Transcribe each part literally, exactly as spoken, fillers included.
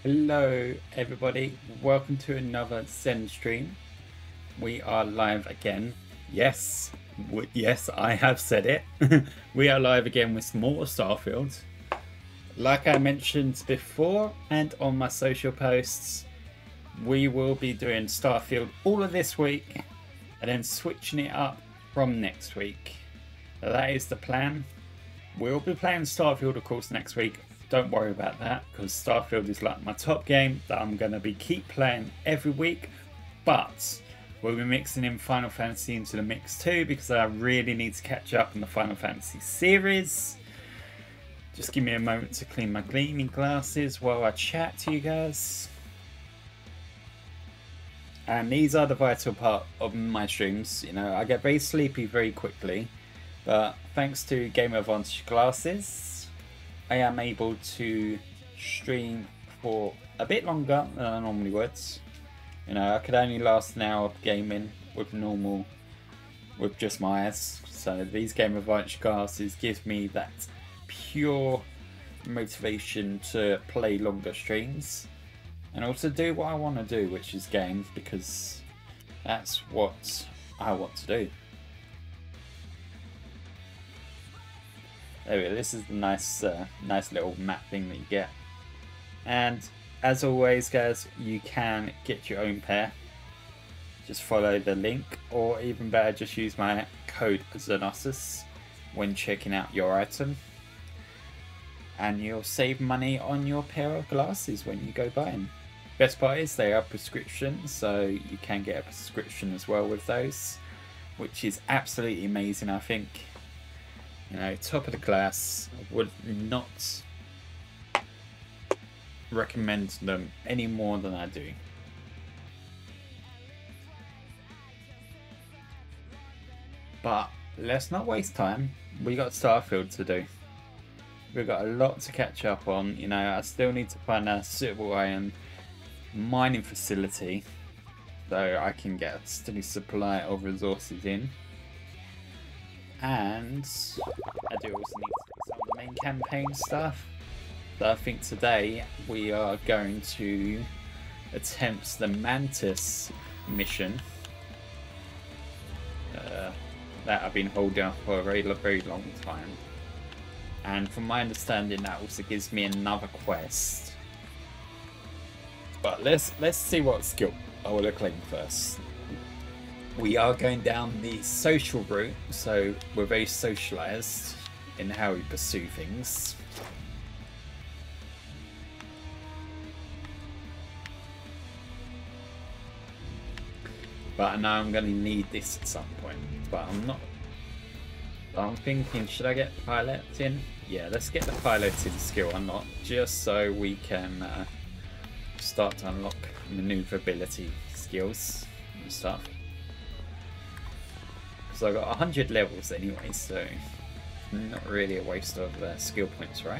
Hello everybody, welcome to another Zen stream. We are live again. Yes, yes, I have said it. We are live again with some more Starfield. Like I mentioned before and on my social posts, we will be doing Starfield all of this week and then switching it up from next week. So that is the plan. We'll be playing Starfield of course next week. Don't worry about that because Starfield is like my top game that I'm going to be keep playing every week, but we'll be mixing in Final Fantasy into the mix too because I really need to catch up on the Final Fantasy series. Just give me a moment to clean my cleaning glasses while I chat to you guys. And these are the vital part of my streams. You know, I get very sleepy very quickly, but thanks to Game Advantage glasses, I am able to stream for a bit longer than I normally would. You know, I could only last an hour of gaming with normal, with just my eyes. So these Game Advantage glasses give me that pure motivation to play longer streams and also do what I want to do, which is games, because that's what I want to do. There we go. This is the nice, uh, nice little map thing that you get. And as always, guys, you can get your own pair. Just follow the link, or even better, just use my code Zenosis when checking out your item, and you'll save money on your pair of glasses when you go buying. Best part is they are prescription, so you can get a prescription as well with those, which is absolutely amazing, I think. You know, top of the class. I would not recommend them any more than I do. But let's not waste time. We got Starfield to do. We've got a lot to catch up on. You know, I still need to find a suitable iron mining facility so I can get a steady supply of resources in. And I do also need to do some of the main campaign stuff. So I think today we are going to attempt the Mantis mission uh, that I've been holding up for a very, very long time. And from my understanding, that also gives me another quest. But let's let's see what skill I will claim first. We are going down the social route, so we're very socialized in how we pursue things. But I know I'm going to need this at some point, but I'm not. I'm thinking, should I get pilot in? Yeah, let's get the piloted skill unlocked, just so we can uh, start to unlock maneuverability skills and stuff. So I got one hundred levels anyway, so not really a waste of uh, skill points, right?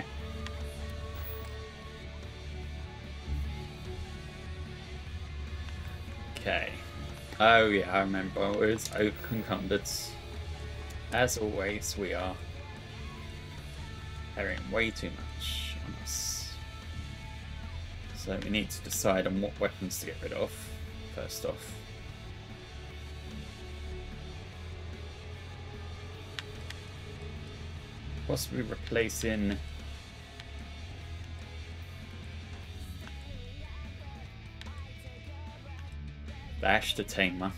Okay. Oh yeah, I remember. It was over-encumbered. As always, we are carrying way too much on us. So we need to decide on what weapons to get rid of, first off. Possibly replacing the Ashta Tamer.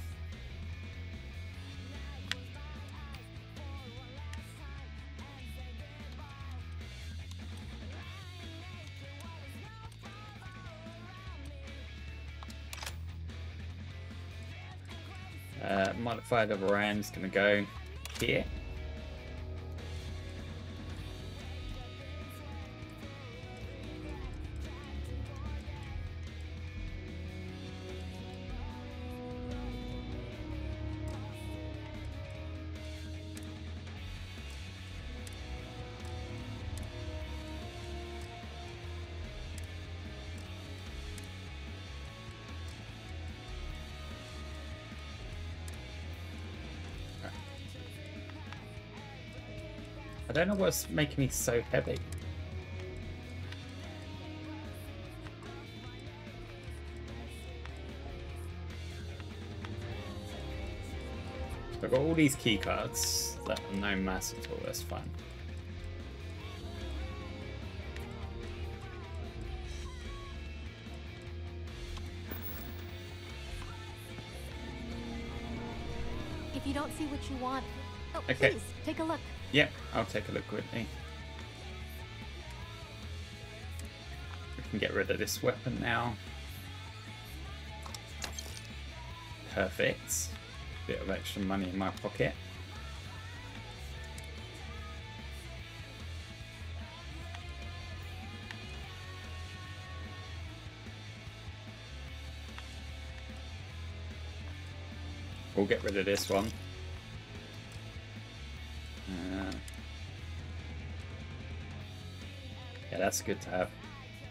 Uh, modified Orion going to go here. I don't know what's making me so heavy. So I've got all these key cards that are no mass at all, that's fine. If you don't see what you want, oh, Okay. please, take a look. Yep, I'll take a look with me. We can get rid of this weapon now. Perfect. Bit of extra money in my pocket. We'll get rid of this one. Uh, yeah, that's good to have.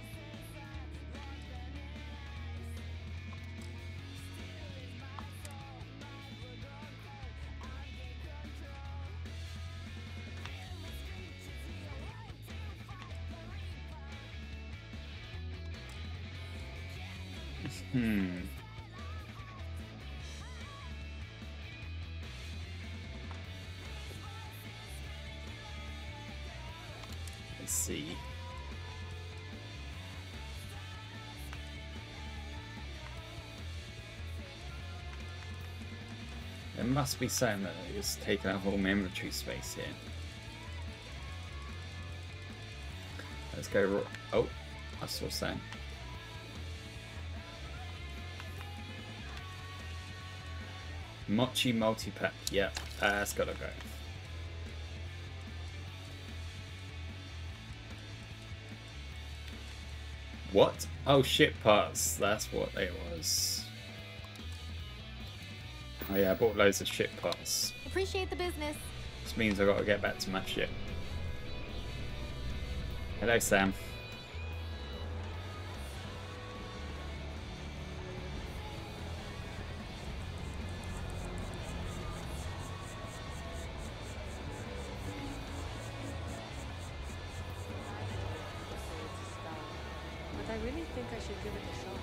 Hmm. Let's see. There must be something that is taking up all my inventory space here. Let's go. Oh, I saw something. Mochi multi-pack. Yep, uh, that's gotta go. What? Oh, ship parts. That's what it was. Oh yeah, I bought loads of ship parts. Appreciate the business. This means I gotta get back to my ship. Hello, Sam. But I really think I should give it a shot.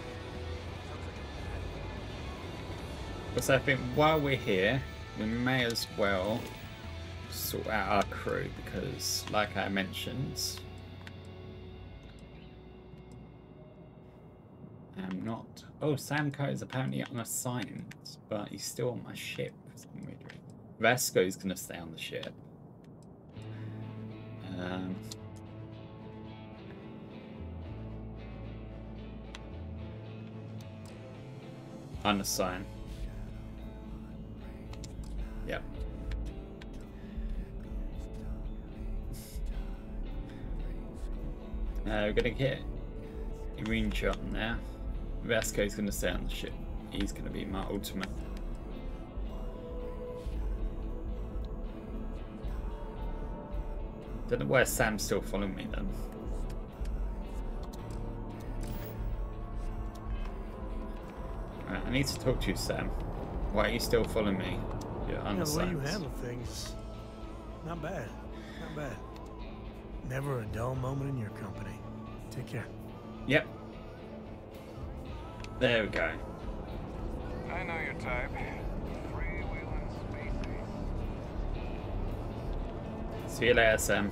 Because I think while we're here, we may as well sort out our crew because, like I mentioned, I'm not. Oh, Samco is apparently unassigned, but he's still on my ship for some weird reason. Vasco's gonna stay on the ship. Um, unassigned. Yep. Uh, we're gonna get Irene shot now. Vasco's gonna stay on the ship. He's gonna be my ultimate. Don't know why Sam's still following me then. Right, I need to talk to you, Sam. Why are you still following me? You're Yeah, the way you unassigned. handle things, not bad, not bad. Never a dull moment in your company. Take care. Yep. There we go. I know your type. Freewheeling space ace. See you later, Sam.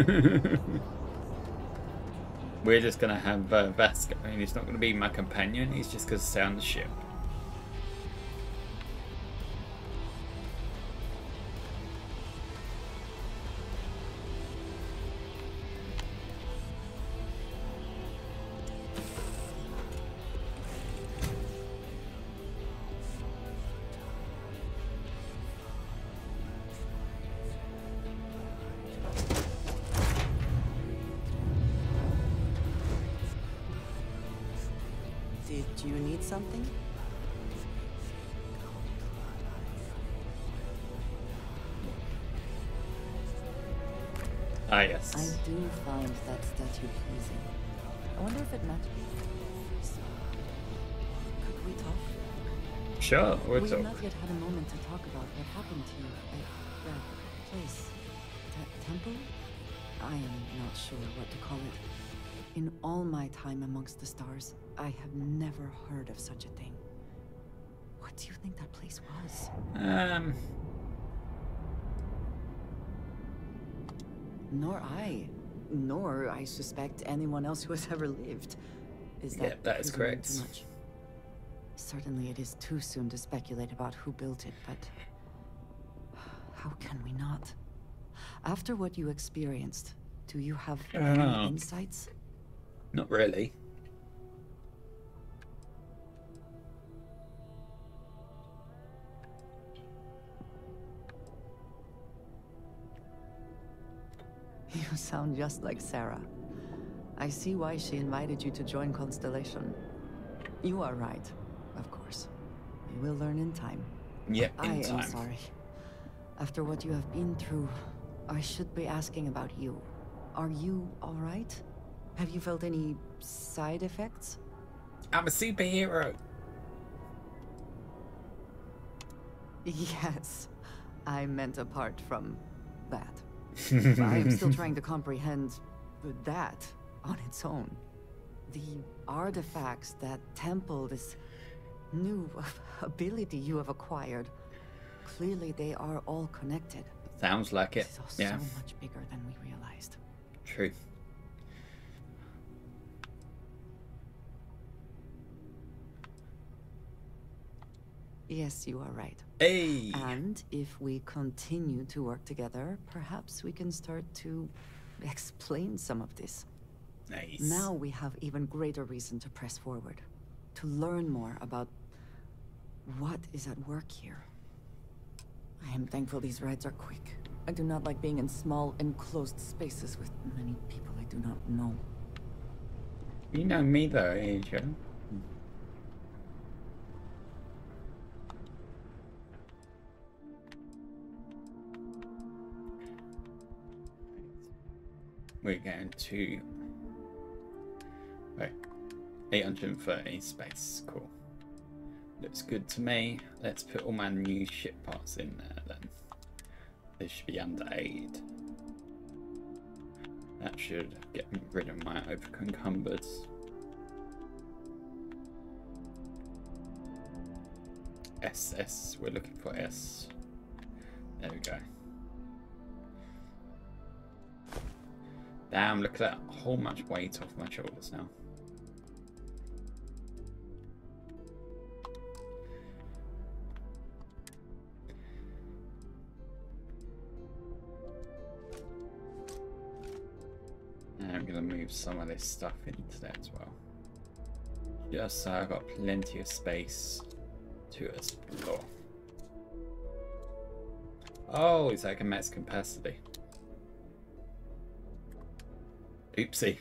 We're just gonna have uh, Vasco, and he's not gonna be my companion. He's just gonna stay on the ship. Did you need something? Ah, I yes. do find that statue pleasing. I wonder if it matches. Could we talk? Sure, we'll we talk. have not yet had a moment to talk about what happened to you at that place. That temple? I am not sure what to call it. In all my time amongst the stars, I have never heard of such a thing. What do you think that place was? Um, Nor I. Nor, I suspect, anyone else who has ever lived. Is that yeah, that is presuming correct. too much? Certainly it is too soon to speculate about who built it, but... how can we not? After what you experienced, do you have any Uh, insights? Not really. You sound just like Sarah. I see why she invited you to join Constellation. You are right, of course. You will learn in time. Yeah, in I time. am sorry. After what you have been through, I should be asking about you. Are you all right? Have you felt any side effects? I'm a superhero. Yes, I meant apart from that. I am still trying to comprehend that on its own. The artifacts that temple this new ability you have acquired. Clearly they are all connected. Sounds like it. This is all Yeah, so much bigger than we realized. true. Yes, you are right. Hey. And if we continue to work together, perhaps we can start to explain some of this. Nice. Now we have even greater reason to press forward, to learn more about what is at work here. I am thankful these rides are quick. I do not like being in small, enclosed spaces with many people I do not know. You know me though, Adrian. We're going to wait, eight hundred thirty space. Cool. Looks good to me. Let's put all my new ship parts in there then. This should be under aid. That should get rid of my overencumbered. S S. We're looking for S. There we go. Damn, look at that whole much weight off my shoulders now. And I'm gonna move some of this stuff into there as well. Just so I've got plenty of space to explore. Oh, it's like a max capacity. Oopsie.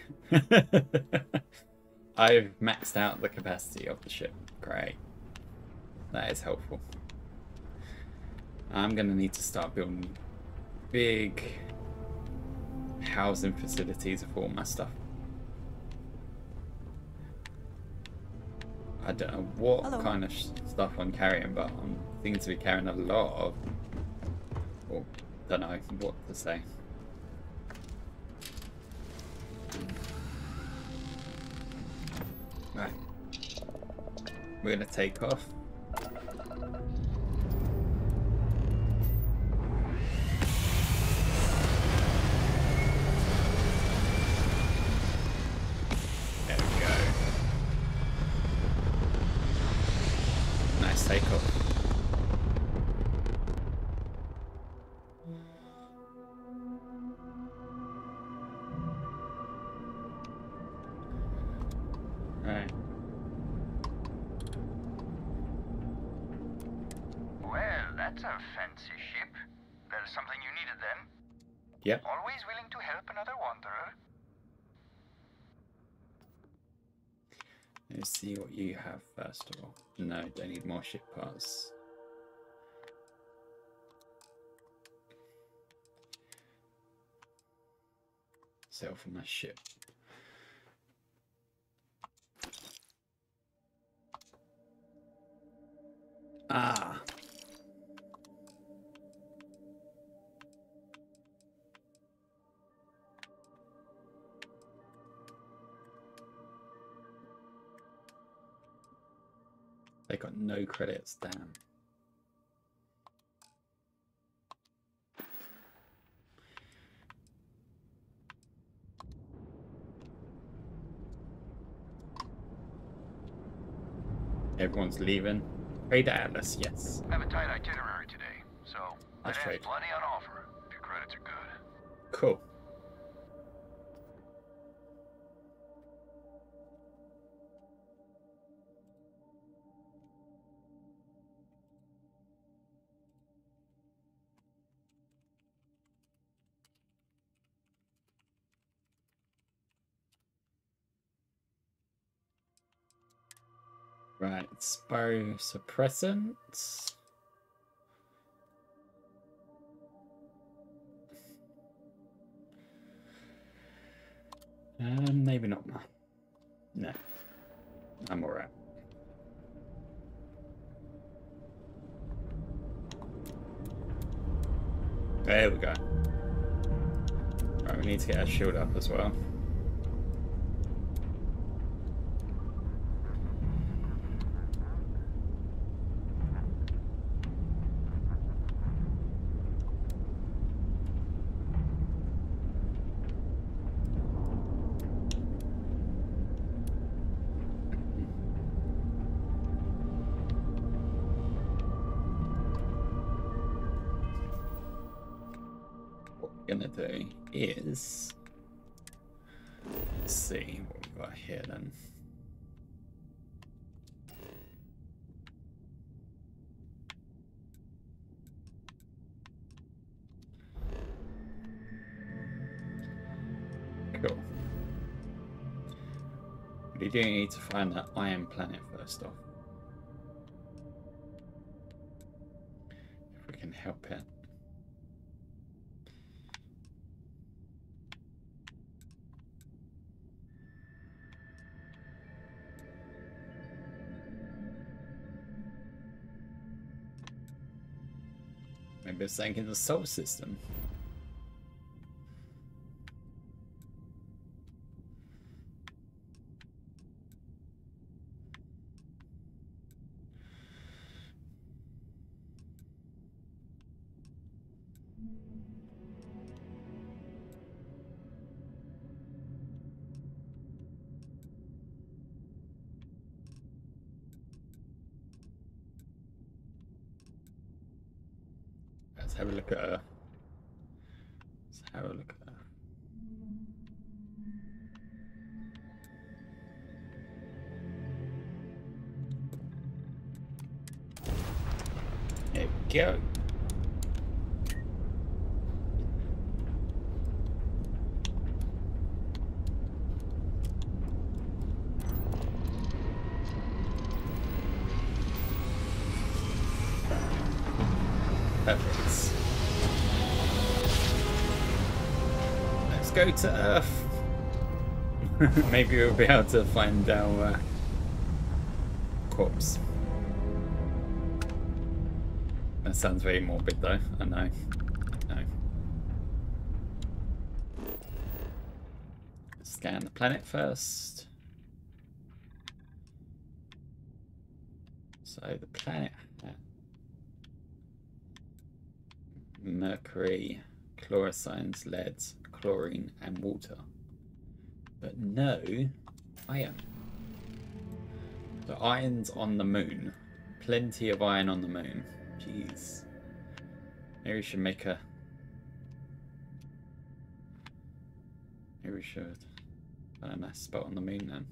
I've maxed out the capacity of the ship. Great. That is helpful. I'm gonna need to start building big housing facilities for all my stuff. I don't know what Hello. kind of stuff I'm carrying, but I'm thinking to be carrying a lot of, or don't know what to say. Right, we're gonna take off. There we go. Nice takeoff. Right. Well, that's a fancy ship. There's something you needed then. Yep. Always willing to help another wanderer. Let's see what you have first of all. No, don't need more ship parts. Sell for my ship. Ah. They got no credits, damn. Everyone's leaving. Trade Atlas, yes. I have a tight itinerary today, so Let's I'd trade. have plenty on offer if your credits are good. Cool. Right, Spyro Suppressant. Um, maybe not. No, I'm alright. There we go. Right, we need to get our shield up as well. Gonna do is let's see what we've got here then. Cool. We do need to find that iron planet first off. If we can help it. Maybe it's saying in the solar system. Let's have a look at her. Let's have a look at her. There we go. Perfect. Let's go to Earth. Maybe we'll be able to find our uh, corpse. That sounds very morbid though, I know. I know. Scan the planet first. So the planet had mercury, chlorosines, leads, chlorine and water. But no iron. The iron's on the moon. Plenty of iron on the moon. Jeez. Maybe we should make a... Maybe we should find a nice spot on the moon then.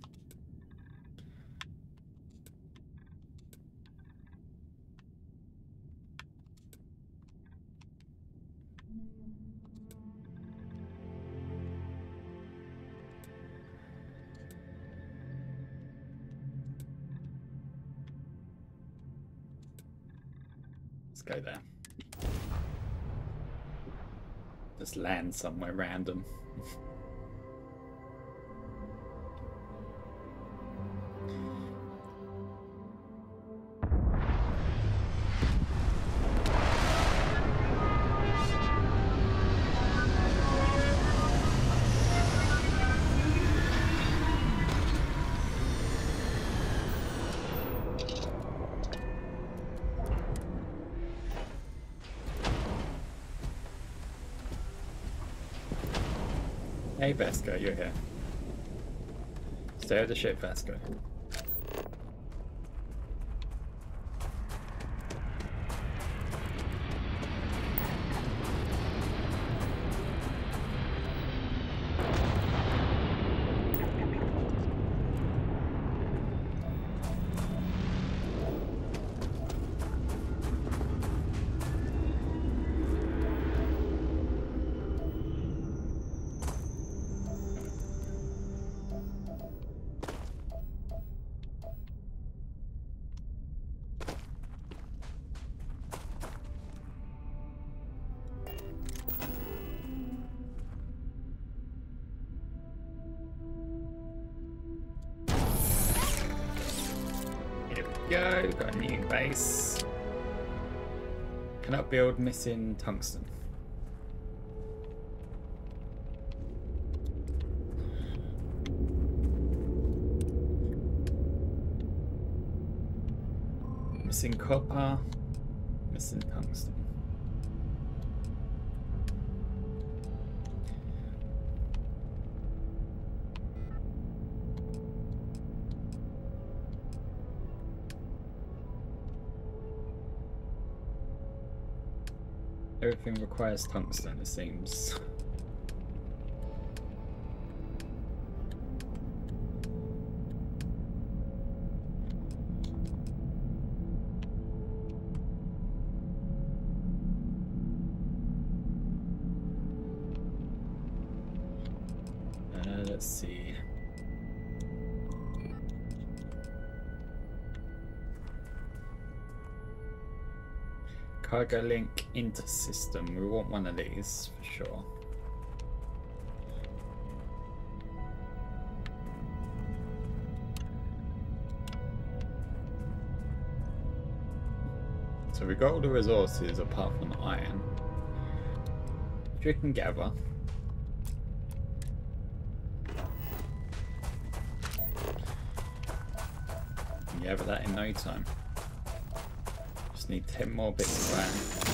Go there. Just land somewhere random. Hey Vesco, you're here. Stay at the ship, Vesco. Go, got a new base. Cannot build missing tungsten. Missing copper, missing tungsten. Everything requires tungsten, it seems. Uh, let's see. Cargo link into system. We want one of these for sure. So we got all the resources apart from iron, which we can gather. Gather that in no time. Need ten more bits of iron.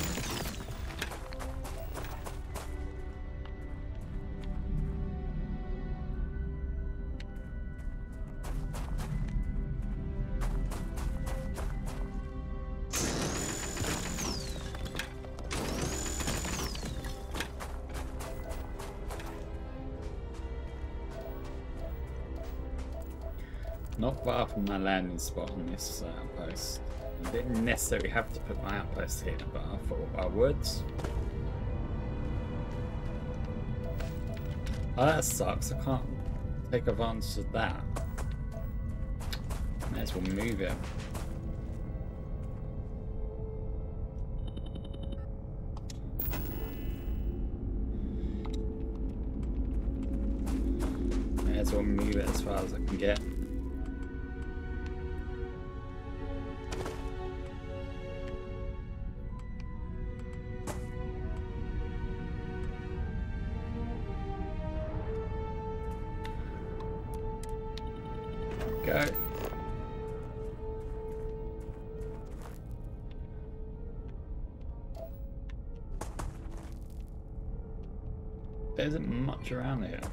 Not far from my landing spot on this uh, outpost. I didn't necessarily have to put my outpost here, but I thought I would. Oh, that sucks. I can't take advantage of that. May as well move it. May as well move it as far as I can get. Go. There isn't much around here.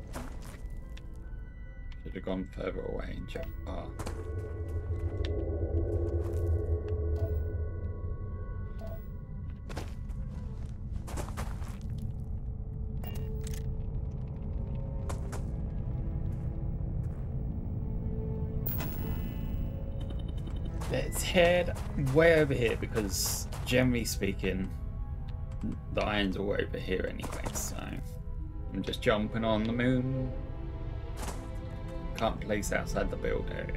Should have gone further away and checked. Ah. Let's head way over here because, generally speaking, the iron's all over here anyway, so I'm just jumping on the moon. Can't place outside the build area.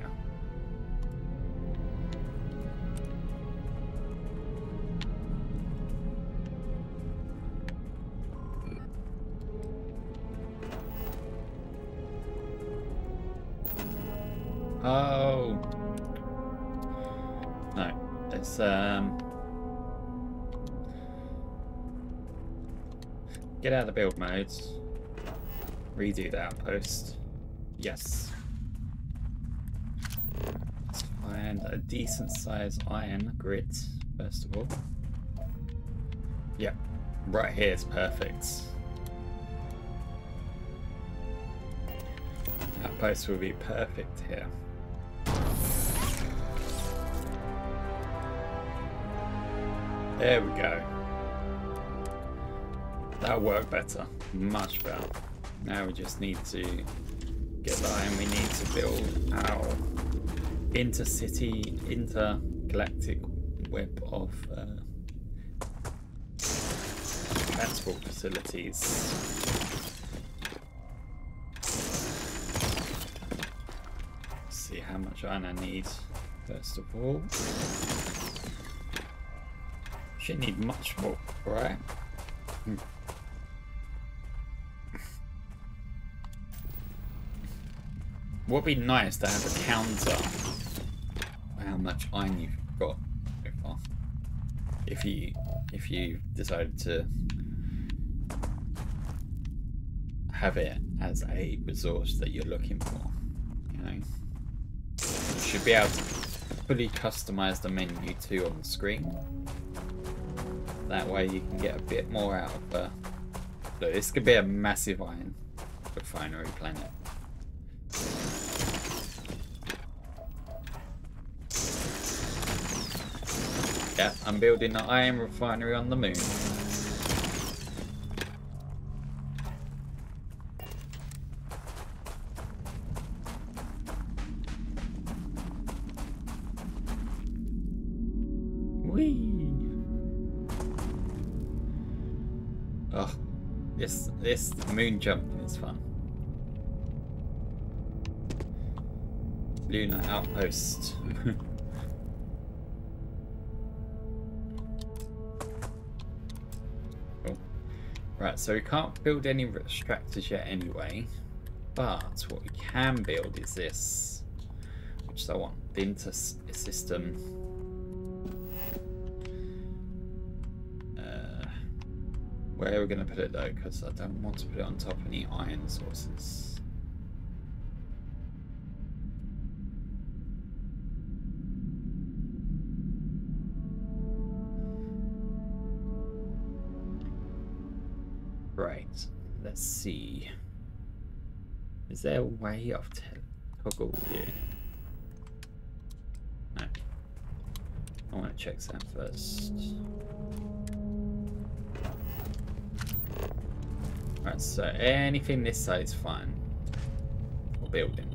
Oh. No, it's um get out of the build mode. Redo the outpost. Yes. Let's find a decent sized iron grid first of all. Yeah, right here is perfect. outpost will be perfect here. There we go. That'll work better. Much better. Now we just need to get that, and we need to build our intercity, intergalactic web of uh, transport facilities. Let's see how much iron I need first of all. Shouldn't need much more, right? Hmm. Would be nice to have a counter for how much iron you've got so far. If you if you decided to have it as a resource that you're looking for, you know, you should be able to fully customize the menu too on the screen. That way you can get a bit more out of uh, look, this could be a massive iron refinery planet. Yeah, I'm building an iron refinery on the moon. Whee! Oh, this this moon jumping is fun. Lunar outpost. Cool. Right, so we can't build any extractors yet anyway, but what we can build is this, which I want, the inter-system. Where are we going to put it though? Because I don't want to put it on top of any iron sources. Right, let's see. Is there a way of toggle view? No. I want to check that first. Right, so anything this side is fine. Or building.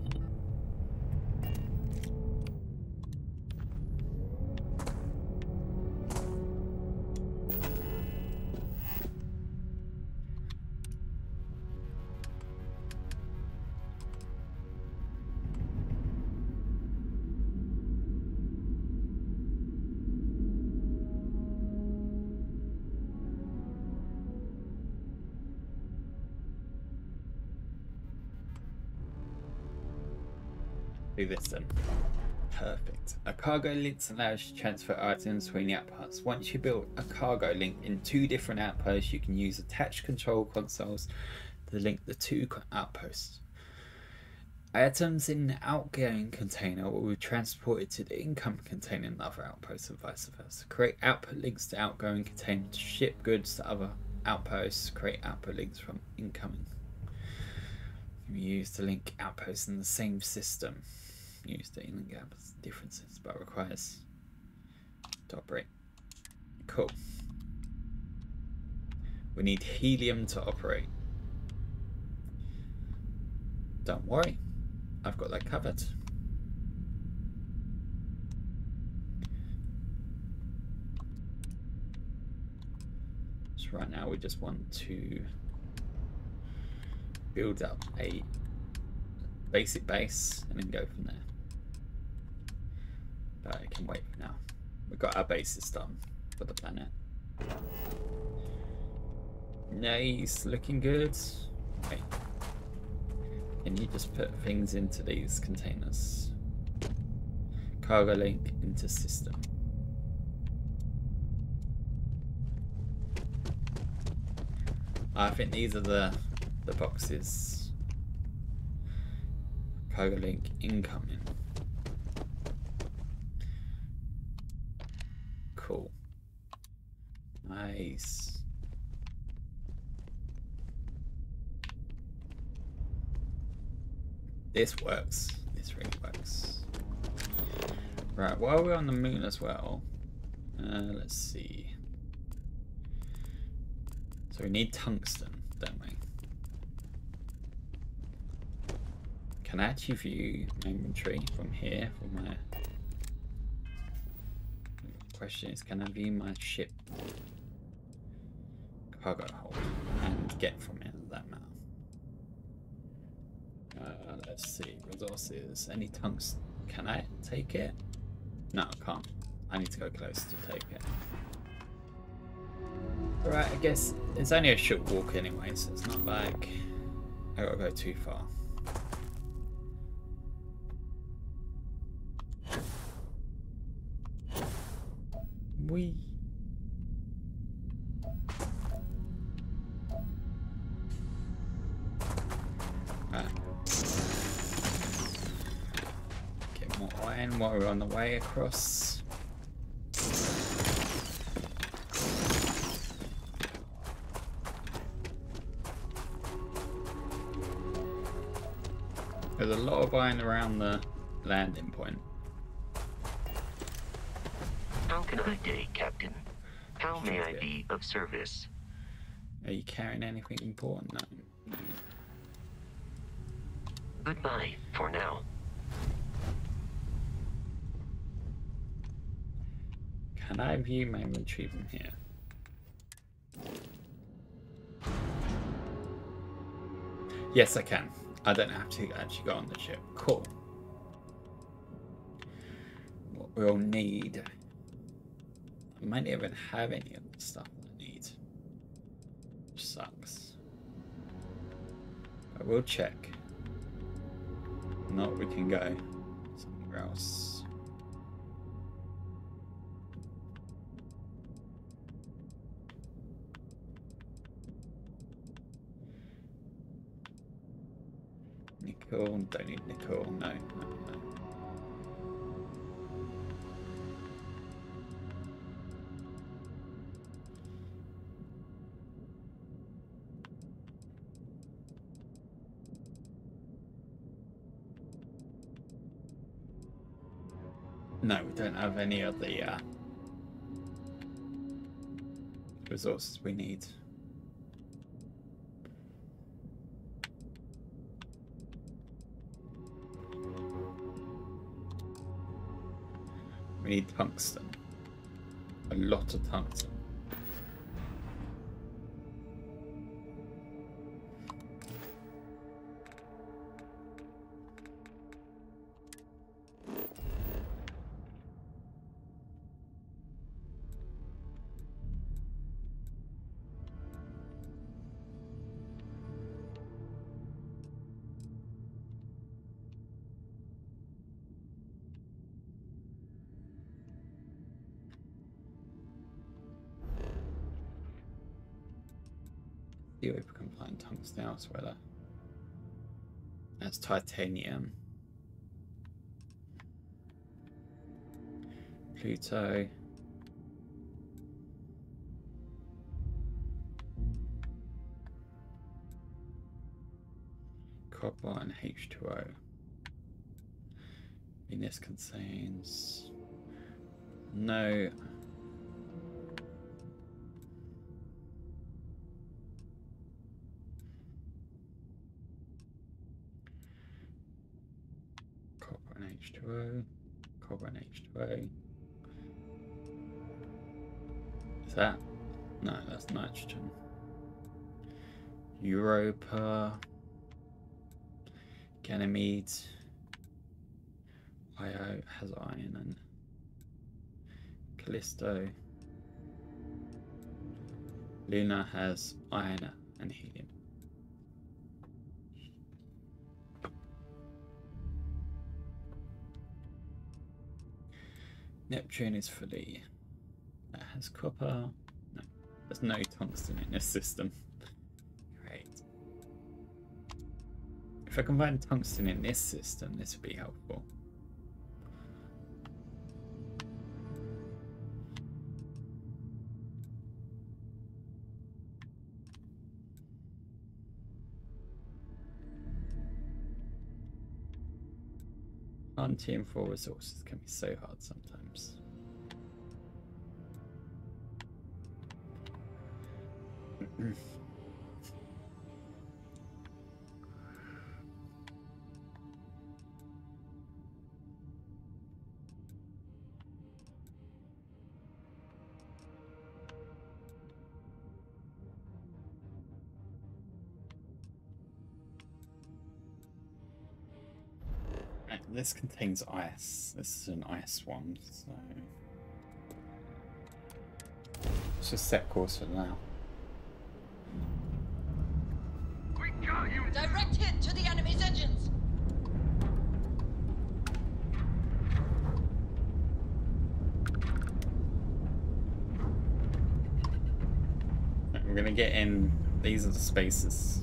Do this then. Perfect. A cargo link allows you to transfer items between the outposts. Once you build a cargo link in two different outposts, you can use attached control consoles to link the two outposts. Items in the outgoing container will be transported to the incoming container in other outposts and vice versa. Create output links to outgoing container to ship goods to other outposts. Create output links from incoming. Can be used to link outposts in the same system. Used to link outposts differences, but requires to operate. Cool. We need helium to operate. Don't worry, I've got that covered. So right now we just want to build up a basic base and then go from there. But I can wait for now. We've got our bases done for the planet. Nice, looking good. Okay. Can you just put things into these containers? Cargo link into system. I think these are the the boxes. Cargo link incoming. Cool. Nice. This works. This really works. Right, while we're on the moon as well, uh, let's see. So we need tungsten, don't we? Can I actually view my inventory from here? From my question is, can I view my ship cargo hold and get from it that matter? Uh, let's see, resources. Any tungsten? Can I take it? No, I can't. I need to go close to take it. Alright, I guess it's only a short walk anyway, so it's not like I gotta go too far. We right. Get more iron while we're on the way across. There's a lot of iron around the landing point. How can I day, Captain? How may I be of service? Are you carrying anything important? No. Goodbye for now. Can I view my inventory from here? Yes, I can. I don't have to actually go on the ship. Cool. What we'll need... I might not even have any of the stuff that I need. Which sucks. I will check. If not, we can go somewhere else. Nickel, don't need nickel, no, no, no. No, we don't have any of the uh, resources we need. We need tungsten. A lot of tungsten. See if we can find tungsten elsewhere. That's titanium. Pluto. Copper and H two O. Venus contains no. H two O, copper and H two O. Is that? No, that's nitrogen. Europa, Ganymede, Io has iron and Callisto. Luna has iron and helium. Neptune is fully. That has copper. No, there's no tungsten in this system. Great. If I can find tungsten in this system, this would be helpful. Hunting for resources can be so hard sometimes. This contains ice. This is an ice one, so let's just set course for now. We got you! Direct hit to the enemy's engines! We're gonna get in. These are the spaces.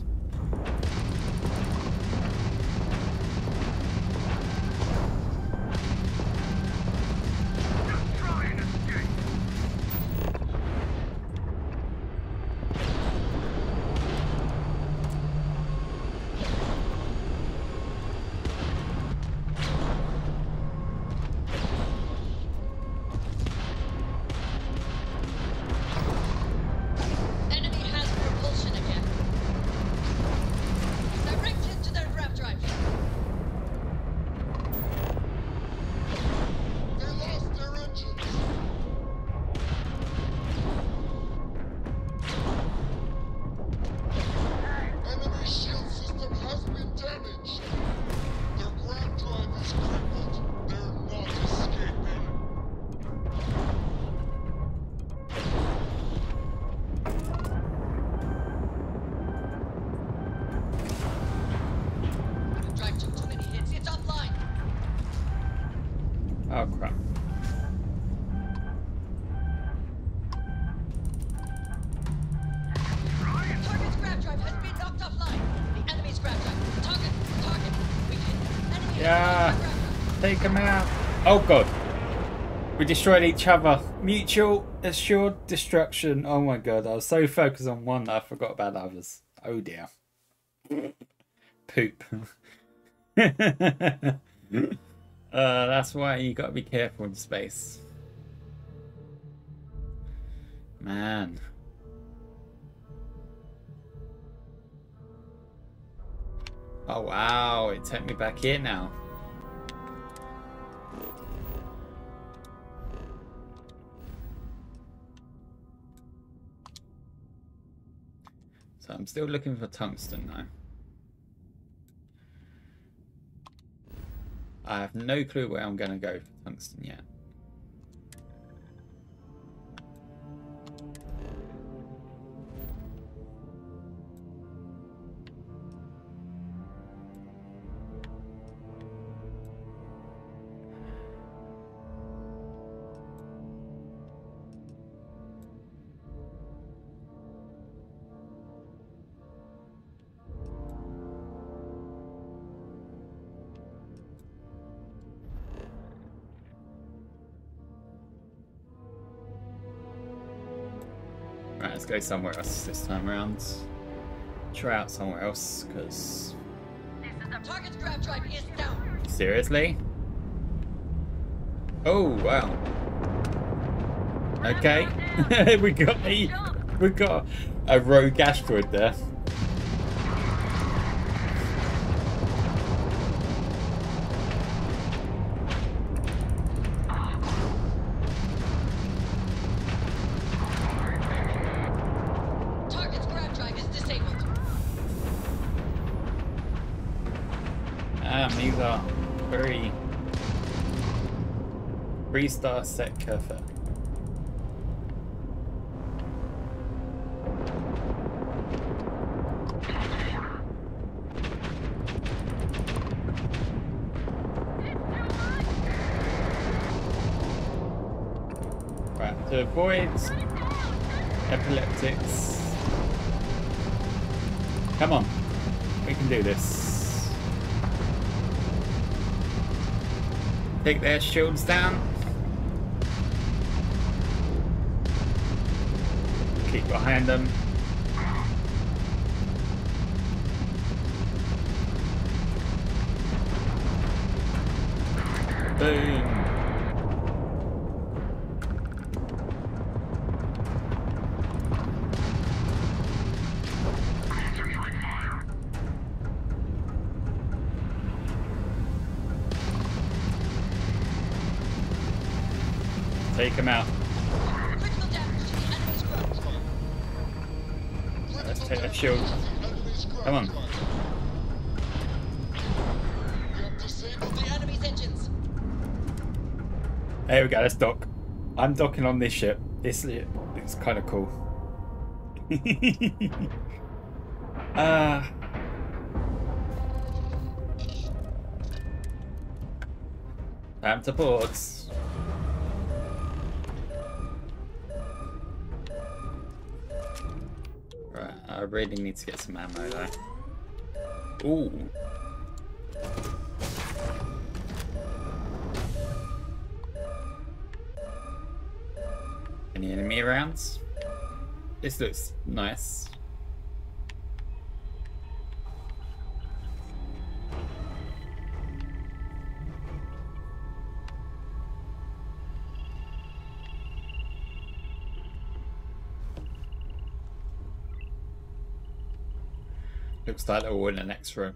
Oh crap. Target's grab drive has been knocked offline. The enemy's grab drive. Target, target. Weakened. Enemy Yeah. grab drive. Take him out. Oh god. We destroyed each other. Mutual assured destruction. Oh my god. I was so focused on one that I forgot about others. Oh dear. Poop. Uh, that's why you gotta be careful in space. Man. Oh wow, it took me back here now. So I'm still looking for tungsten now. I have no clue where I'm going to go for tungsten yet. Right, let's go somewhere else this time around. Try out somewhere else, because... Target's grab drive is down. Seriously? Oh, wow. Okay. we got a, we got a rogue asteroid there. These are very three-star set Kerfer. Right, to avoid epileptics. Come on, we can do this. Take their shields down. Keep behind them. Boom. Take him out. Critical damage to the enemy's growth. Let's take that shield. Come on. The enemy's engines. There we go, let's dock. I'm docking on this ship. This it's kind of cool. Ah. uh, time to ports. Right, I really need to get some ammo though. Ooh. Any enemy rounds? This looks nice. Looks like they're all in the next room.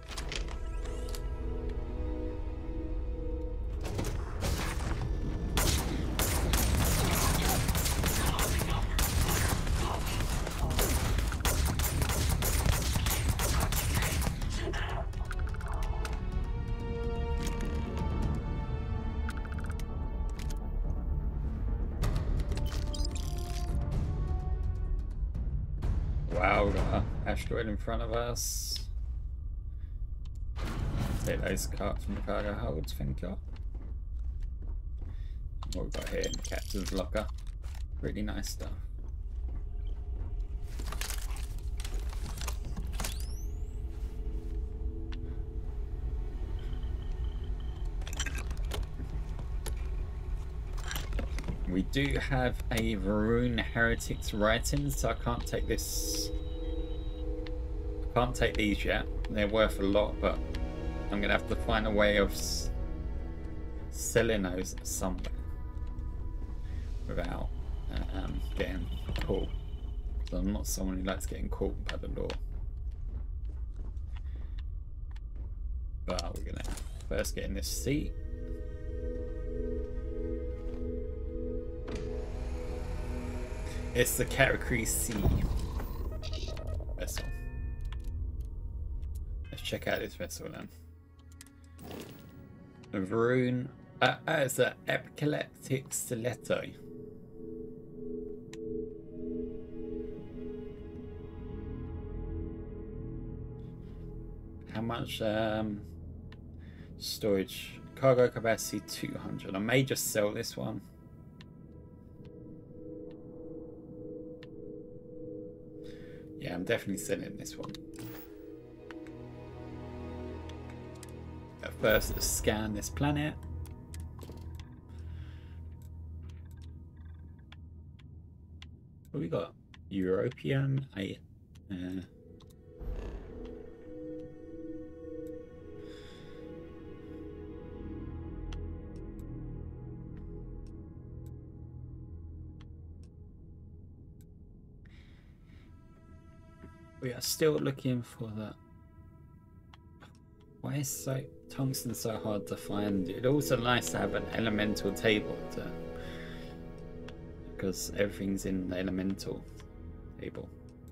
Wow, we've got an asteroid in front of us. Take those carts from the cargo holds, think you. What we've got here in the captain's locker. Really nice stuff. We do have a Varun Heretics writing, so I can't take this. I can't take these yet. They're worth a lot, but I'm gonna have to find a way of s selling those somewhere without uh, um, getting caught. So I'm not someone who likes getting caught by the law. But we're gonna first get in this seat. It's the Karakuri C vessel. Let's check out this vessel then. The Varun. Uh, oh, it's an epileptic stiletto. How much um, storage? Cargo capacity two hundred. I may just sell this one. Yeah, I'm definitely selling this one. But first, let's scan this planet. What we got? European. I. Uh, We are still looking for that. Why is so tungsten so hard to find? It's also nice to have an elemental table to, because everything's in the elemental table.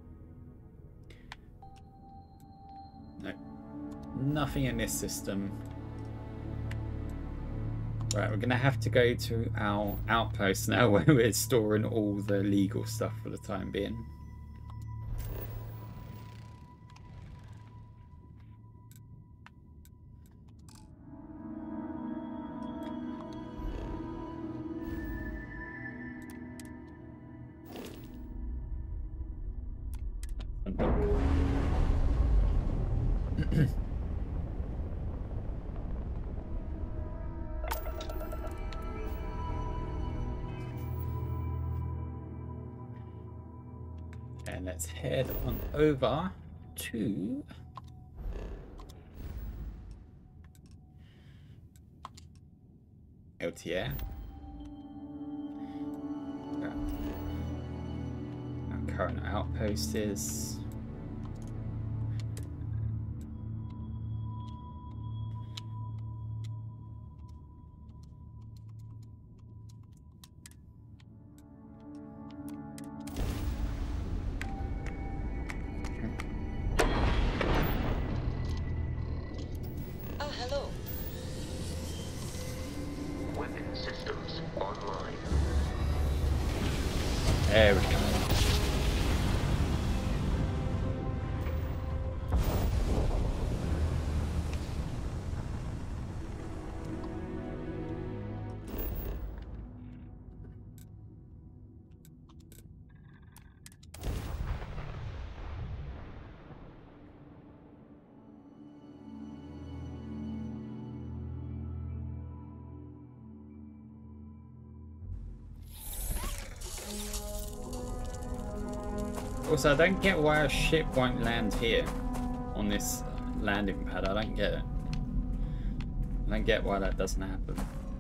No, nothing in this system. Right, we're gonna have to go to our outpost now where we're storing all the legal stuff for the time being. And let's head on over to Gautier. Our current outpost is. Ah, hello. Weapon systems online. There we go. Also, I don't get why a ship won't land here on this landing pad. I don't get it. I don't get why that doesn't happen.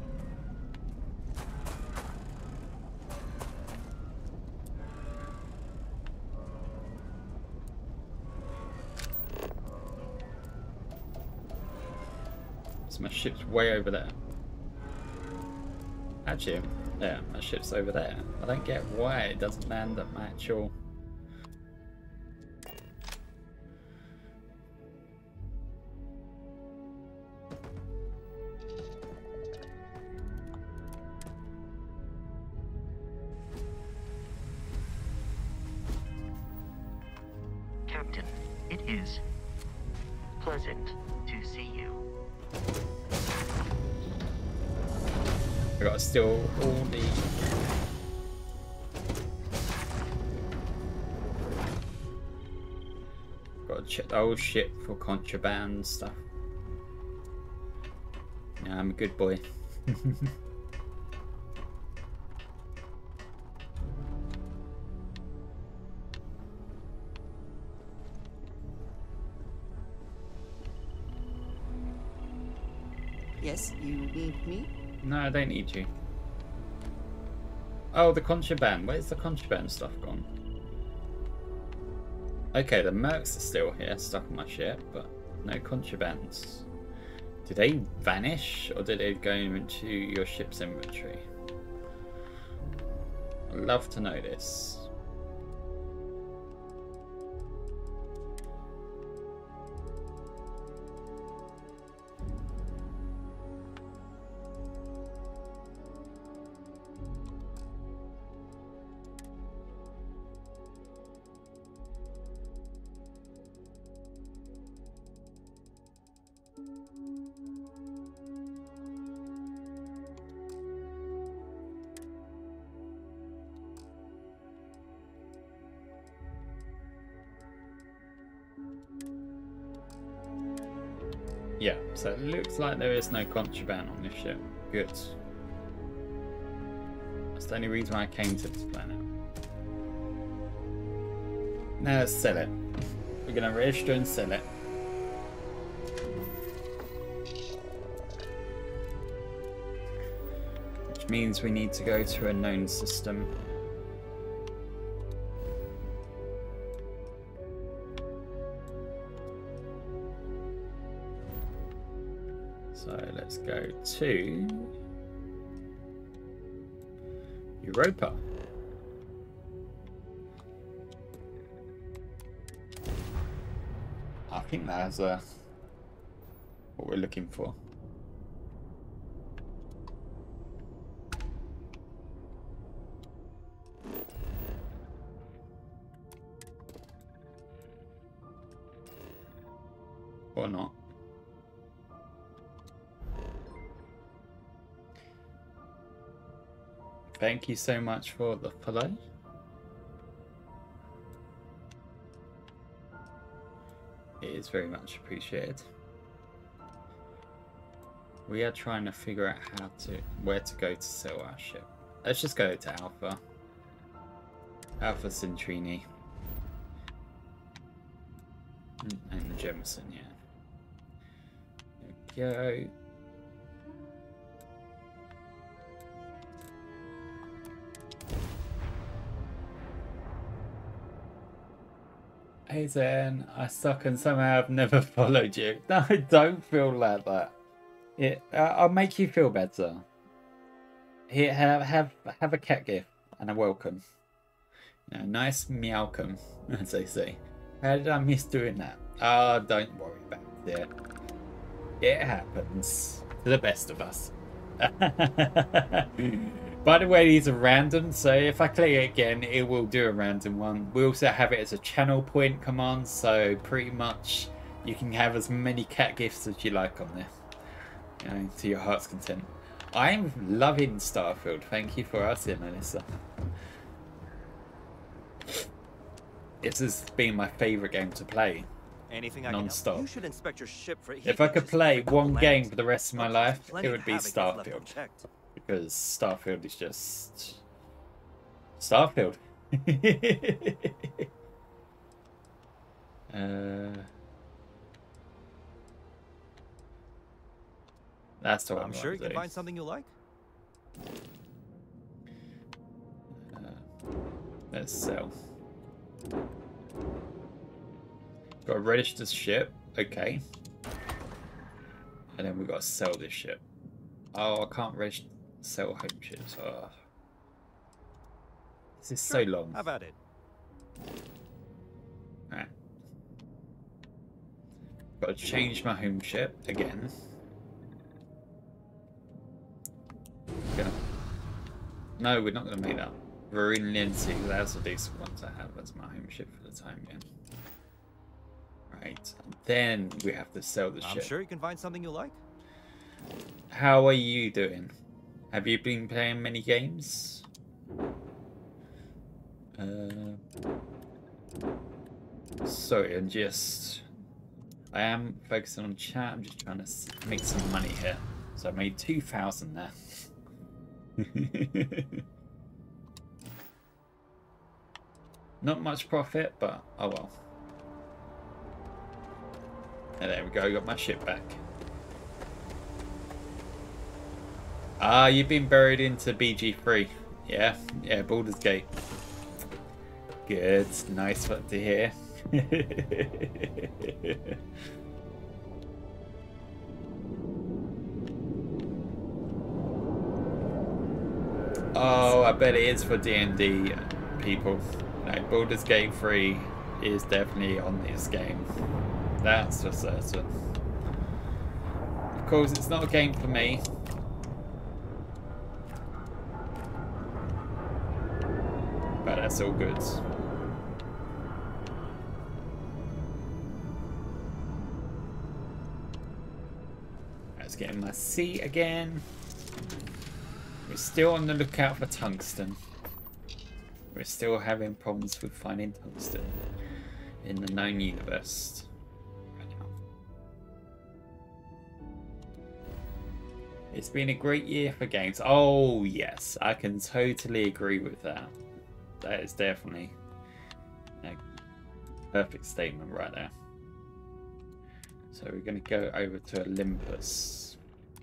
So my ship's way over there. Actually, yeah, my ship's over there. I don't get why it doesn't land at my actual... Captain, it is pleasant to see you. I gotta steal all the... Gotta check the whole ship for contraband stuff. Yeah, I'm a good boy. Yes, you need me? No, I don't need you. Oh, the contraband. Where's the contraband stuff gone? Okay, the mercs are still here, stuck on my ship, but no contrabands. Did they vanish, or did they go into your ship's inventory? I'd love to know this. Yeah, so it looks like there is no contraband on this ship. Good. That's the only reason I came to this planet. Now let's sell it. We're going to register and sell it. Which means we need to go to a known system. So let's go to Europa. I think that's uh, what we're looking for. Or not. Thank you so much for the follow. It is very much appreciated. We are trying to figure out how to, where to go to sell our ship. Let's just go to Alpha. Alpha Centrini. And the Jemison, yeah. There we go. Hey Zen, I suck and somehow I've never followed you. No, don't feel like that. It, uh, I'll make you feel better. Here, have have have a cat gift and a welcome. You know, nice meowcome, as they say. How did I miss doing that? Ah, oh, don't worry about it. It happens to the best of us. By the way, these are random, so if I click it again, it will do a random one. We also have it as a channel point command, so pretty much you can have as many cat gifts as you like on there, you know, to your heart's content. I'm loving Starfield. Thank you for asking, Alyssa. This has been my favourite game to play. Anything I non-stop. You should inspect your ship for if I could play one game for the rest of my life, it would be Starfield. Because Starfield is just Starfield. uh, that's what I'm, I'm sure you can do. find something you like. Uh, let's sell. Got a registered ship, okay. And then we've got to sell this ship. Oh, I can't register. Sell home ships. Oh. This is Sure. so long. How about it? Alright. Got to change my home ship again. Gonna... No, we're not going to make that. Varine Lindsay, that's a decent one to have as my home ship for the time being. Right. And then we have to sell the I'm ship. sure you can find something you like. How are you doing? Have you been playing many games? Uh, sorry, I'm just... I am focusing on chat. I'm just trying to make some money here. So I made two thousand there. Not much profit, but oh well. And there we go, got my ship back. Ah, you've been buried into B G three. Yeah, yeah, Baldur's Gate. Good, nice one to hear. Oh, I bet it is for D and D people. No, Baldur's Gate three is definitely on this game. That's for certain. Of course, it's not a game for me. But that's all good. Let's get in my seat again. We're still on the lookout for tungsten. We're still having problems with finding tungsten in the known universe right now. It's been a great year for games. Oh yes, I can totally agree with that. That is definitely a perfect statement right there. So we're going to go over to Olympus.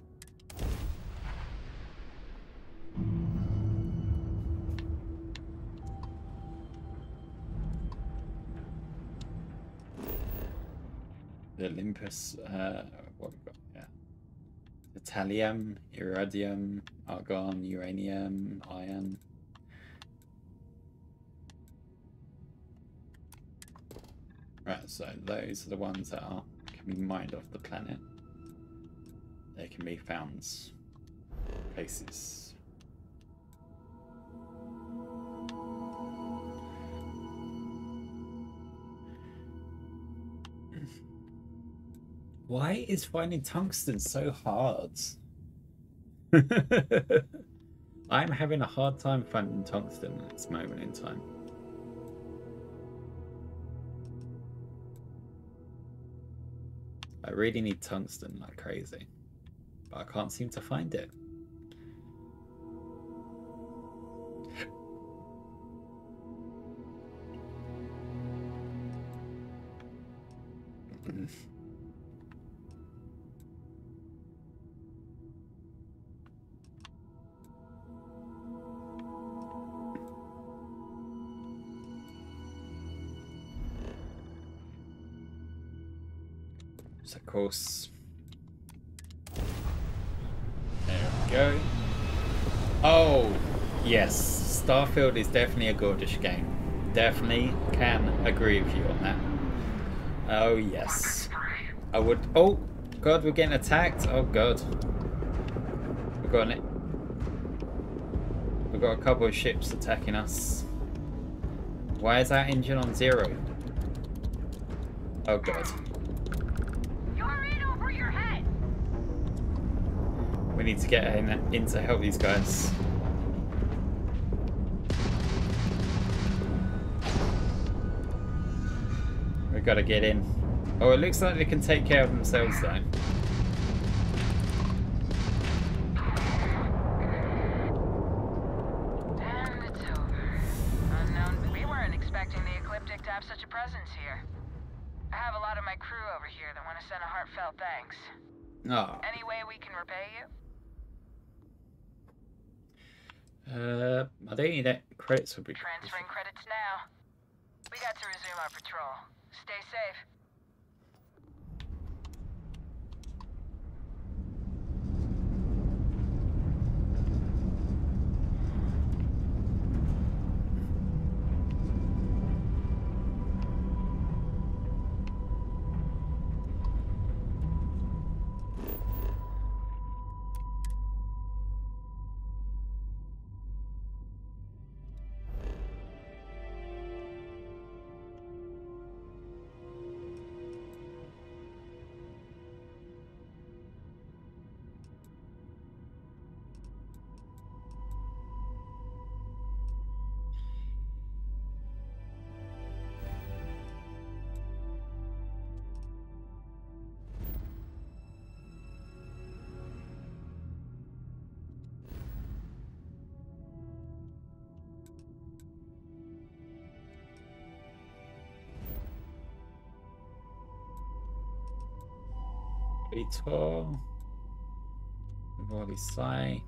The Olympus, uh, what we've got here? Thallium, iridium, argon, uranium, iron. Right, so those are the ones that are can be mined off the planet. They can be found places. Why is finding tungsten so hard? I'm having a hard time finding tungsten at this moment in time. I really need tungsten like crazy, but I can't seem to find it. So of course, there we go. Oh yes, Starfield is definitely a gorgeous game. Definitely can agree with you on that. Oh yes, I would. Oh god, we're getting attacked. Oh god, we've got it. We've got a couple of ships attacking us. Why is that engine on zero? Oh god. You're in over your head. We need to get in, in to help these guys. We've got to get in. Oh, it looks like they can take care of themselves though. And it's over. Unknown. We weren't expecting the Ecliptic to have such a presence here. I have a lot of my crew over here that want to send a heartfelt thanks. Oh. Any way we can repay you? Uh, I don't need that. Credits will be. Transferring credits now. We got to resume our patrol. Stay safe. Vitor. Vali Sai.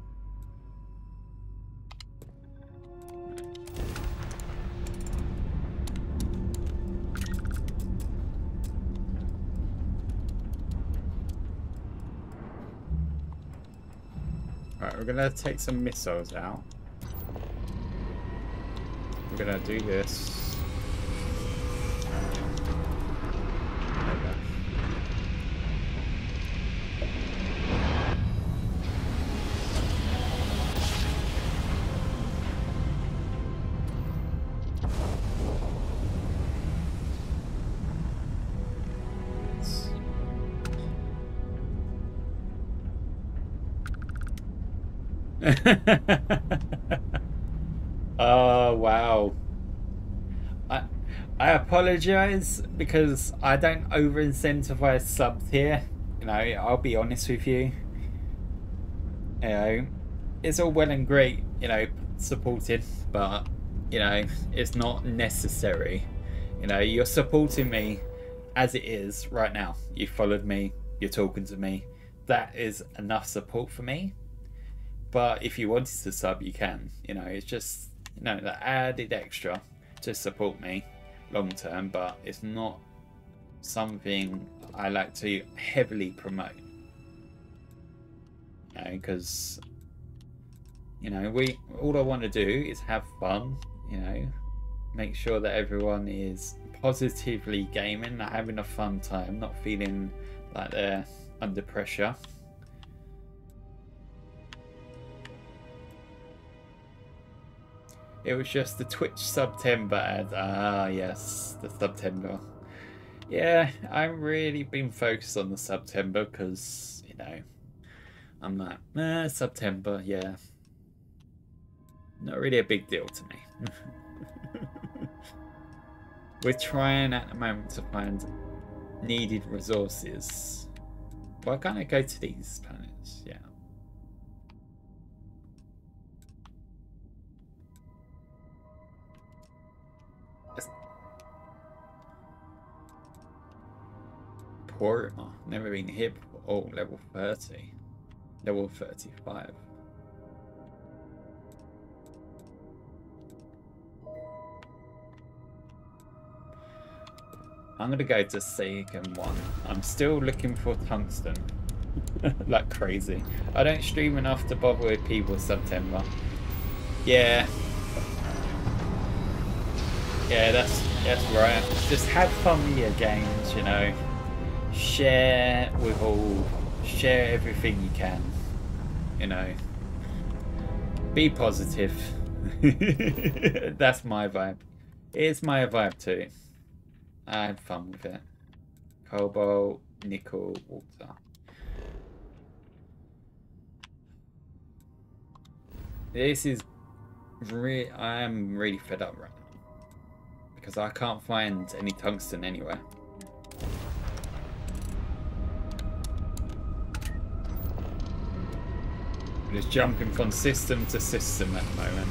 Alright, we're gonna take some missiles out. We're gonna do this. Oh wow. I I apologize because I don't over incentivize subs here. You know, I'll be honest with you. You know, it's all well and great, you know, supported, but you know, it's not necessary. You know, you're supporting me as it is right now. You followed me, you're talking to me. That is enough support for me. But if you wanted to sub, you can. You know, it's just, you know, the added extra to support me long term, but it's not something I like to heavily promote. You know, because, you know, we all I want to do is have fun, you know, make sure that everyone is positively gaming, having a fun time, not feeling like they're under pressure. It was just the Twitch September ad. Ah, yes, the September. Yeah, I've really been focused on the September because, you know, I'm like, eh, September, yeah. Not really a big deal to me. We're trying at the moment to find needed resources. Why can't I go to these planets? Yeah. Poor, oh, never been here before. Oh, level thirty. Level thirty-five. I'm gonna go to Seiken one. I'm still looking for tungsten. Like crazy. I don't stream enough to bother with people September. Yeah. Yeah, that's that's right. Just have fun with your games, you know. Share with all. Share everything you can. You know. Be positive. That's my vibe. It's my vibe too. I had fun with it. Cobalt, nickel, water. This is really, I am really fed up right now. Because I can't find any tungsten anywhere. I'm just jumping from system to system at the moment.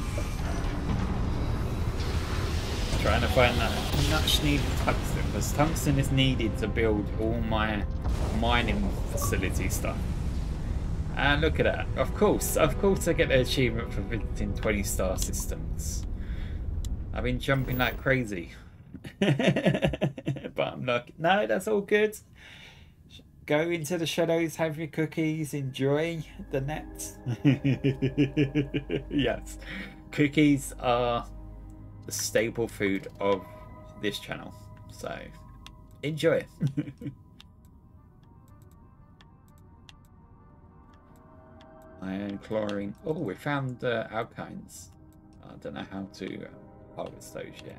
Trying to find that much needed tungsten, because tungsten is needed to build all my mining facility stuff. And look at that. Of course, of course I get the achievement for visiting twenty star systems. I've been jumping like crazy. But I'm like, no, that's all good. Go into the shadows, have your cookies, enjoy the net. Yes. Cookies are the staple food of this channel. So, enjoy. Iron, chlorine. Oh, we found uh, alkynes. I don't know how to uh, harvest those yet.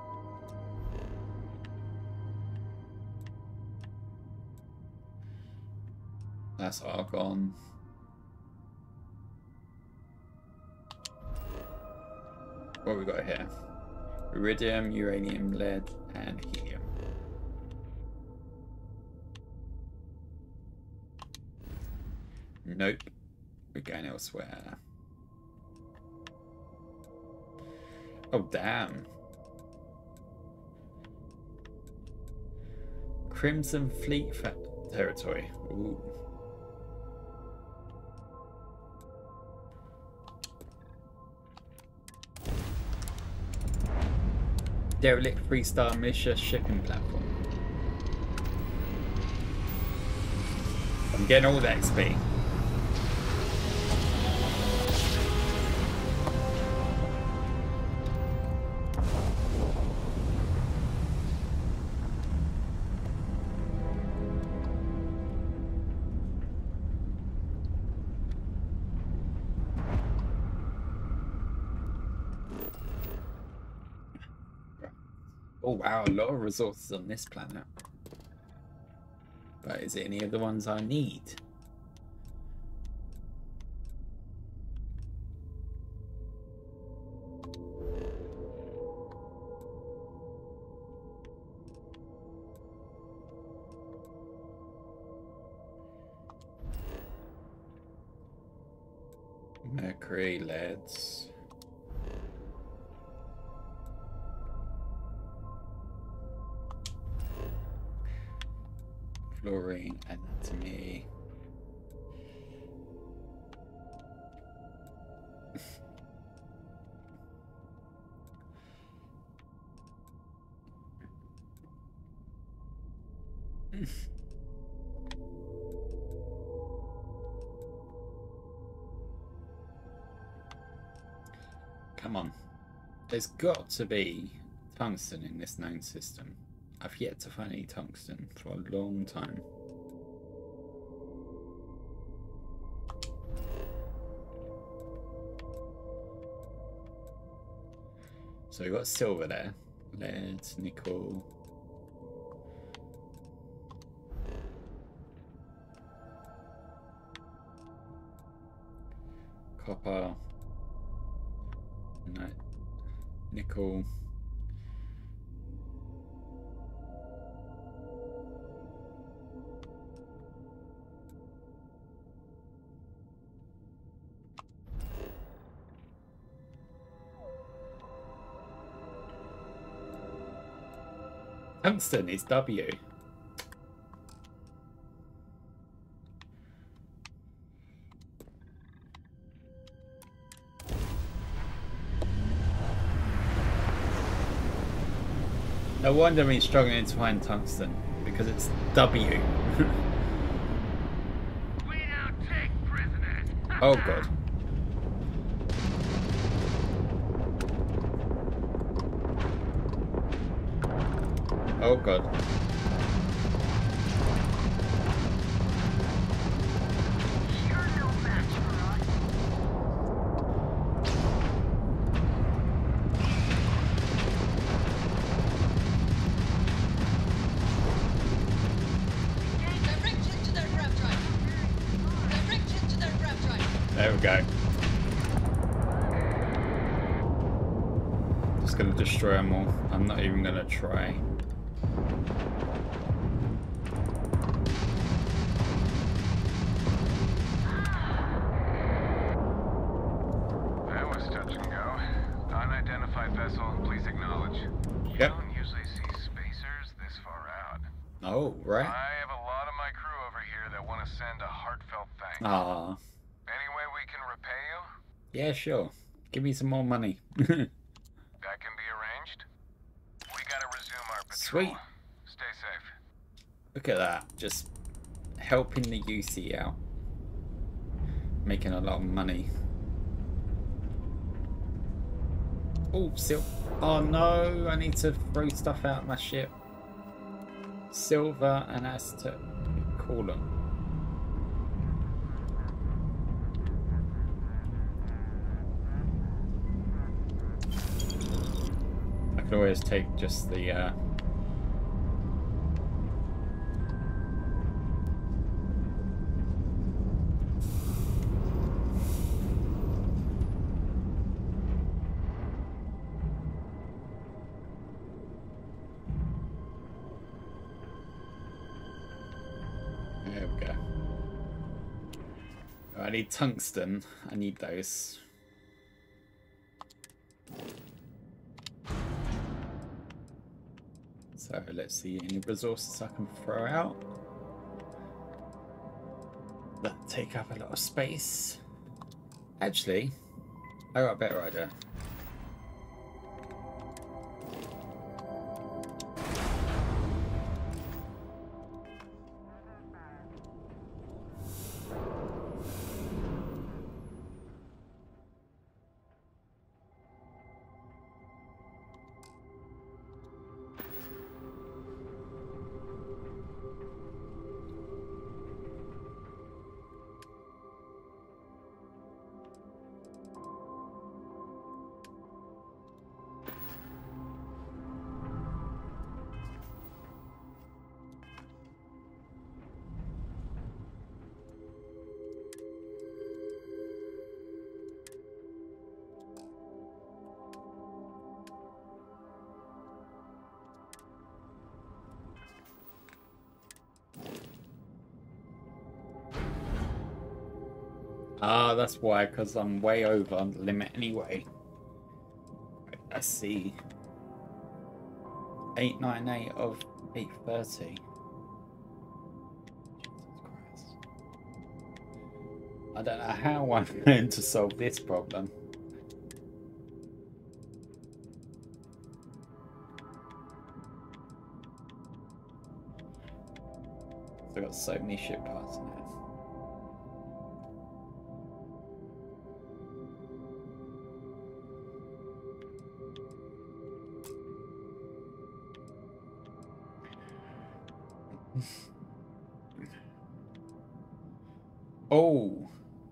That's argon. What we got here? Iridium, uranium, lead, and helium. Nope. We're going elsewhere. Oh, damn. Crimson Fleet territory. Ooh. Derelict three-star Misha shipping platform. I'm getting all that X P. Oh wow, a lot of resources on this planet. But is it any of the ones I need? Mercury, leads. Fluorine, anatomy. Come on. There's got to be tungsten in this known system. I've yet to find any tungsten for a long time. So we've got silver there. Lead, nickel. Copper. No. Nickel. Tungsten is W. No wonder he's struggling to find tungsten, because it's W. We don't take prisoners. Oh god. Oh god. You're no match for us. Direct hit to their grab drive. Direct hit to their grab drive. There we go. Just gonna destroy them all. I'm not even gonna try. That was touch and go. Unidentified vessel, please acknowledge. You Yep. don't usually see spacers this far out. Oh, right. I have a lot of my crew over here that want to send a heartfelt thanks. Ah. Any way we can repay you? Yeah, sure. Give me some more money. That can be arranged. We gotta resume our patrol. Sweet. Stay safe. Look at that. Just helping the U C out. Making a lot of money. Oh, sil- Oh no, I need to throw stuff out my ship. Silver and Aztec. Call them. I can always take just the uh There we go. Oh, I need tungsten. I need those. So let's see any resources I can throw out. That take up a lot of space. Actually, I got a better idea. Ah, that's why, because I'm way over the limit anyway. Right, I see. eight ninety-eight of eight thirty. Jesus Christ. I don't know how I'm going to solve this problem. I've got so many ship parts now. Oh,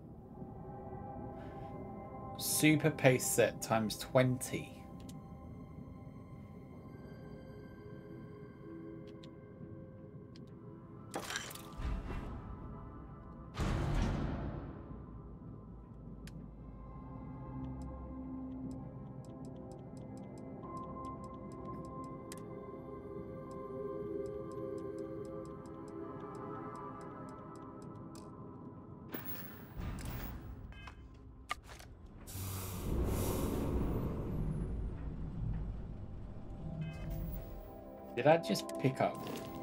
super pace set times twenty. Did I just pick up?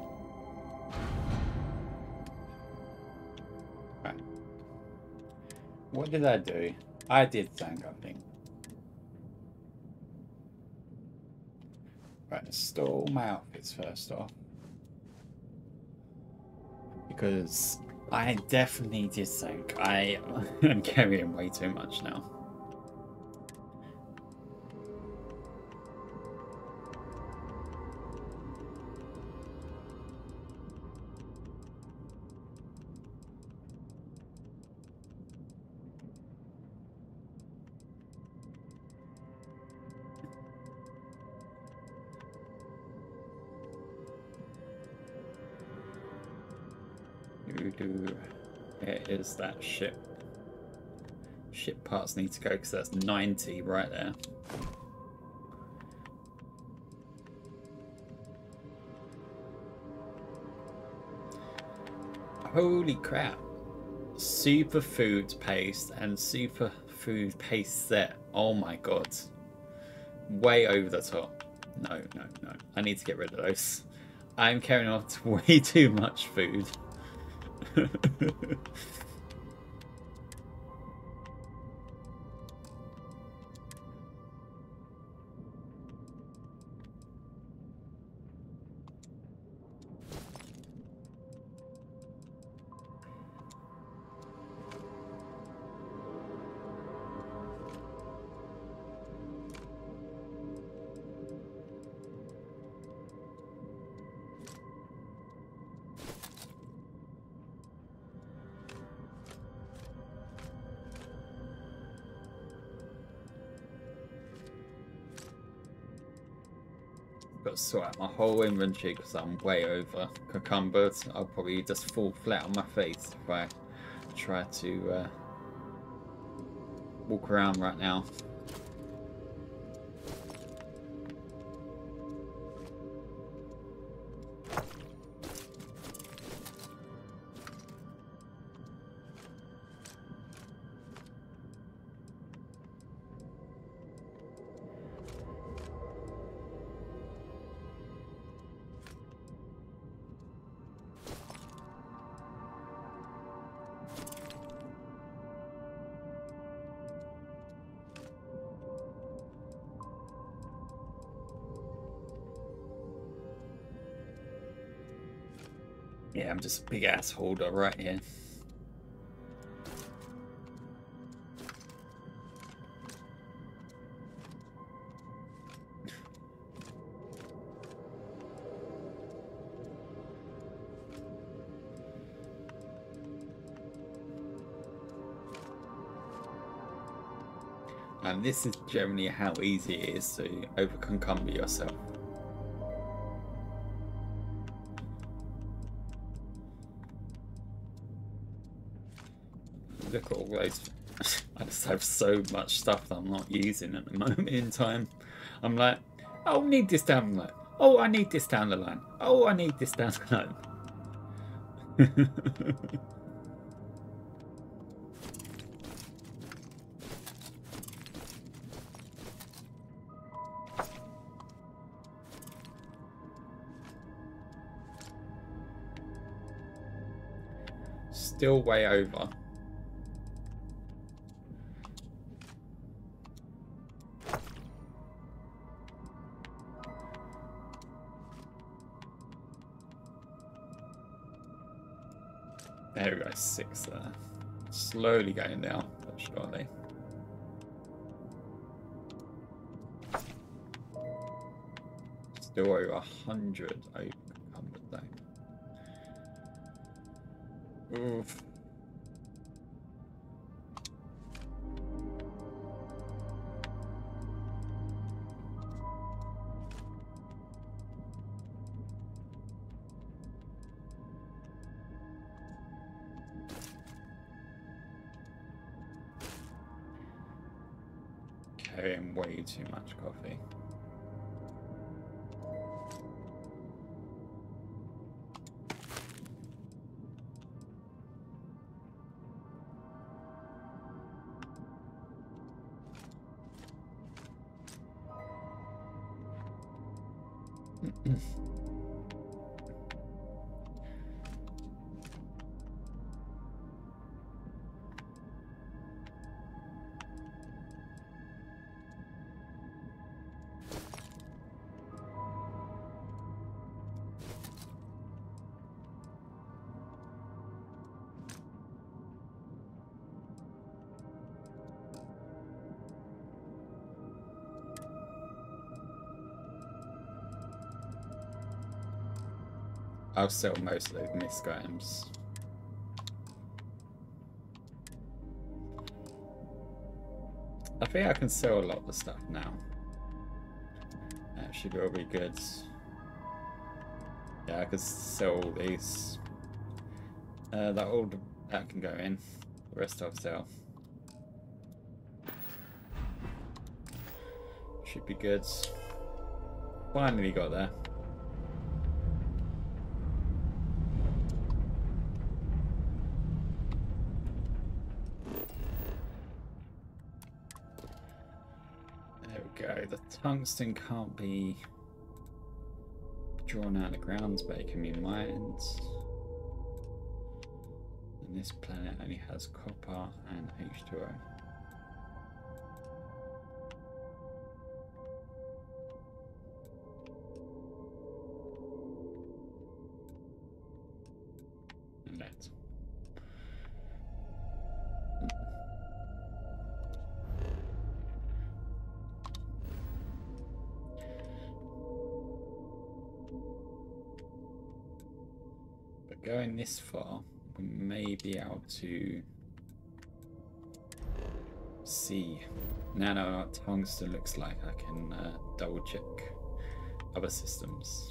Right. What did I do? I did something, I think. Right, store my outfits first off. Because I definitely did think I am carrying way too much now. Where is that ship? Ship parts need to go because that's ninety right there. Holy crap. Super food paste and super food paste set. Oh my god. Way over the top. No, no, no. I need to get rid of those. I'm carrying off way too much food. Got to sort out my whole inventory because I'm way over cucumbered. I'll probably just fall flat on my face if I try to uh, walk around right now. Yeah, I'm just a big ass holder right here. And this is generally how easy it is to over-encumber yourself. Look at all those. I just have so much stuff that I'm not using at the moment in time. I'm like, oh, I need this down the line. Oh, I need this down the line. Oh, I need this down the line. Still way over. There we go, six there. Slowly going down, but surely. Still over a hundred over encumbered though. Oof. Carrying way too much coffee. I'll sell most of those misc items. I think I can sell a lot of the stuff now. That should all be good. Yeah, I could sell all these. Uh, that all that can go in. The rest I'll sell. Should be good. Finally got there. There we go. The tungsten can't be drawn out of the ground, but it can be mined. And this planet only has copper and H two O. And lead. But going this far, we may be able to see. Now I know what tungsten looks like. I can uh, double check other systems.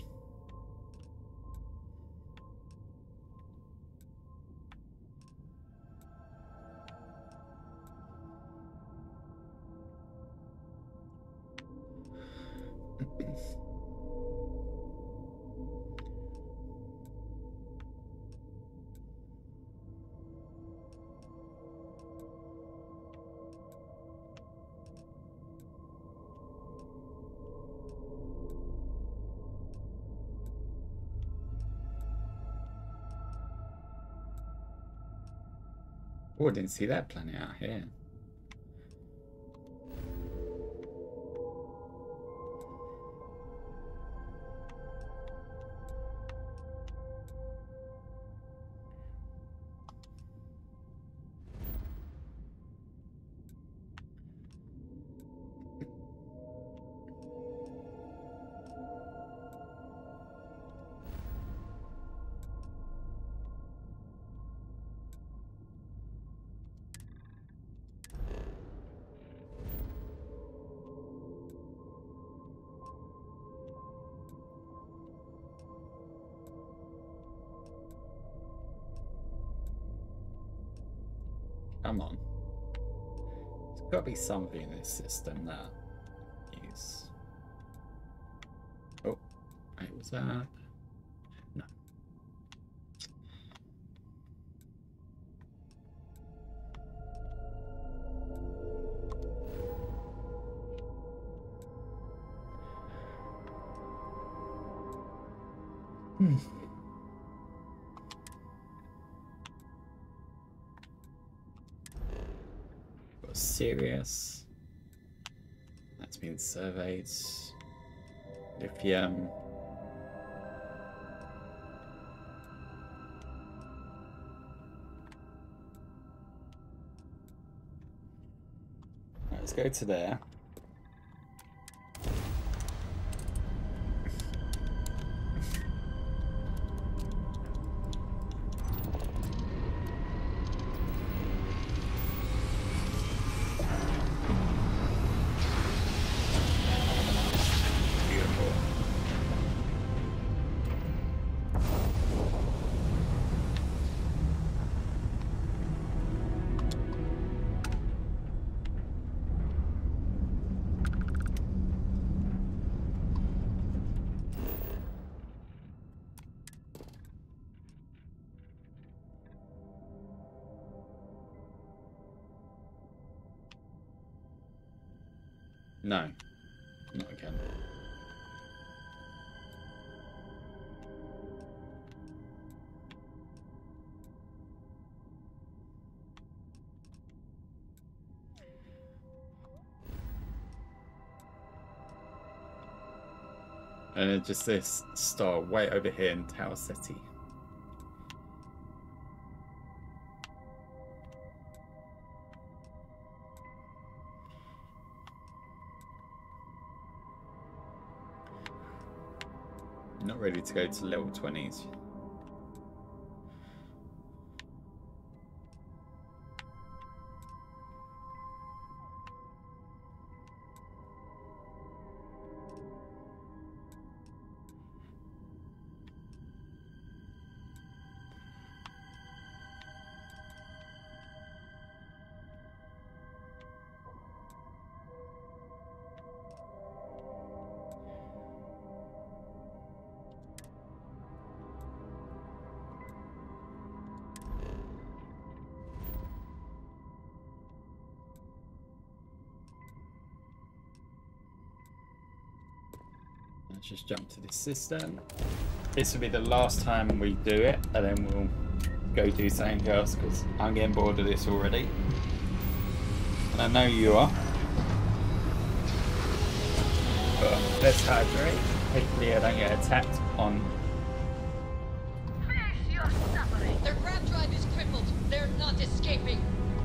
Oh, I didn't see that planet out here. Come on. There's got to be something in this system that is... Oh, wait, was that? No. Hmm. Sirius. That's been surveyed. Lithium. Right, let's go to there. No, not again. And it's just this star way over here in Tower City. Not ready to go to level twenties Let's just jump to this system. This will be the last time we do it, and then we'll go do something else because I'm getting bored of this already. And I know you are. But let's hydrate. Hopefully I don't get attacked on. Their grab drive is crippled. They're not escaping.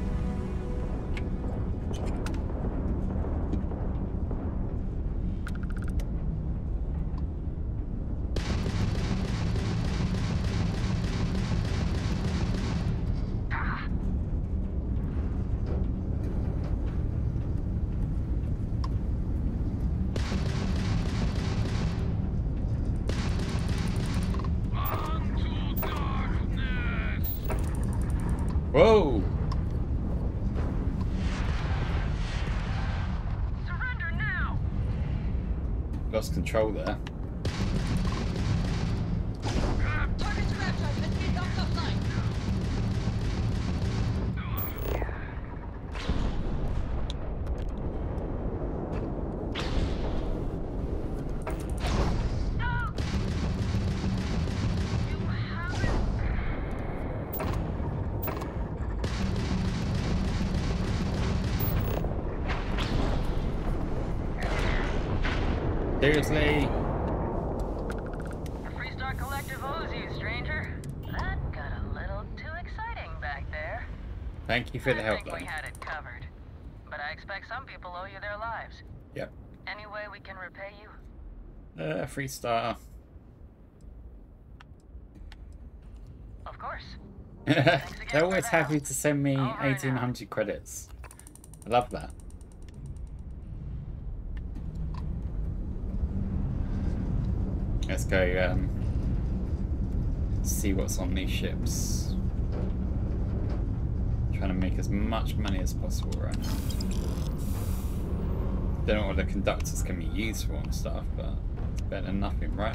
Whoa! Surrender now! Lost control there. Target's grab drive has been knocked offline. Seriously? The Freestar Collective owes you, stranger. That got a little too exciting back there. Thank you for the I help, think we though. had it covered. But I expect some people owe you their lives. Yep. Any way we can repay you? Uh, free star. Of course. They're always happy to send me eighteen hundred credits. I love that. Let's go um, see what's on these ships. Trying to make as much money as possible right now. Don't know what the conductors can be used for and stuff, but it's better than nothing, right?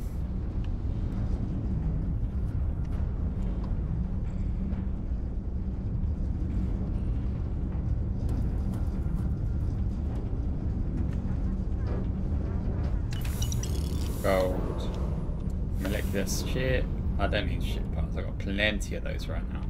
Gold. Molecular ship. I don't need ship parts. I've got plenty of those right now.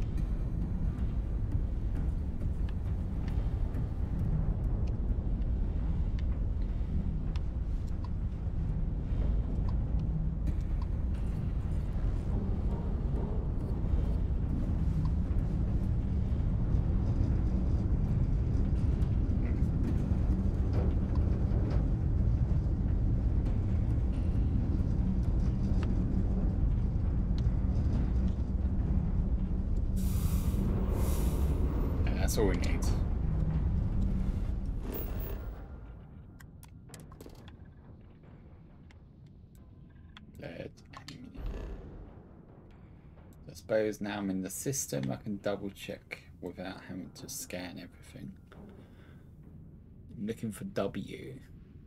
That's all we need. Lead. I suppose now I'm in the system, I can double check without having to scan everything. I'm looking for W.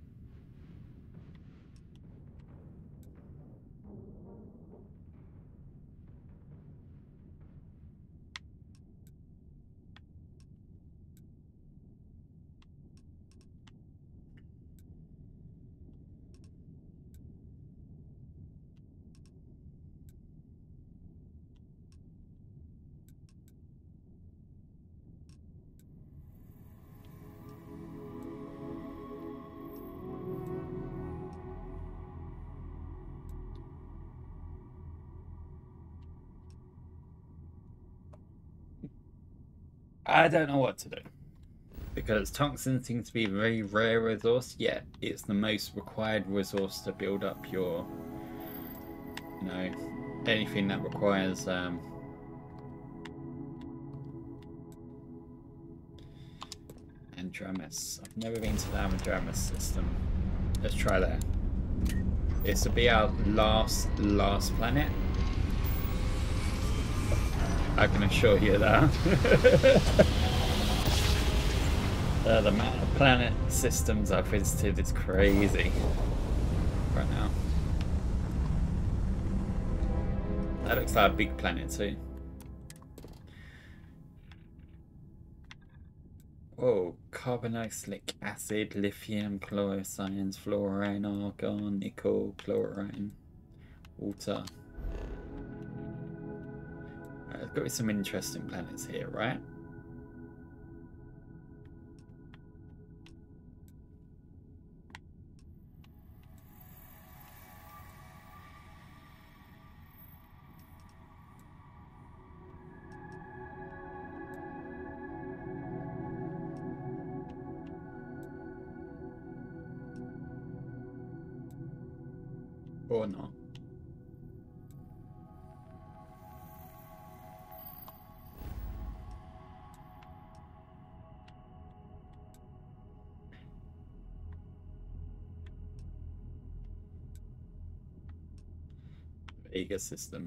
I don't know what to do. Because tungsten seems to be a very rare resource, yet it's the most required resource to build up your, you know, anything that requires um, Andromus. I've never been to the Andromus system. Let's try that. This will be our last, last planet. I can assure you that. uh, the amount of planet systems I've visited is crazy right now. That looks like a big planet too. Oh, carboxylic acid, lithium, chloroscience, fluorine, argon, nickel, chlorine, water. Uh, there's got to be some interesting planets here, right? Or not. Vega system.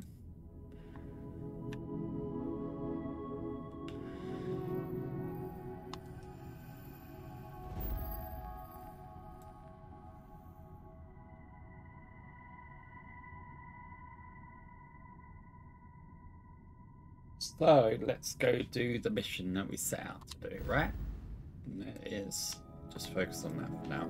So let's go do the mission that we set out to do, right? And it is just focus on that for now.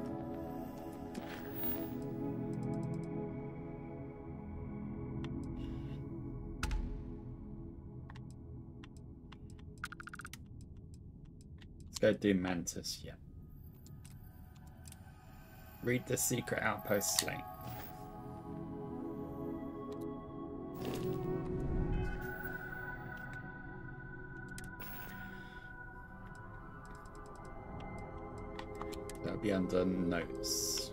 Let's go do Mantis, yeah. Read the secret outpost slate. That'll be under notes.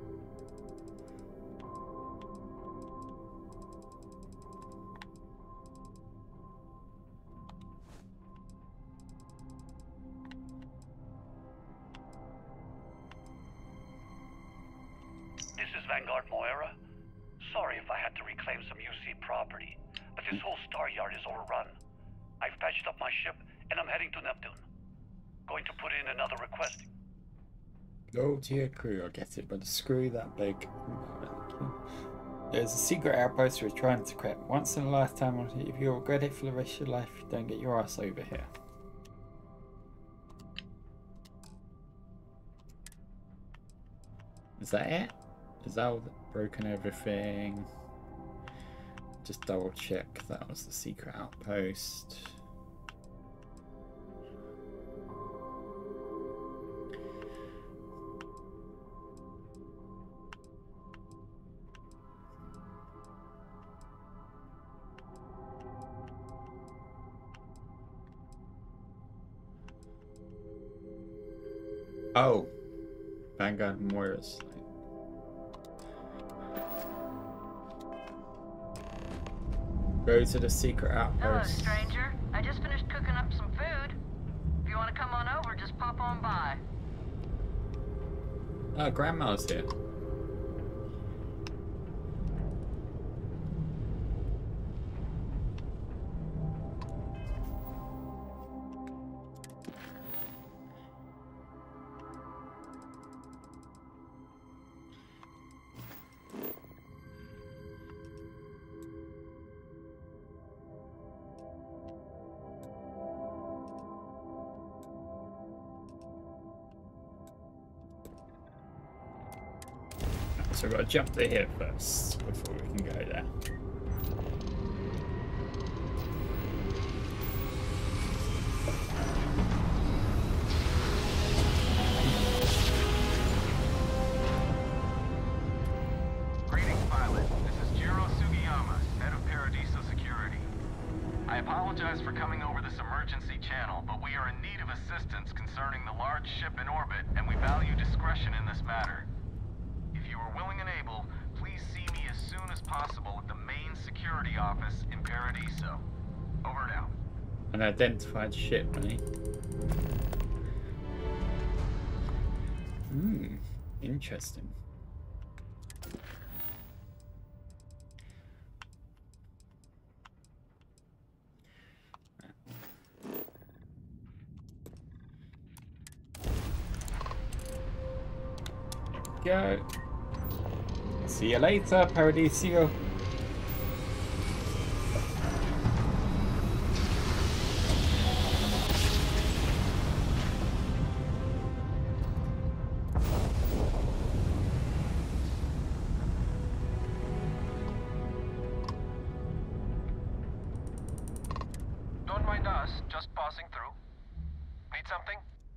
This is Vanguard Moira. Sorry if I had to reclaim some U C property, but this whole star yard is overrun. I've patched up my ship and I'm heading to Neptune. Going to put in another request. Go to your crew, I get it, but screw that big. There's a secret outpost we're trying to crack. Once in a lifetime, if you regret it for the rest of your life, don't get your ass over here. Is that it? Is that all broken everything? Just double check that was the secret outpost. Oh, Vanguard Moira's. Go to the secret outpost. Hello, stranger. I just finished cooking up some food. If you want to come on over, just pop on by. Oh, Grandma's here. So we've got to jump to here first before we can go there. Greetings, pilot. This is Jiro Sugiyama, head of Paradiso Security. I apologize for coming over this emergency channel, but we are in need of assistance concerning the large ship in orbit, and we value discretion in this matter. If you are willing and able, please see me as soon as possible at the main security office in Paradiso. Over now. An identified ship, eh? Hmm, interesting. There we go. See you later, Paradiso.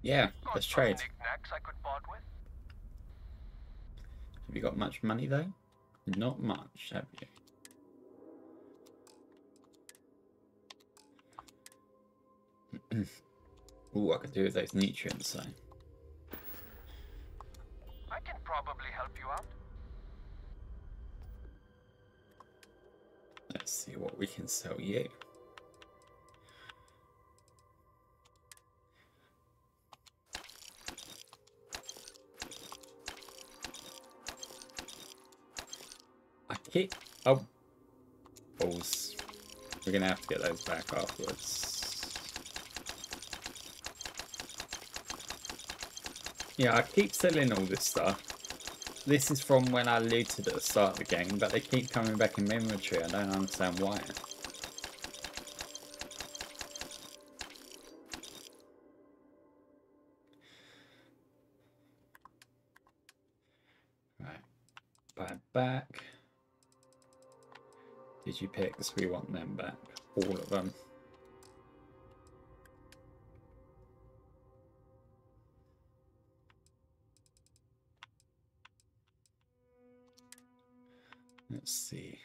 Yeah, let's trade. Knickknacks I could part with. Have you got much money though? Not much, have you? Ooh, I could do with those nutrients though. I can probably help you out. Let's see what we can sell you. I keep... Oh. Balls. We're gonna have to get those back afterwards. Yeah, I keep selling all this stuff. This is from when I looted at the start of the game, but they keep coming back in my inventory. I don't understand why. Right. Buy back. Digipicks, we want them back. All of them. Let's see.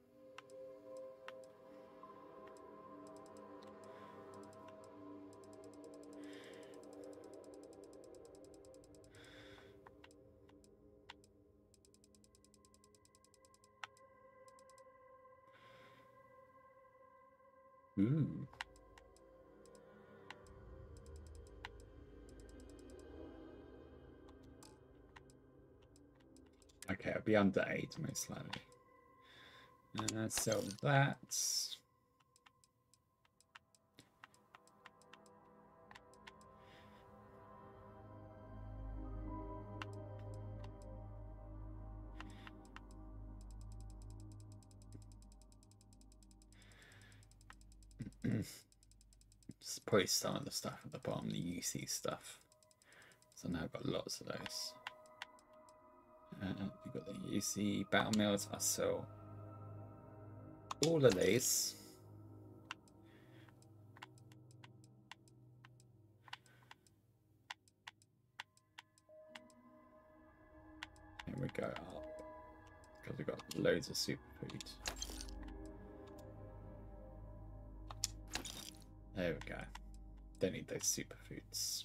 Ooh. Okay, I'll be under eight most likely. Uh, sell that. Just probably some of the stuff at the bottom, the U C stuff. So now I've got lots of those. Uh, you've got the U C battle mills. I sell all of these. Here we go up because we've got loads of superfood. There we go. Don't need those superfoods.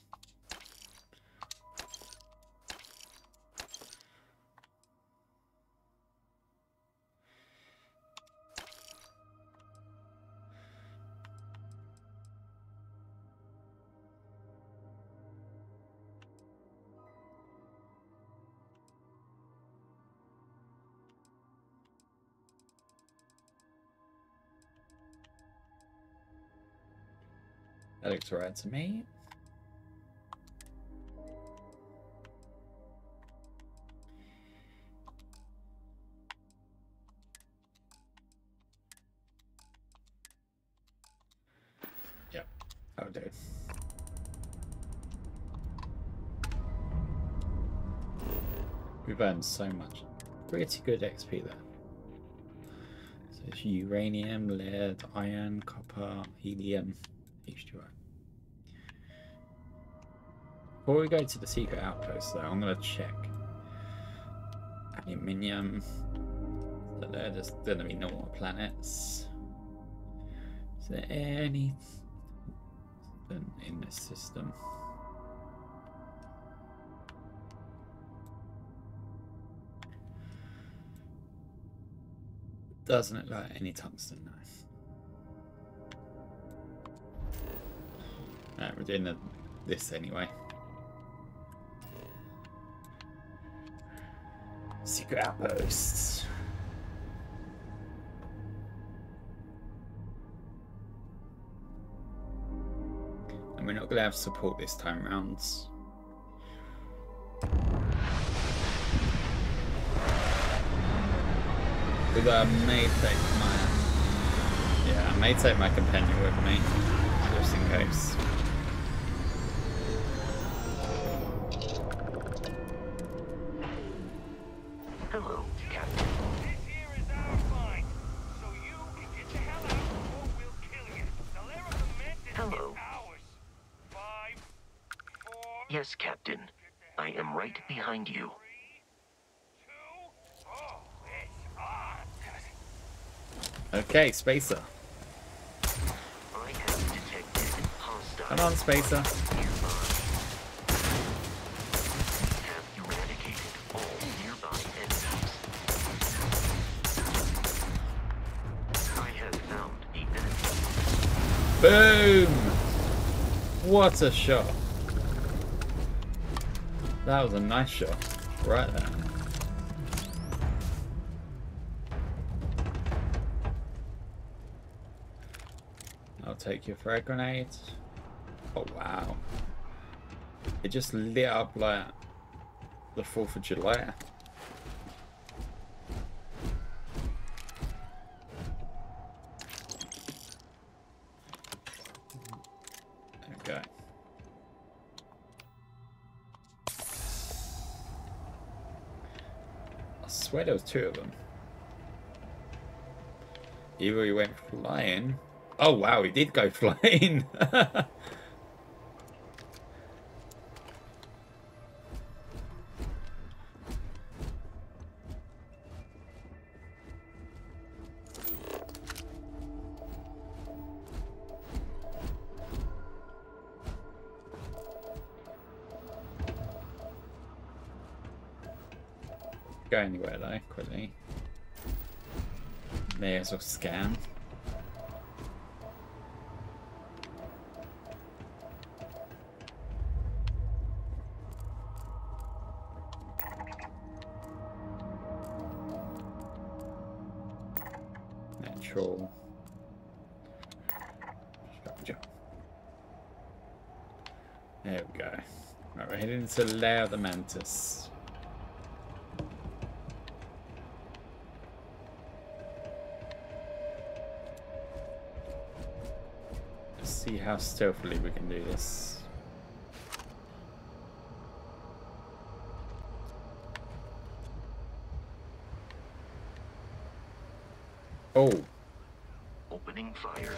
That looks right to me. Yep, that'll do. We've earned so much. Pretty good X P there. So it's uranium, lead, iron, copper, helium, H two O. Before we go to the secret outpost though, I'm going to check. Aluminium. So they're just going to be normal planets. Is there anything in this system? Doesn't look like any tungsten, no. Alright, we're doing the, this anyway. Secret outposts. And we're not going to have support this time round. Although I may take my... Yeah, I may take my companion with me, just in case. Hello, Captain. This here is our fight, so you can get the hell out or we'll kill you. The Lara Lament is Hello. ours. Five, four, Yes, Captain. I am right behind you. Okay, Spacer. I have detected hostile. Come on, Spacer. Have eradicated all nearby enemies. I have found the enemy. Boom! What a shot. That was a nice shot. Right there. I'll take your frag grenade. Oh wow. It just lit up like the fourth of July. There we go. I swear there was two of them. Either he went flying. Oh wow, he did go flying. Go anywhere though, quickly. May as well scan. Natural structure. There we go. Right, we're heading to the lair of the mantis. Let's see how stealthily we can do this. Oh. Opening fire.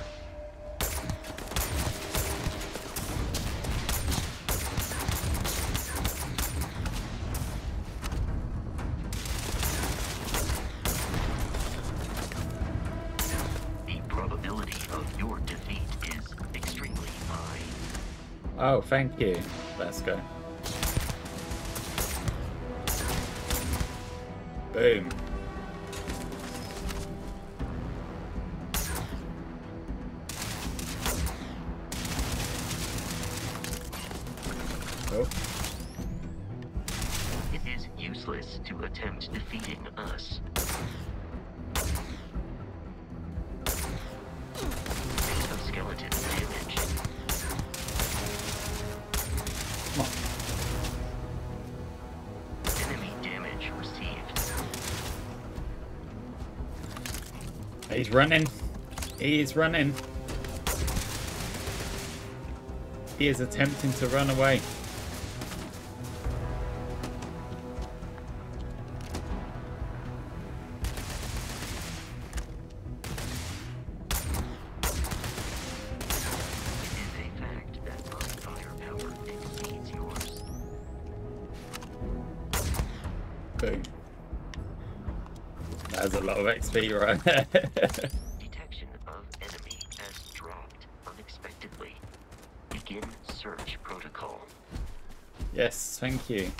The probability of your defeat is extremely high. Oh, thank you. Let's go. Boom. Oh. It is useless to attempt defeating us. Rate of skeleton damage. Come on. Enemy damage received. He's running. He's running. He is attempting to run away. Boom. That's a lot of X P right there. Detection of enemy has dropped unexpectedly. Begin search protocol. Yes, thank you.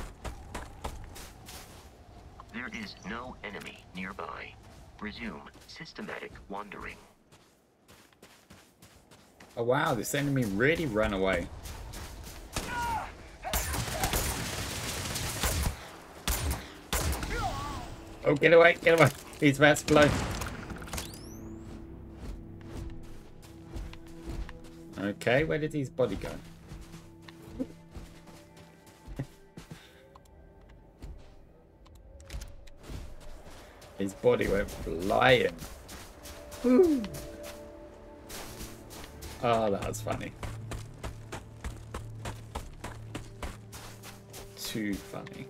There is no enemy nearby. Resume systematic wandering. Oh wow, this enemy really ran away. Oh, get away, get away. He's about to blow. Okay, where did his body go? His body went flying. Woo. Oh, that was funny. Too funny.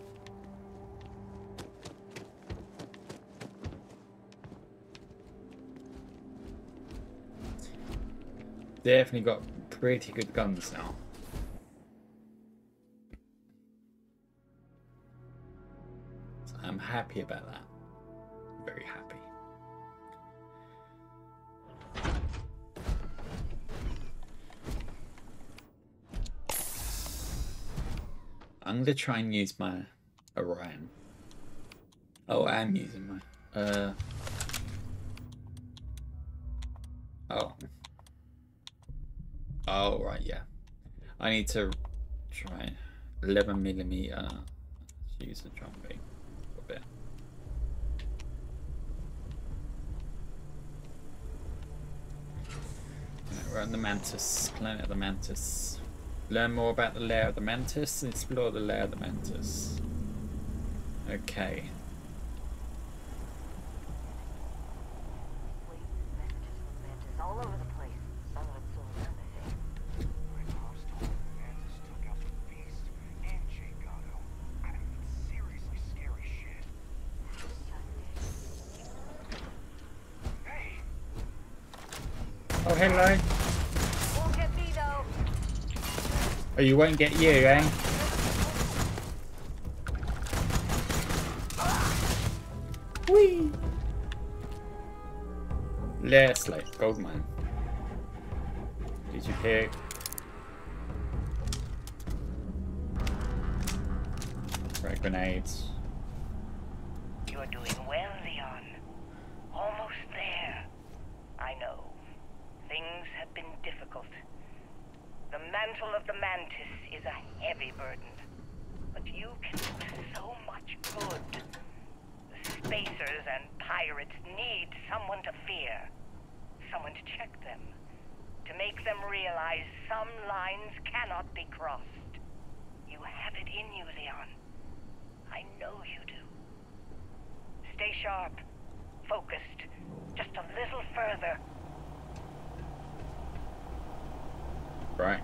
Definitely got pretty good guns now. happy about that. Very happy. I'm going to try and use my Orion. Oh, I am using my... Uh... Oh. Oh, right, yeah. I need to try eleven millimeter. Let's use the drum beat for a bit. Right, we're on the Mantis, planet of the Mantis. Learn more about the lair of the Mantis, explore the lair of the Mantis. Okay. All over the place. Some of it's still missing. My mom's told Mantis took out the Beast and Jay Gatto. I mean, seriously scary shit. Hey! Oh, hello. Won't get me though. Oh, you won't get you, eh? Whee! Lair slate, gold mine. Did you pick? Right, grenades. You're doing well, Leon. Almost there. I know. Things have been difficult. The mantle of the Mantis is a heavy burden. But you can do so much good. The Spacers and pirates need someone to fear. Someone to check them. To make them realize some lines cannot be crossed. You have it in you, Leon. I know you do. Stay sharp. Focused. Just a little further. Right.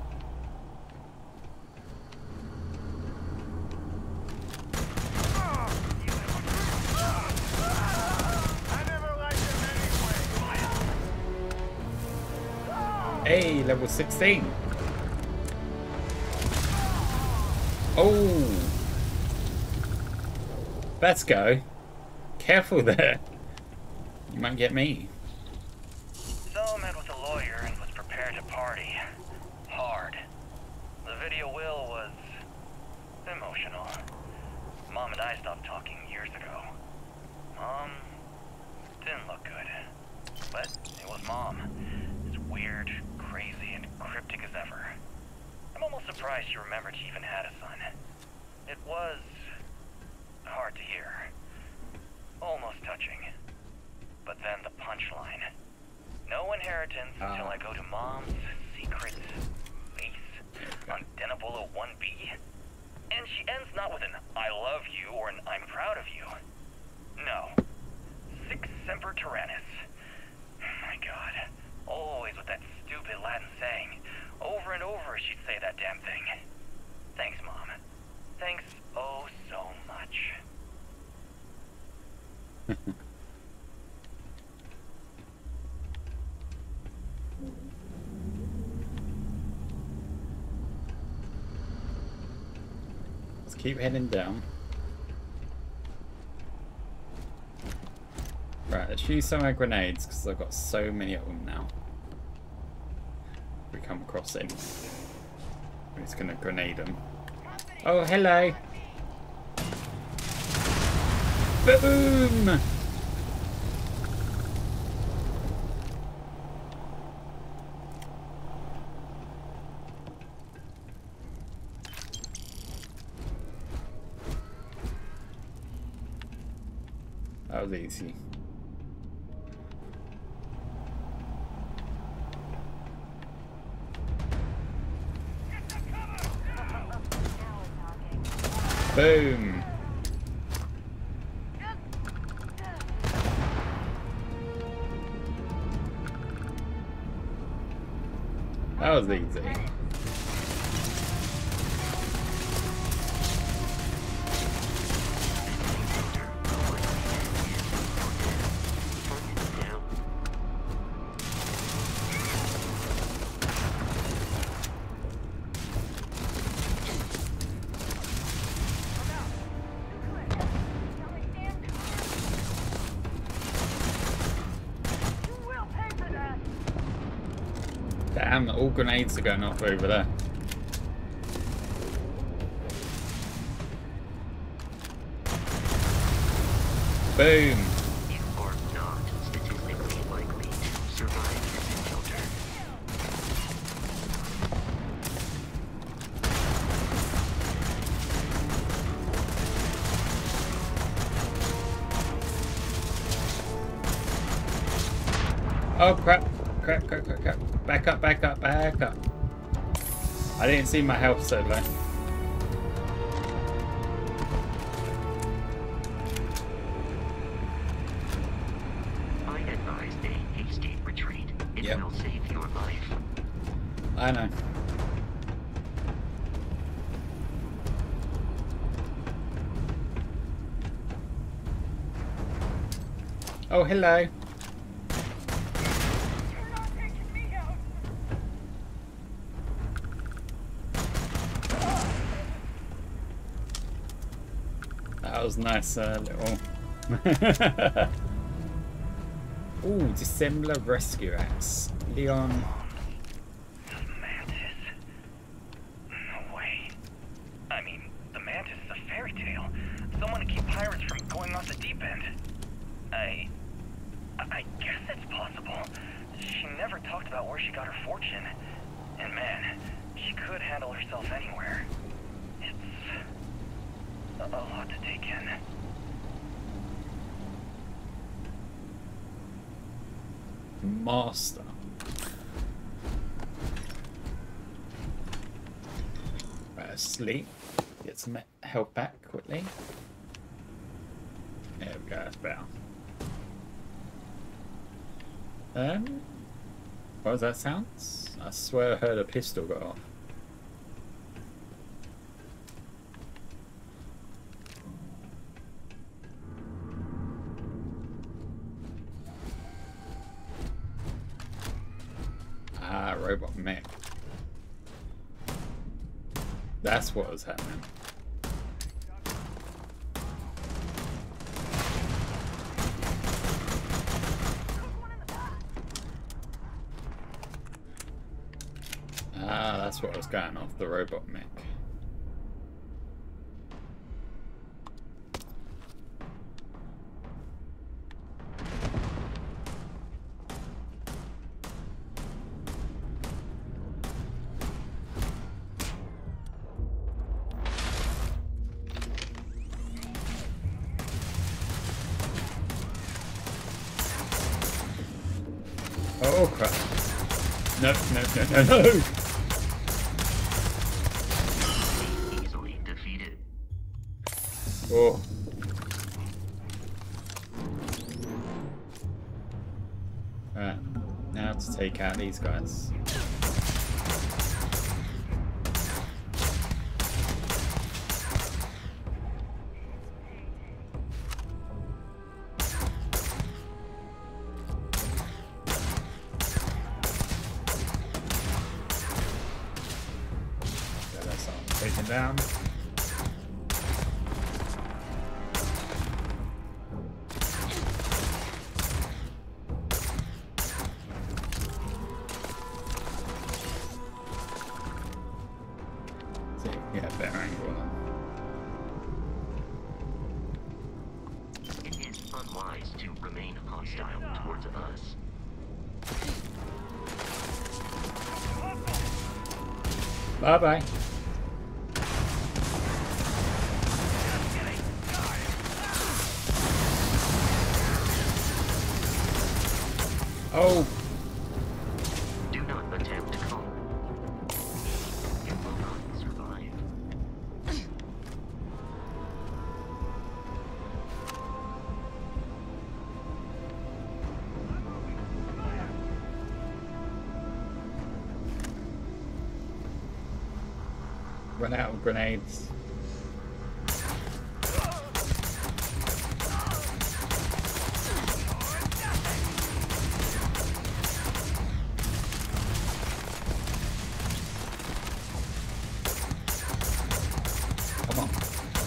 Hey, level sixteen. Oh. Let's go. Careful there. You might get me. So I met with a lawyer and was prepared to party. Hard. The video will was emotional. Mom and I stopped talking years ago. Mom didn't look good. But it was Mom. As weird, crazy, and cryptic as ever. I'm almost surprised she remembered she even had a son. It was hard to hear. Almost touching. But then the punchline. No inheritance uh. until I go to Mom's secret base on Denebola one B. And she ends not with an I love you or an I'm proud of you. No. Sic semper tyrannis. My God. Always with that stupid Latin saying. Over and over she'd say that damn thing. Thanks, Mom. Thanks oh so much. Let's keep heading down. Right, let's use some of our grenades because I've got so many of them now. If we come across any, we're just gonna grenade them. Oh, hello! Boom! That was easy. Boom! That was easy. Damn, all grenades are going off over there. Boom. You are not statistically likely to survive this encounter. Oh crap. Crap, crap, crap, crap. Back up, back up, back up. I didn't see my health so low. I advise a hasty retreat. It Yep. will save your life. I know. Oh, hello. That was nice, uh, little. Ooh, dissembler rescue axe. Leon. Mantis. No way. I mean, the Mantis is a fairy tale. Someone to keep pirates from going off the deep end. I... I guess it's possible. She never talked about where she got her fortune. And man, she could handle herself anywhere. It's... a, a lot to take in. Master. Right, sleep. Get some health back quickly. There we go, that's better. Um, what was that sound? I swear I heard a pistol go off. Ah, robot mech. That's what was happening. Ah, that's what was going off, the robot mech. Oh crap. No, no, no, no, no! Easily defeated. Oh. Alright, now to take out these guys. Taken down. See, yeah, better angle on. It is unwise to remain hostile towards us. Bye bye. Oh. Do not attempt to come. You will not survive. Run out of grenades. Come on.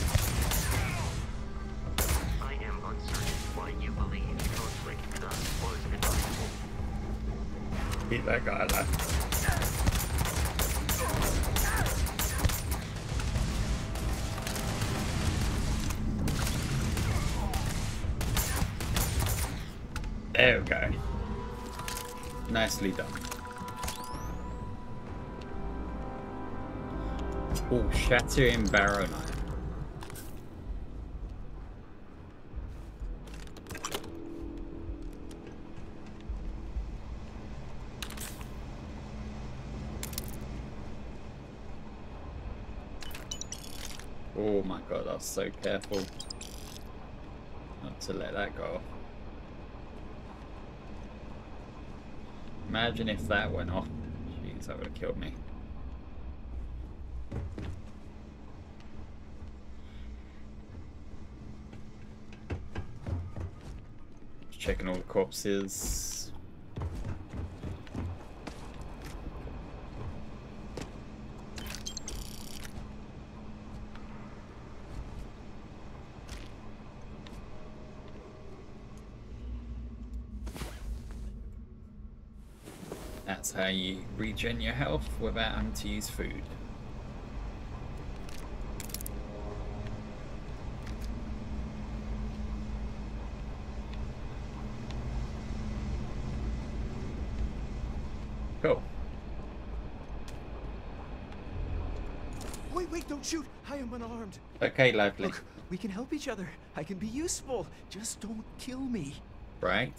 I am uncertain why you believe conflict with us was advisable. Beat that guy alive. There we go. Nicely done. Oh, shattering barrow knife. Oh my god, I was so careful not to let that go. Imagine if that went off. Jeez, that would have killed me. Just checking all the corpses. That's how you regen your health without having to use food. Cool. Wait, wait, don't shoot! I am unarmed. Okay, lovely. Look, we can help each other. I can be useful. Just don't kill me. Right.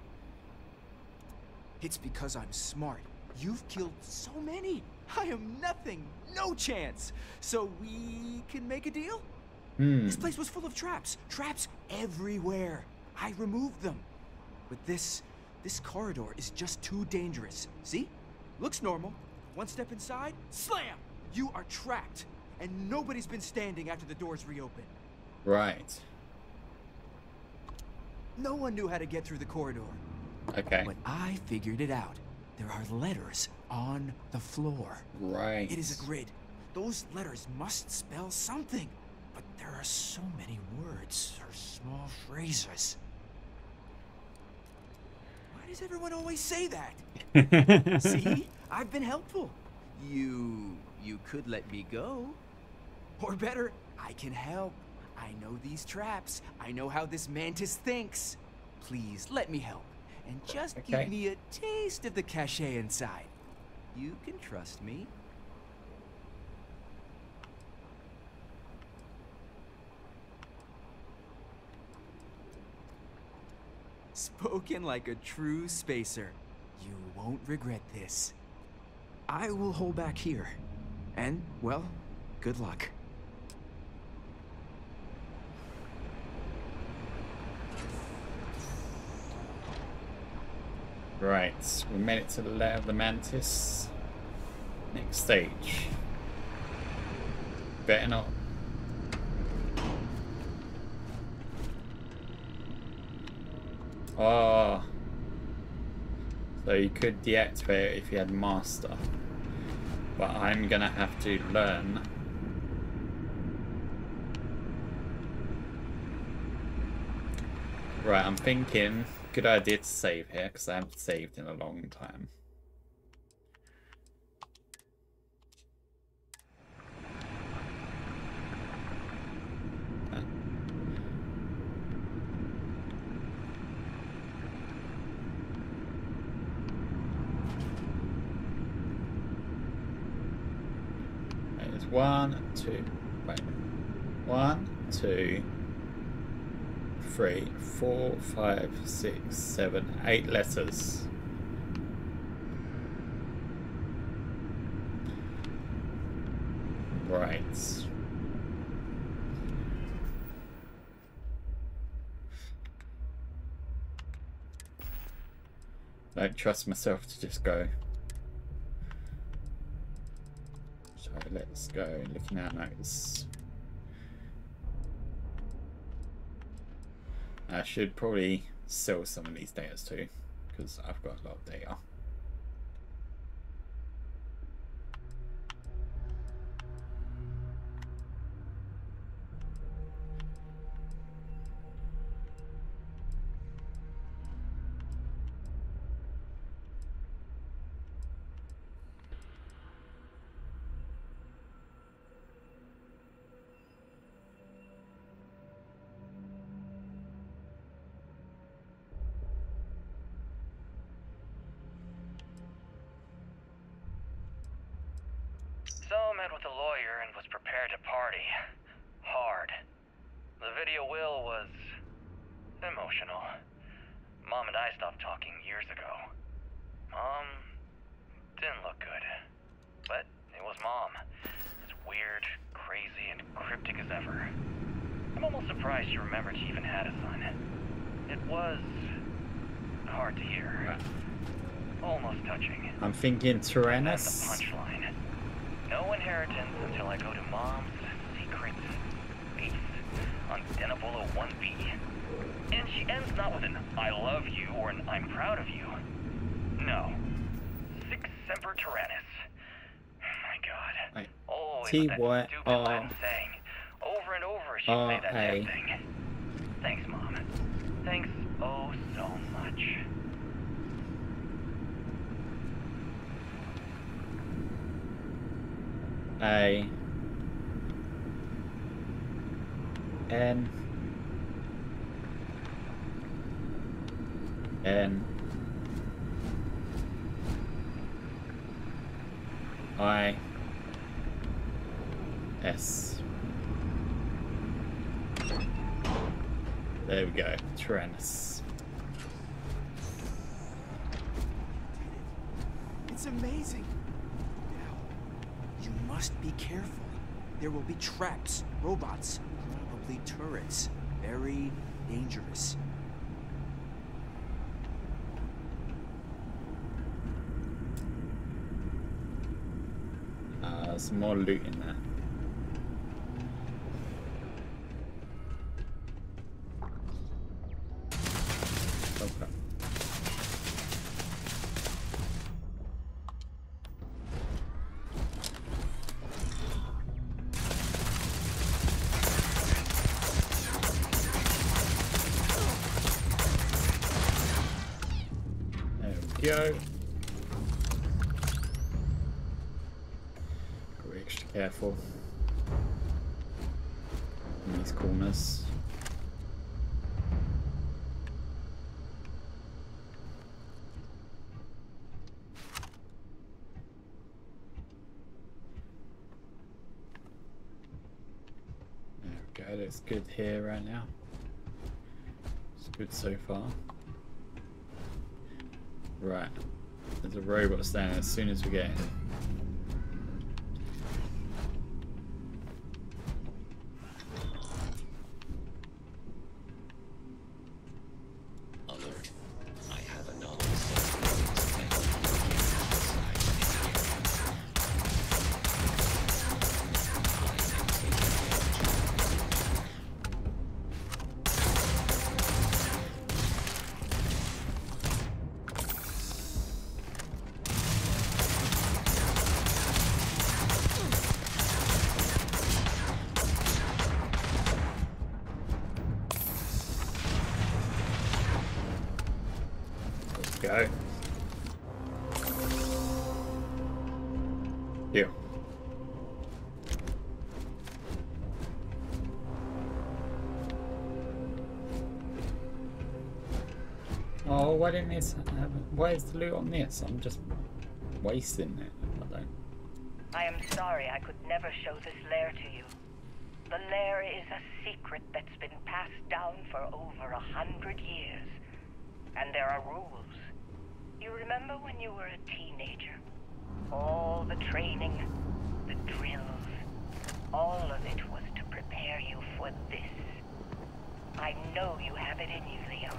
It's because I'm smart. You've killed so many. I am nothing. No chance. So we can make a deal? Hmm. This place was full of traps. Traps everywhere. I removed them. But this... this corridor is just too dangerous. See? Looks normal. One step inside, slam! You are trapped. And nobody's been standing after the doors reopen. Right. No one knew how to get through the corridor. Okay. But I figured it out. There are letters on the floor. Right. It is a grid. Those letters must spell something. But there are so many words or small phrases. Why does everyone always say that? See? I've been helpful. You... you could let me go. Or better, I can help. I know these traps. I know how this mantis thinks. Please, let me help. And just Okay. give me a taste of the cachet inside. You can trust me. Spoken like a true spacer. You won't regret this. I will hold back here. And, well, good luck. Right, we made it to the lair of the mantis. Next stage. Better not. Oh. So you could deactivate it if you had master. But I'm gonna have to learn. Right, I'm thinking good idea to save here because I haven't saved in a long time. There's one, two, wait, one, two, three, four, five, six, seven, eight letters. Right. Don't trust myself to just go. So let's go looking at notes. I should probably sell some of these data too, because I've got a lot of data. lawyer and was prepared to party. Hard. The video will was emotional. Mom and I stopped talking years ago. Mom didn't look good. But it was Mom. As weird, crazy, and cryptic as ever. I'm almost surprised she remembered she even had a son. It was hard to hear. Almost touching. I'm thinking Tyrannus. And the punchline. No inheritance until I go to Mom's secret base on Denebola one B. And she ends not with an I love you or an I'm proud of you. No. Sic Semper Tyrannis. Oh my god. Right. Always T that Y stupid R Latin saying. Over and over she'd R say that A. damn thing. Thanks, Mom. Thanks oh so much. A N N I S. There we go, Tyrannus. It's amazing. Now, you must be careful. There will be traps, robots, probably turrets. Very dangerous. Uh, some more loot in there. Okay. There we go. Gotta be extra careful in these corners. There we go, looks good here right now. It's good so far. Right, there's a robot standing as soon as we get in. Alert. I have anomalous Go. Yeah. Oh, why didn't this have, why is the loot on this? I'm just wasting it. I don't. I am sorry I could never show this lair to you. The lair is a secret that's been passed down for over a hundred years. And there are rules. You remember when you were a teenager? All the training, the drills, all of it was to prepare you for this. I know you have it in you, Leon.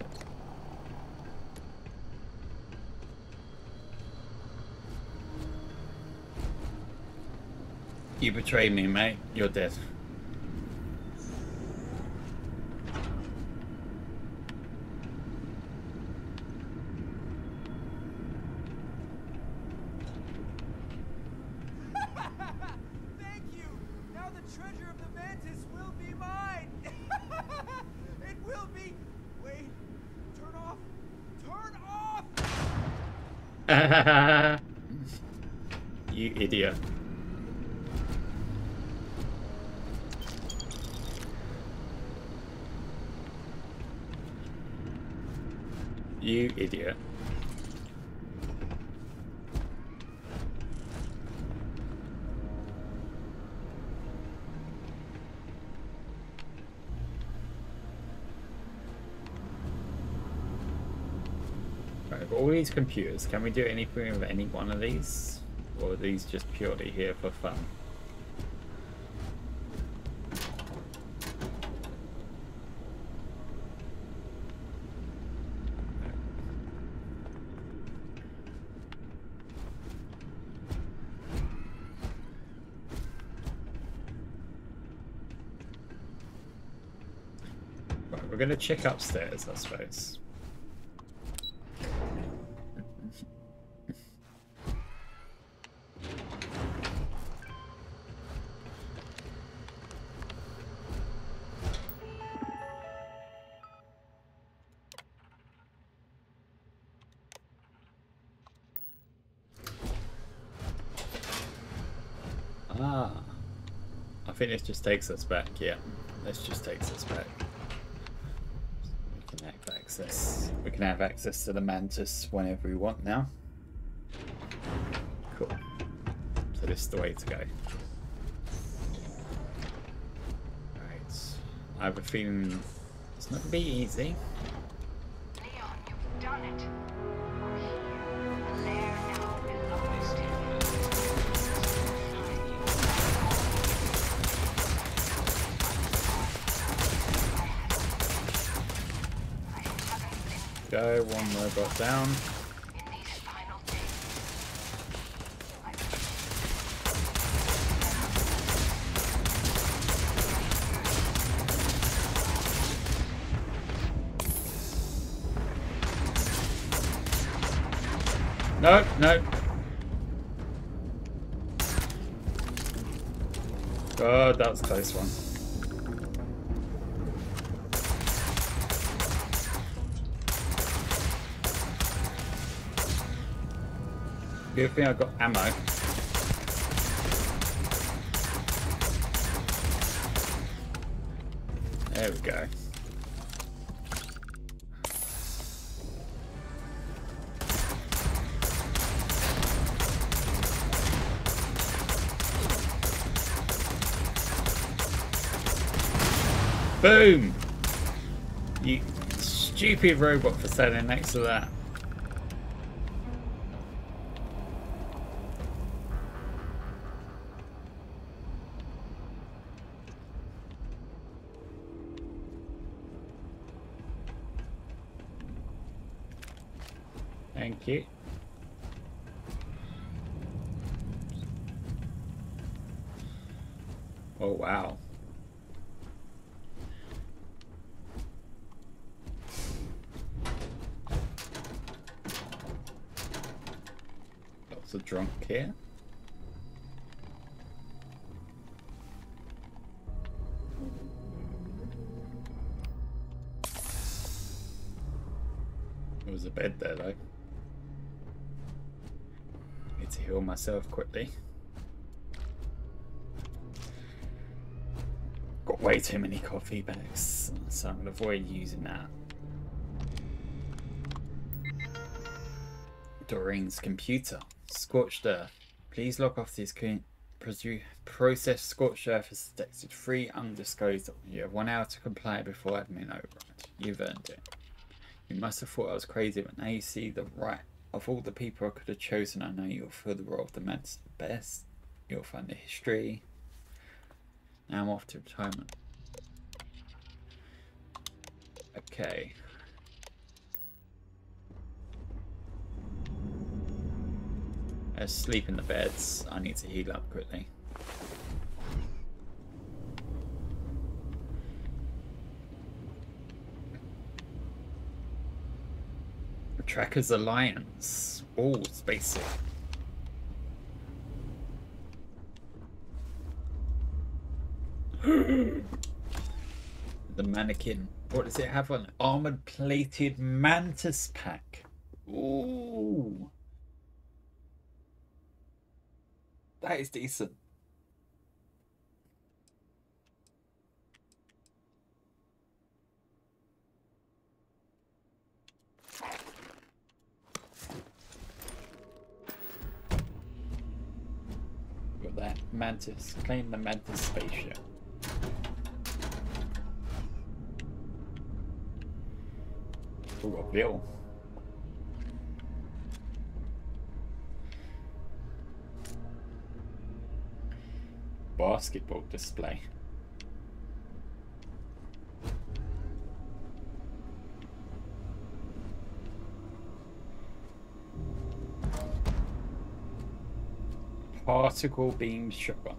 You betrayed me, mate. You're dead. You idiot. You idiot. got all these computers. Can we do anything with any one of these? Or are these just purely here for fun? Right, we're going to check upstairs, I suppose. Ah, I think this just takes us back. Yeah, this just takes us back. We can have access. We can have access to the Mantis whenever we want now. Cool. So this is the way to go. Right. I have a feeling it's not gonna be easy. Leon, you've done it. We're here. The lair now belongs to you. Go, one robot down. No, no. God, that was a close one. Good thing I got ammo. There we go. Boom! You stupid robot for standing next to that. Thank you. Oh, wow. Lots of drunk here. There was a bed there though. Need to heal myself quickly. Got way too many coffee bags, so I'm going to avoid using that. Doreen's computer. Scorched earth. Please log off this process. Scorched earth has detected three undisclosed. You have one hour to comply before admin override. You've earned it. You must have thought I was crazy, but now you see the right. Of all the people I could have chosen, I know you'll fill the role of the Mantis the best. You'll find the history. Now I'm off to retirement. Okay. Let's sleep in the beds. I need to heal up quickly. Trackers Alliance. Oh, it's basic. The mannequin. What does it have on? Armored plated Mantis pack. Ooh. That is decent. Got that Mantis. Claim the Mantis spaceship. Oh, got Bill. basketball display. Particle beam shotgun.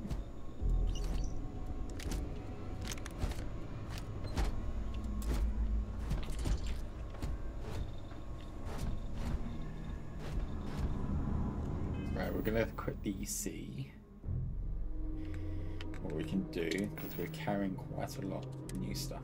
Right, we're gonna quickly see what we can do because we're carrying quite a lot of new stuff.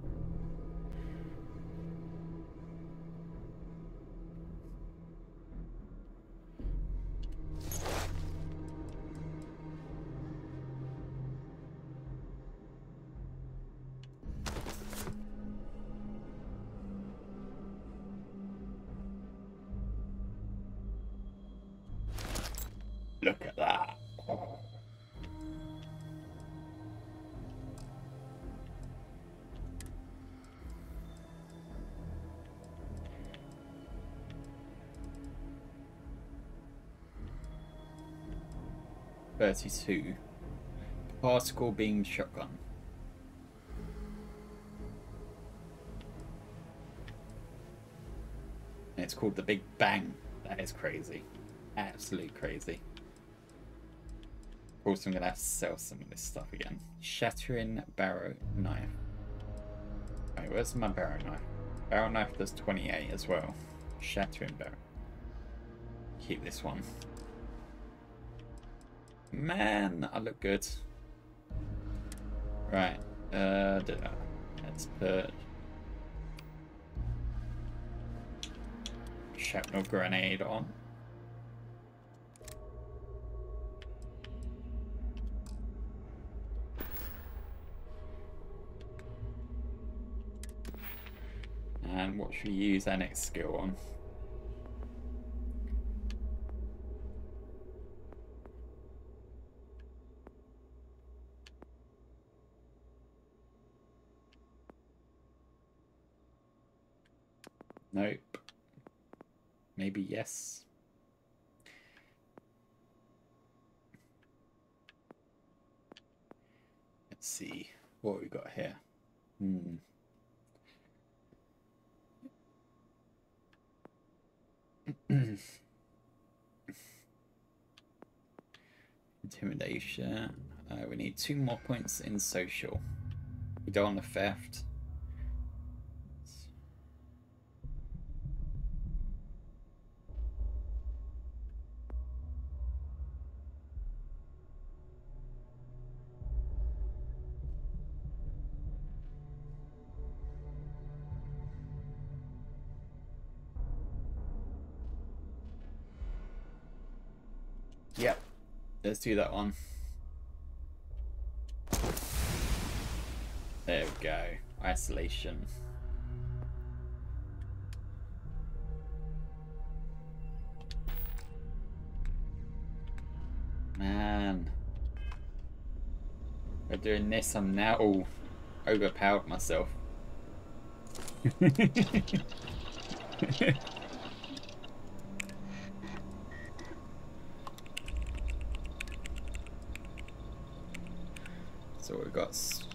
Look at that. Thirty-two. Particle beam shotgun. And it's called the Big Bang. That is crazy. Absolutely crazy. Of course, I'm gonna have to sell some of this stuff again. Shattering barrow knife. Wait, where's my barrow knife? Barrow knife does twenty-eight as well. Shattering barrow. Keep this one. Man, I look good. Right. Uh, let's put shrapnel grenade on. And what should we use our next skill on? Nope. Maybe yes. Let's see what we got here. Hmm. Intimidation. Uh, we need two more points in social. We go on the theft. Yep, let's do that one. There we go. Isolation. Man. By doing this, I'm now all overpowered myself. So we've got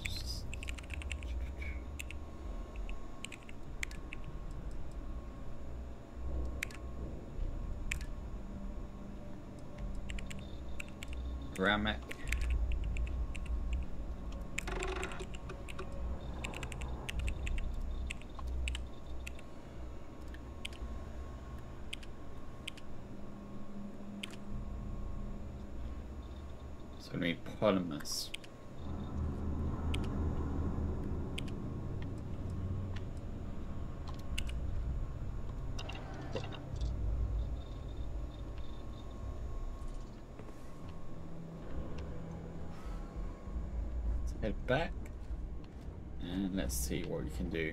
Ramek. So we need polymers. Head back and let's see what we can do.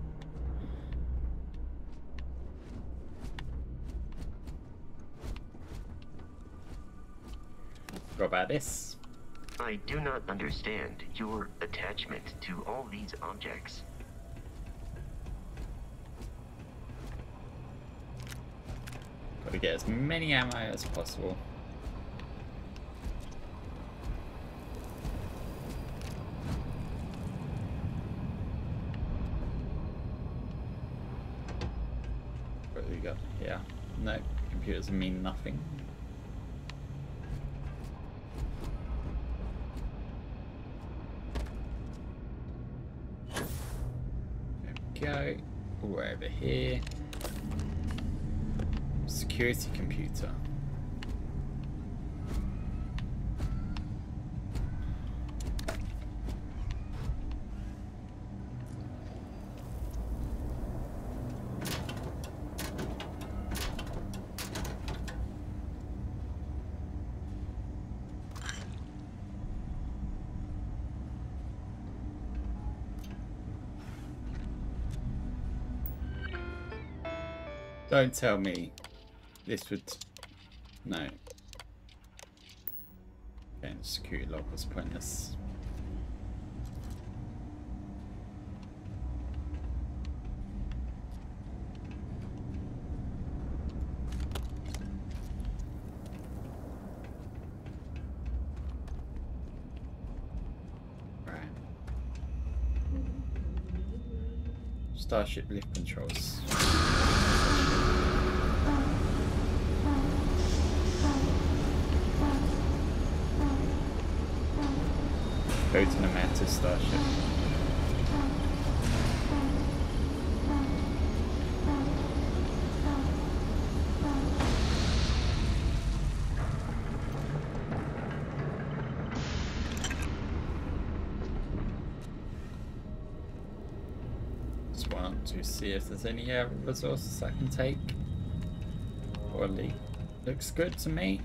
Go about this. I do not understand your attachment to all these objects. Gotta get as many ammo as possible. got here? No, computers mean nothing. There we go. We're over here. Security computer. Don't tell me this would... No. Okay, the security log was pointless. Right. Starship lift controls. Go to the Mantis starship. Just want to see if there's any uh, resources I can take. Quality looks good to me.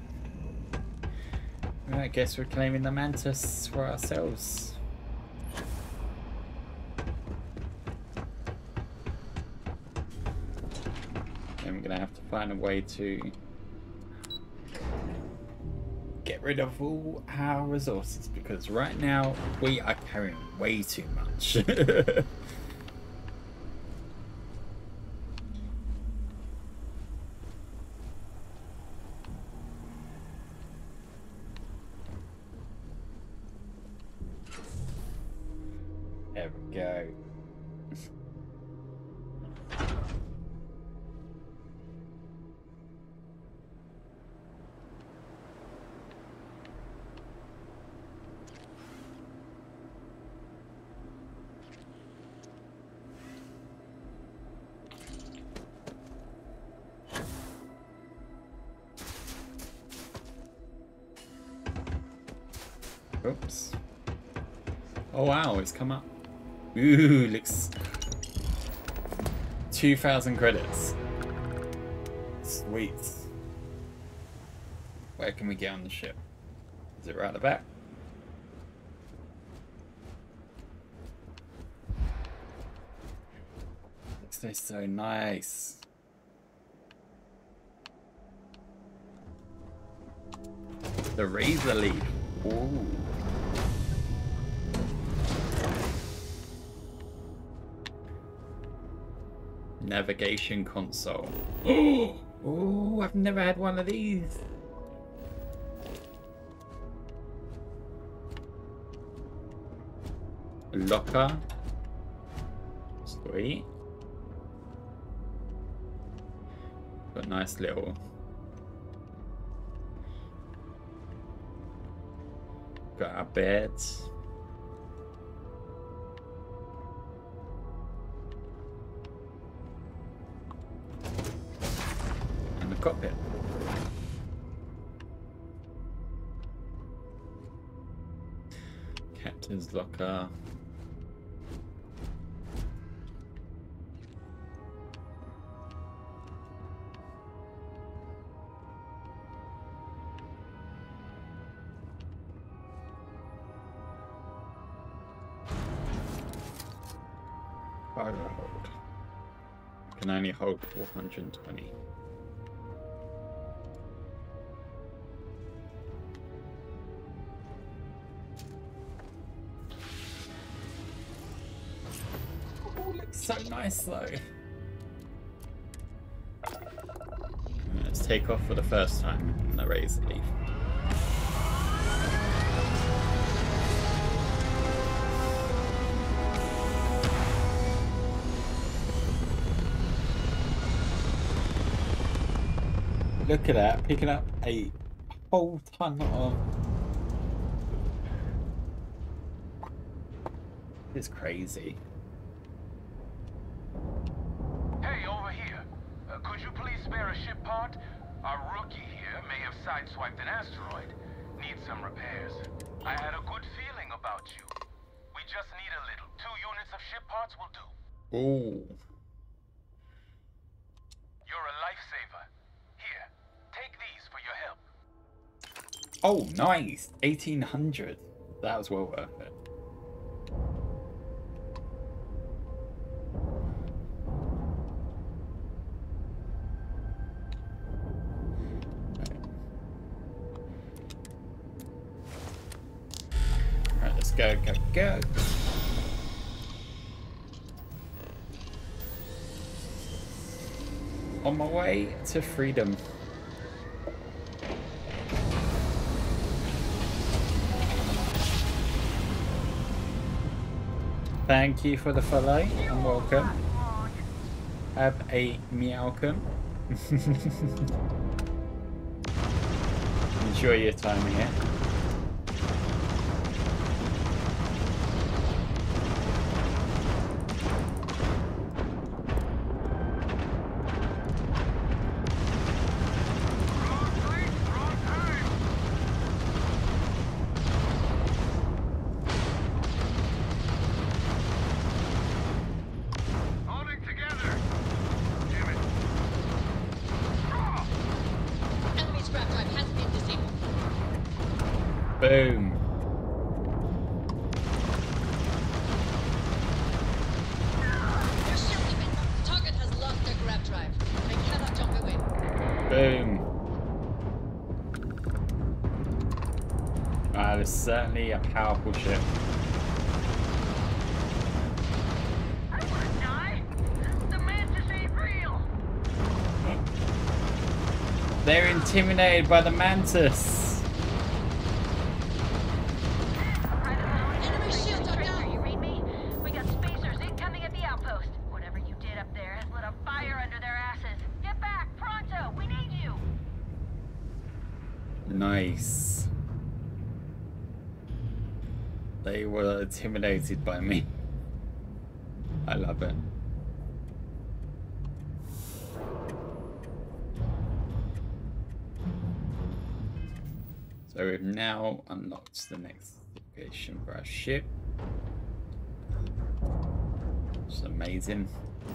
I guess we're claiming the Mantis for ourselves. And we're gonna have to find a way to get rid of all our resources, because right now we are carrying way too much. There we go. Oops. Oh wow, it's come up. Ooh, looks... two thousand credits. Sweet. Where can we get on the ship? Is it right at the back? Looks so nice. The Razor Leaf. Ooh. Navigation console. Oh, I've never had one of these. Locker. Sweet. Got nice little. Got our beds. Cockpit. Captain's locker. Cargo hold. Can only hold four hundred twenty. So nice though. Let's take off for the first time in the Razor Leaf. Look at that, picking up a whole ton of... It's crazy. Hey, over here. Uh, could you please spare a ship part? Our rookie here may have sideswiped an asteroid. Needs some repairs. I had a good feeling about you. We just need a little. Two units of ship parts will do. Ooh. You're a lifesaver. Here, take these for your help. Oh, nice. eighteen hundred. That was well worth it. Right, let's go, go, go. On my way to freedom. Thank you for the follow and welcome. Have a meowcome. Enjoy your time here. Boom. They're shielding me. Target has lost their grab drive. They cannot jump away. Boom. That is certainly a powerful ship. I wanna die. The Mantis ain't real. They're intimidated by the Mantis. Nice. They were intimidated by me. I love it. So we've now unlocked the next location for our ship. It's amazing.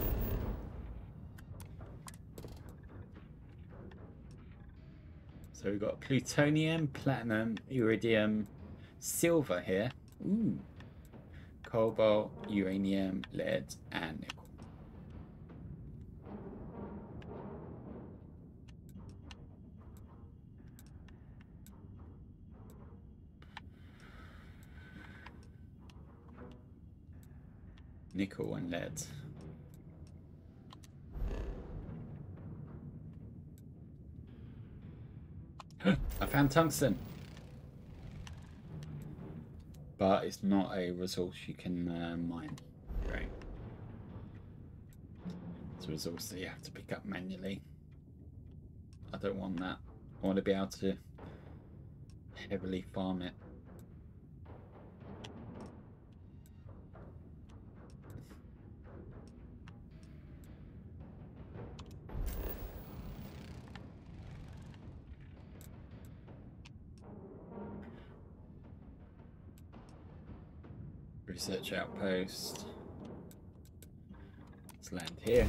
So we've got plutonium, platinum, iridium, silver here. Ooh. Cobalt, uranium, lead, and nickel. Nickel and lead. I found tungsten, but it's not a resource you can uh, mine. Great. It's a resource that you have to pick up manually. I don't want that. I want to be able to heavily farm it. Research outpost. Let's land here.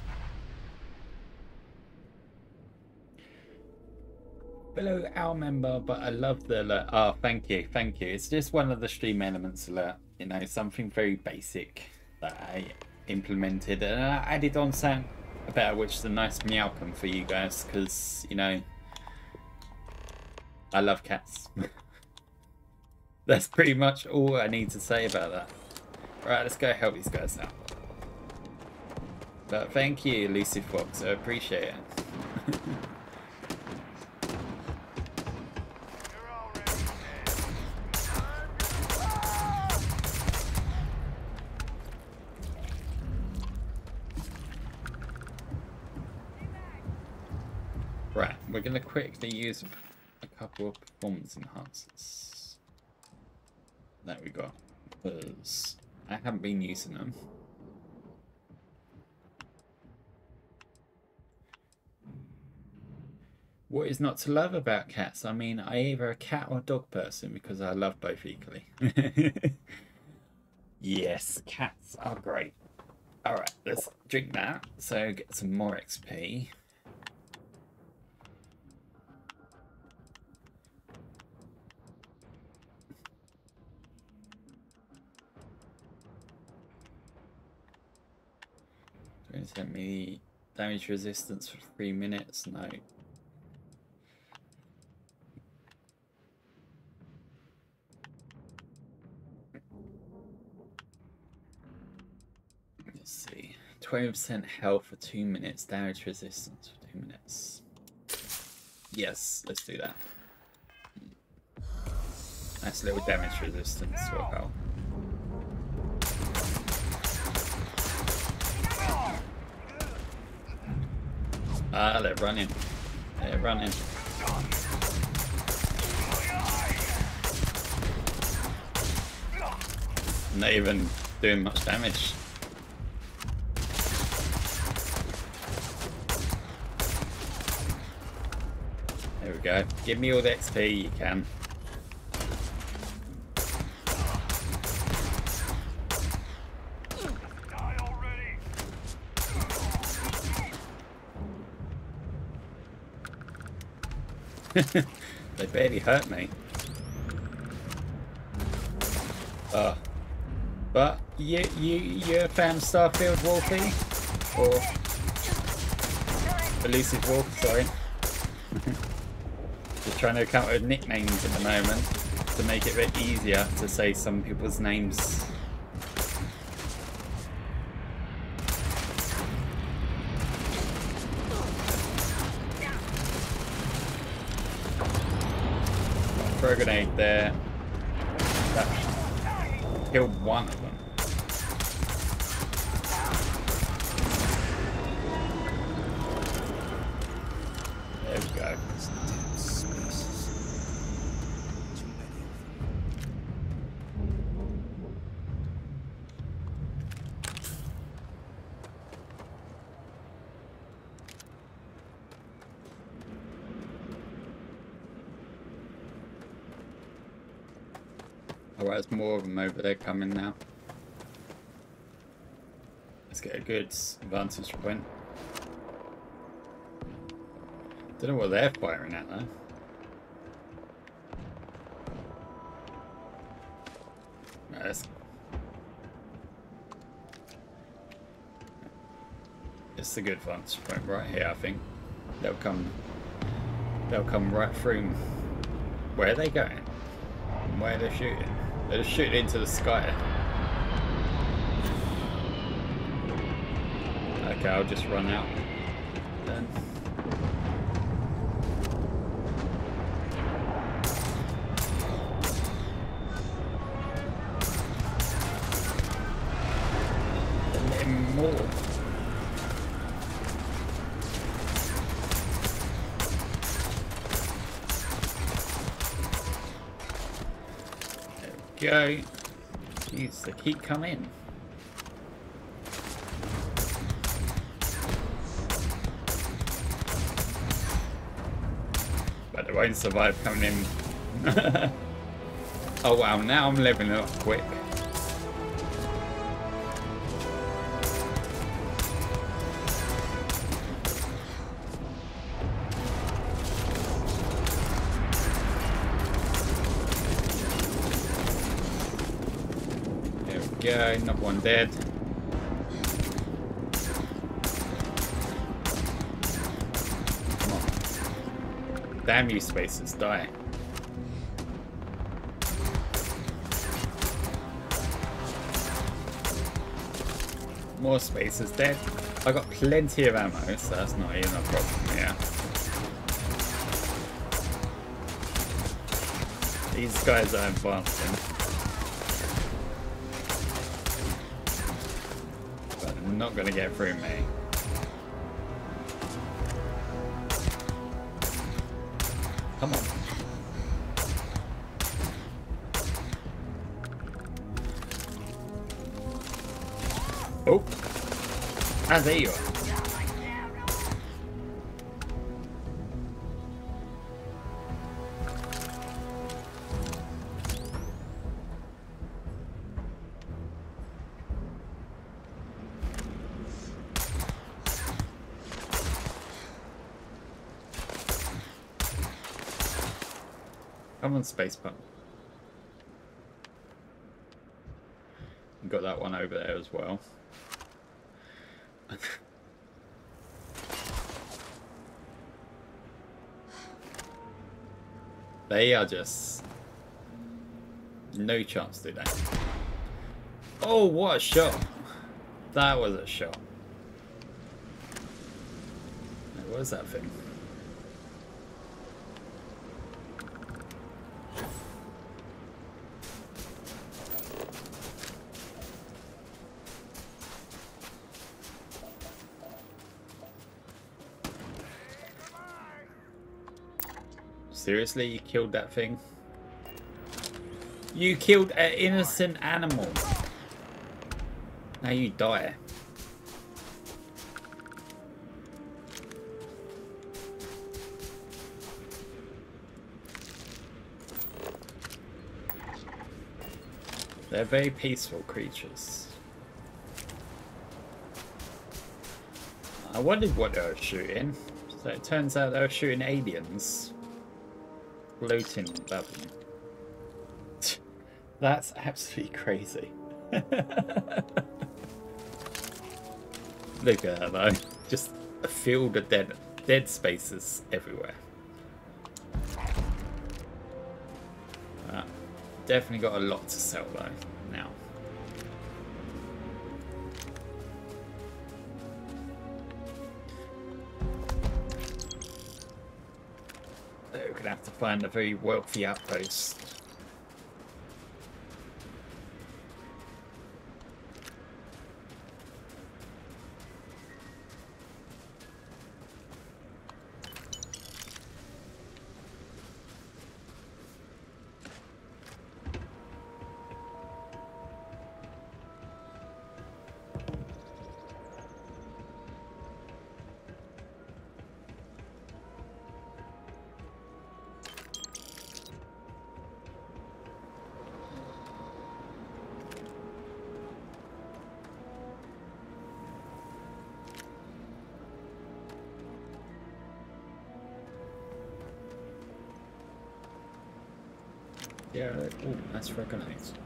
Fellow owl member, but I love the alert. Oh, thank you, thank you. It's just one of the stream elements alert. You know, something very basic that I implemented, and I added on something about which is a nice meowcom for you guys, because you know I love cats. That's pretty much all I need to say about that. Right, let's go help these guys out. But thank you, Lucy Fox. I appreciate it. Right, we're going to quickly use a couple of performance enhancers that we got, because I haven't been using them. What is not to love about cats? I mean, I'm either a cat or a dog person because I love both equally. Yes, cats are great. Alright, let's drink that. So get some more X P. Going to send me damage resistance for three minutes? No. Let's see. twenty percent health for two minutes, damage resistance for two minutes. Yes, let's do that. Nice little damage resistance will help. Ah, they're running. They're running. Not even doing much damage. There we go. Give me all the X P you can. They barely hurt me. Oh. But you you you're a fan of Starfield, Wolfie? Or Elusive Wolf, sorry. Just trying to come up with nicknames at the moment to make it a bit easier to say some people's names. Throw a grenade there. That killed one of them. There we go. Alright, there's more of them over there coming now. Let's get a good vantage point. Don't know what they're firing at though. Right, that's... It's a good vantage point right here, I think. They'll come they'll come right through. Where are they going? Where are they shooting? They're just shooting into the sky. Okay, I'll just run out then. Let him more. Go. Jeez, they keep coming. But they won't survive coming in. Oh wow, now I'm leveling up quick. Go, another one dead. Come on. Damn you, spacers, die. More spacers dead. I got plenty of ammo, so that's not even a problem, yeah. These guys are advancing. Not gonna get through me. Come on. Oh. Ah, there you are. Come on, space pump. Got that one over there as well. They are just no chance to do that. Oh, what a shot! That was a shot. What was that thing? Seriously, you killed that thing? You killed an innocent animal. Now you die. They're very peaceful creatures. I wondered what they were shooting. So it turns out they were shooting aliens. Floating in Babylon. That's absolutely crazy. Look at that though. Just a field of dead dead spaces everywhere. Uh, definitely got a lot to sell though now. We're gonna have to find a very wealthy outpost. Yeah, oh, that's recognized.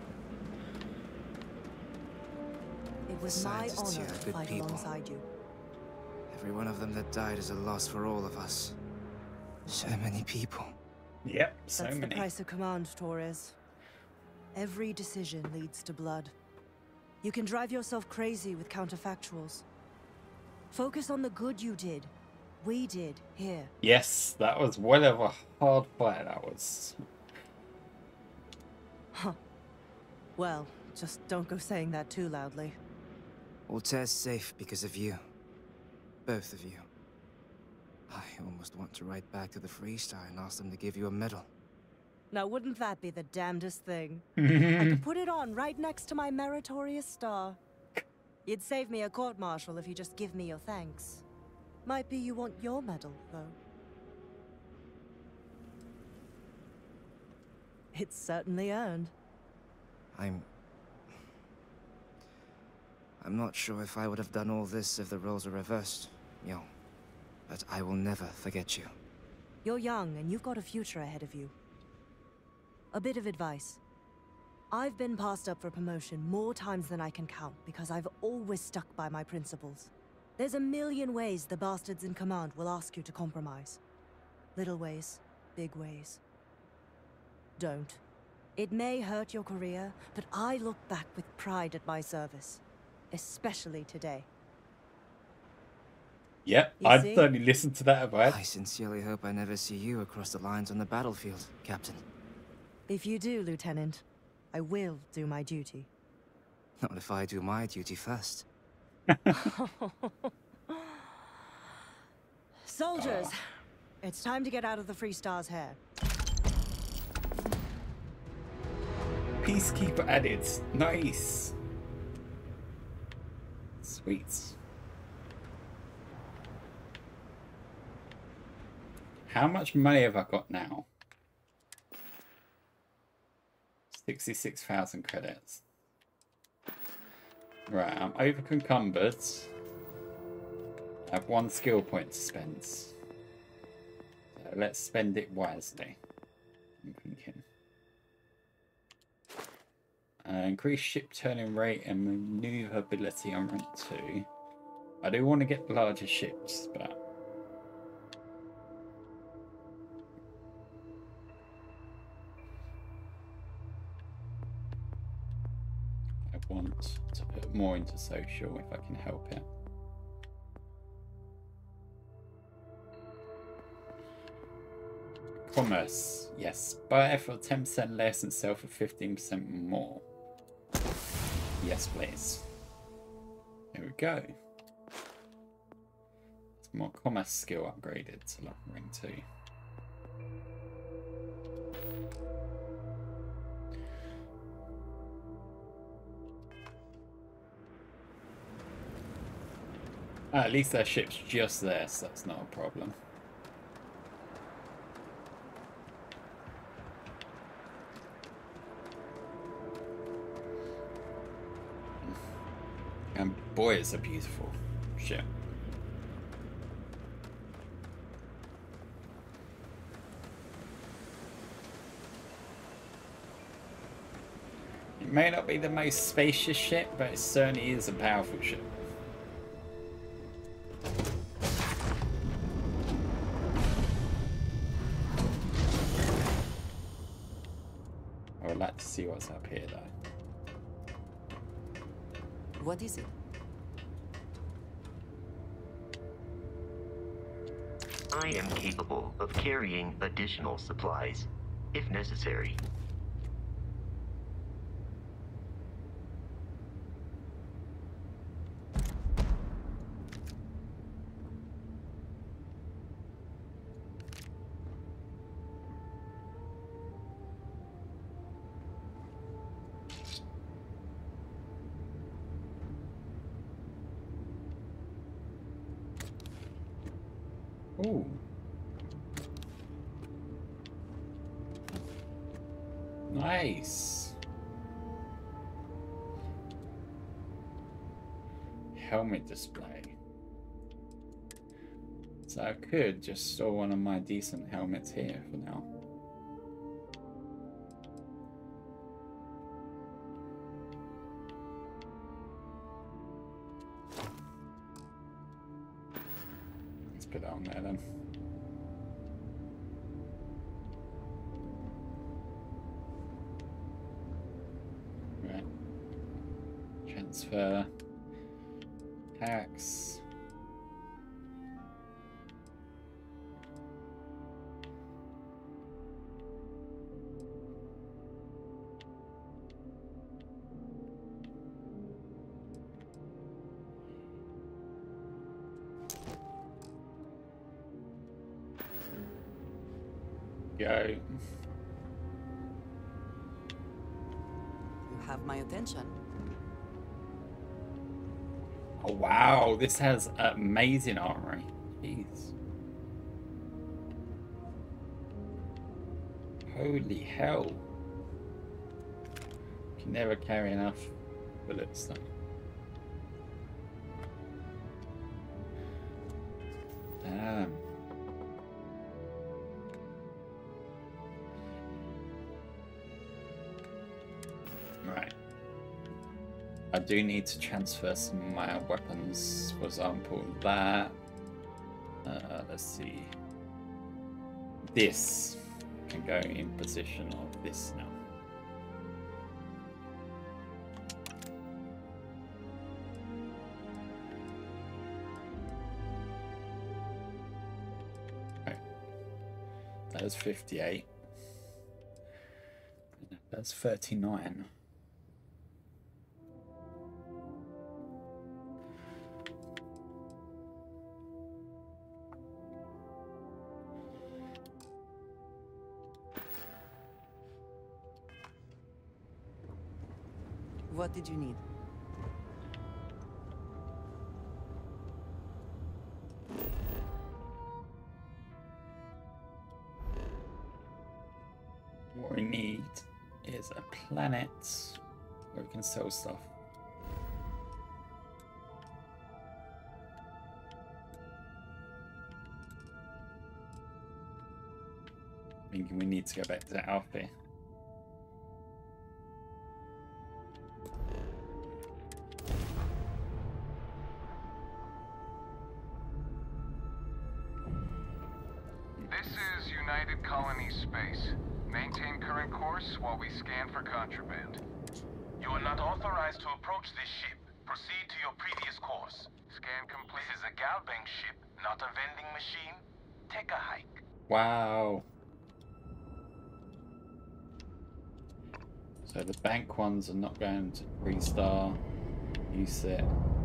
It was my Scientists honor here are to good fight people. alongside you. Every one of them that died is a loss for all of us. So many people. Yep, so That's many. the price of command, Torres. Every decision leads to blood. You can drive yourself crazy with counterfactuals. Focus on the good you did. We did here. Yes, that was one of a hard fight. That was. Huh. Well, just don't go saying that too loudly. Altair's safe because of you. Both of you. I almost want to write back to the Freestar and ask them to give you a medal. Now, wouldn't that be the damnedest thing? I could put it on right next to my meritorious star. You'd save me a court-martial if you just give me your thanks. Might be you want your medal, though. It's certainly earned. I'm... I'm not sure if I would have done all this if the roles were reversed, Yo. But I will never forget you. You're young, and you've got a future ahead of you. A bit of advice. I've been passed up for promotion more times than I can count because I've always stuck by my principles. There's a million ways the bastards in command will ask you to compromise. Little ways, big ways. Don't. It may hurt your career, but I look back with pride at my service. Especially today. Yep, You I'd see? certainly listen to that advice. I sincerely hope I never see you across the lines on the battlefield, Captain. If you do, Lieutenant, I will do my duty. Not if I do my duty first. Soldiers, It's time to get out of the Free Star's hair. Peacekeeper added. Nice. Sweet. How much money have I got now? sixty-six thousand credits. Right, I'm over encumbered. I have one skill point to spend. So let's spend it wisely. I'm thinking. Uh, increase ship turning rate and maneuverability on rank two. I do want to get larger ships, but I want to put more into social if I can help it. Commerce, yes. Buy for ten percent less and sell for fifteen percent more. Yes, please. There we go. It's more commerce skill upgraded to level ring two. Ah, at least their ship's just there, so that's not a problem. And boy, it's a beautiful ship. It may not be the most spacious ship, but it certainly is a powerful ship. I would like to see what's up here, though. What is it? I am capable of carrying additional supplies, if necessary. Ooh. Nice. Helmet display. So I could just store one of my decent helmets here for now. Put it on there then. Right. Transfer. Tax. Go. You have my attention. Oh wow, this has amazing armory. Jeez. Holy hell. Can never carry enough bullets though. Damn. Right. I do need to transfer some of my weapons. For example, that. Uh, let's see. This can go in position of this now. Right. That's fifty-eight. That's thirty-nine. What did you need? What we need is a planet where we can sell stuff. Thinking we need to go back to Alfie. This is United Colony Space. Maintain current course while we scan for contraband. You are not authorized to approach this ship. Proceed to your previous course. Scan complete. This is a Galbank ship, not a vending machine. Take a hike. Wow. So the bank ones are not going to Freestar. Use it.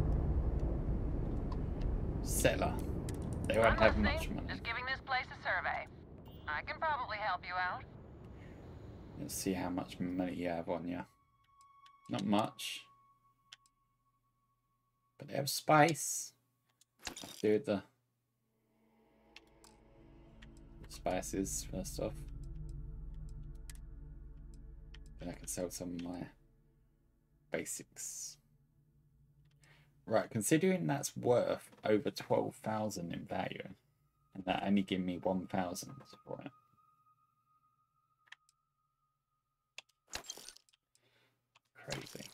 Settler. They won't have much money. Just giving this place a survey. I can probably help you out. Let's see how much money you have on you. Not much. But they have spice. Do the spices first off. Then I can sell some of my basics. Right, considering that's worth over twelve thousand in value, and that only give me one thousand for it. Crazy.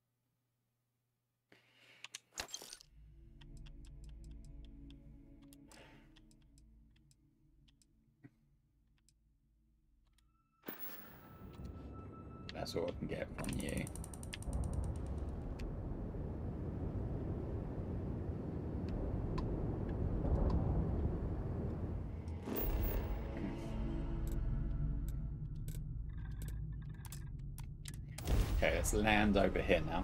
That's all I can get from you. Okay, let's land over here now.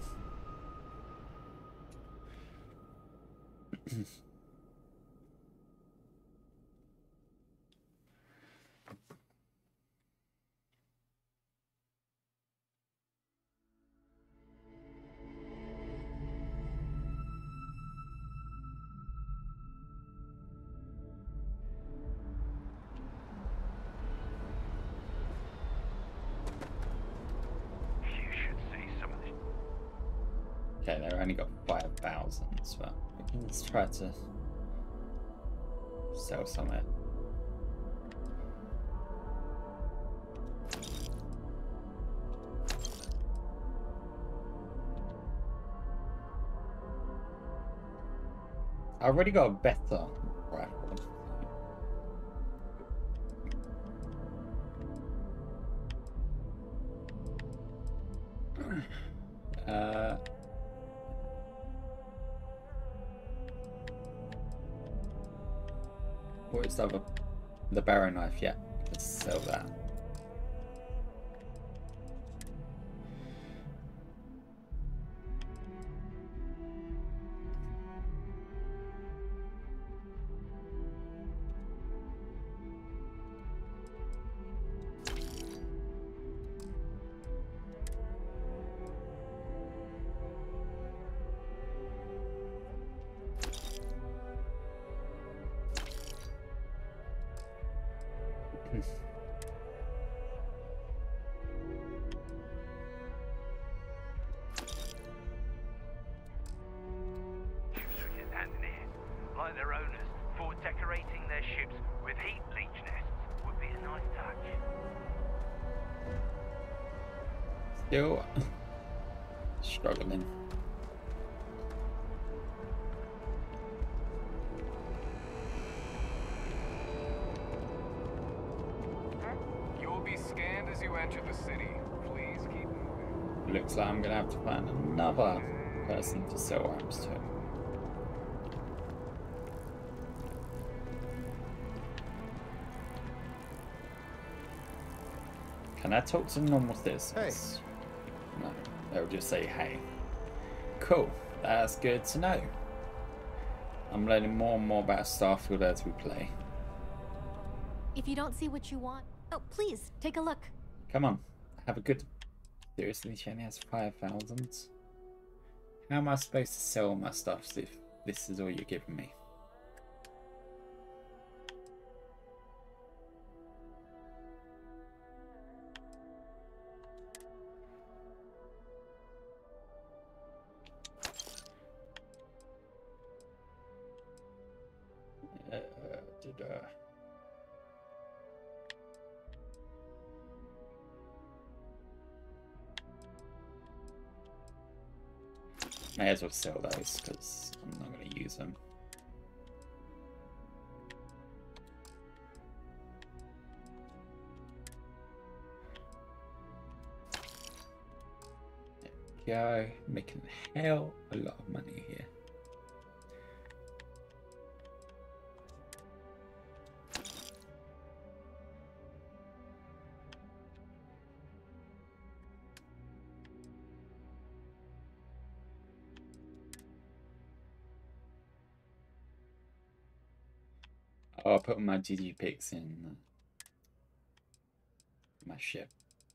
Okay, they've only got five thousand, but we can just try to sell some of it. I already got a better rifle. Uh... What is the other? The barrow knife, yeah. Let's sell that. Like their owners, for decorating their ships with heat leech nests would be a nice touch. Still struggling. You will be scanned as you enter the city. Please keep moving. Looks like I'm gonna have to find another person to sell arms to. Can I talk to normal citizens? Hey. No, they'll just say hey. Cool, that's good to know. I'm learning more and more about Starfield as we play. If you don't see what you want, oh, please, take a look. Come on, have a good Seriously, she only has five thousand? How am I supposed to sell my stuff if this is all you're giving me? Uh, did, uh... May as well sell those because I'm not going to use them. There we go. Making hell a lot of money here. I'll put my G G pics in my ship.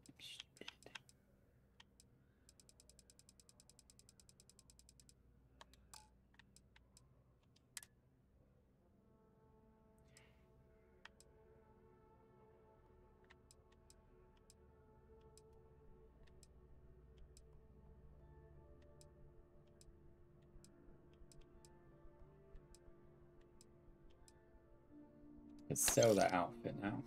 Let's sell that outfit now.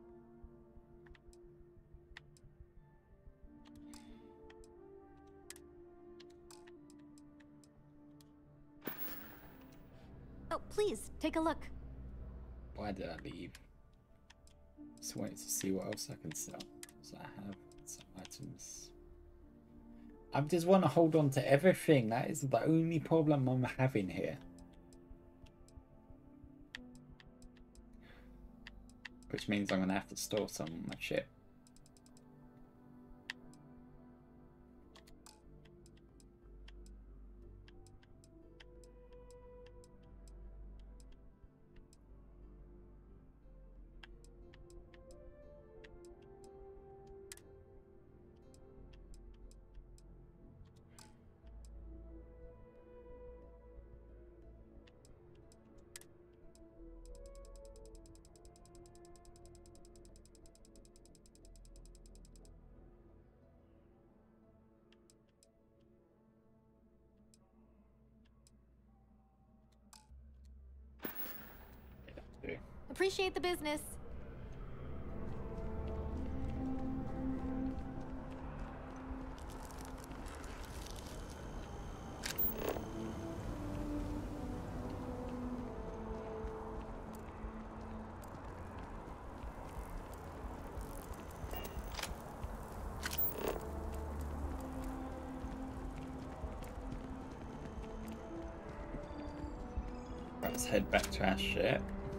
Oh, please, take a look. Why did I leave? Just wanted to see what else I can sell. So I have some items. I just want to hold on to everything. That is the only problem I'm having here. Which means I'm going to have to store some of my shit. Appreciate the business. Right, let's head back to our ship.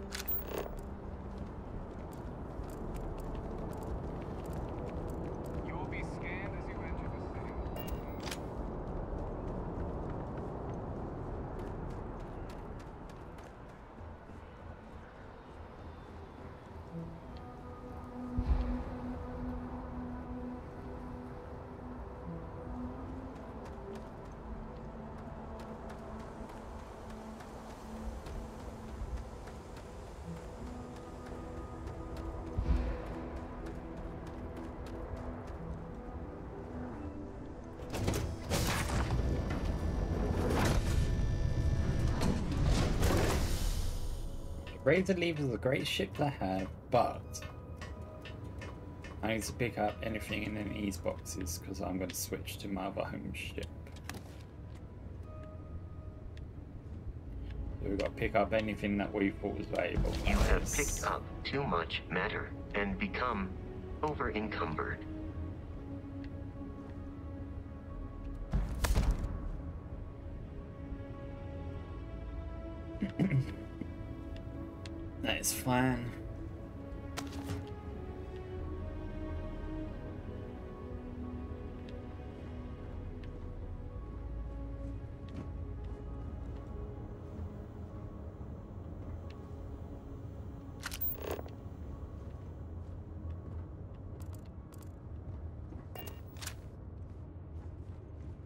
Razor Leaf is a great ship to have, but I need to pick up anything in any of these boxes because I'm going to switch to my other home ship. So we've got to pick up anything that we thought was valuable. You have picked up too much matter and become over-encumbered. That is fine.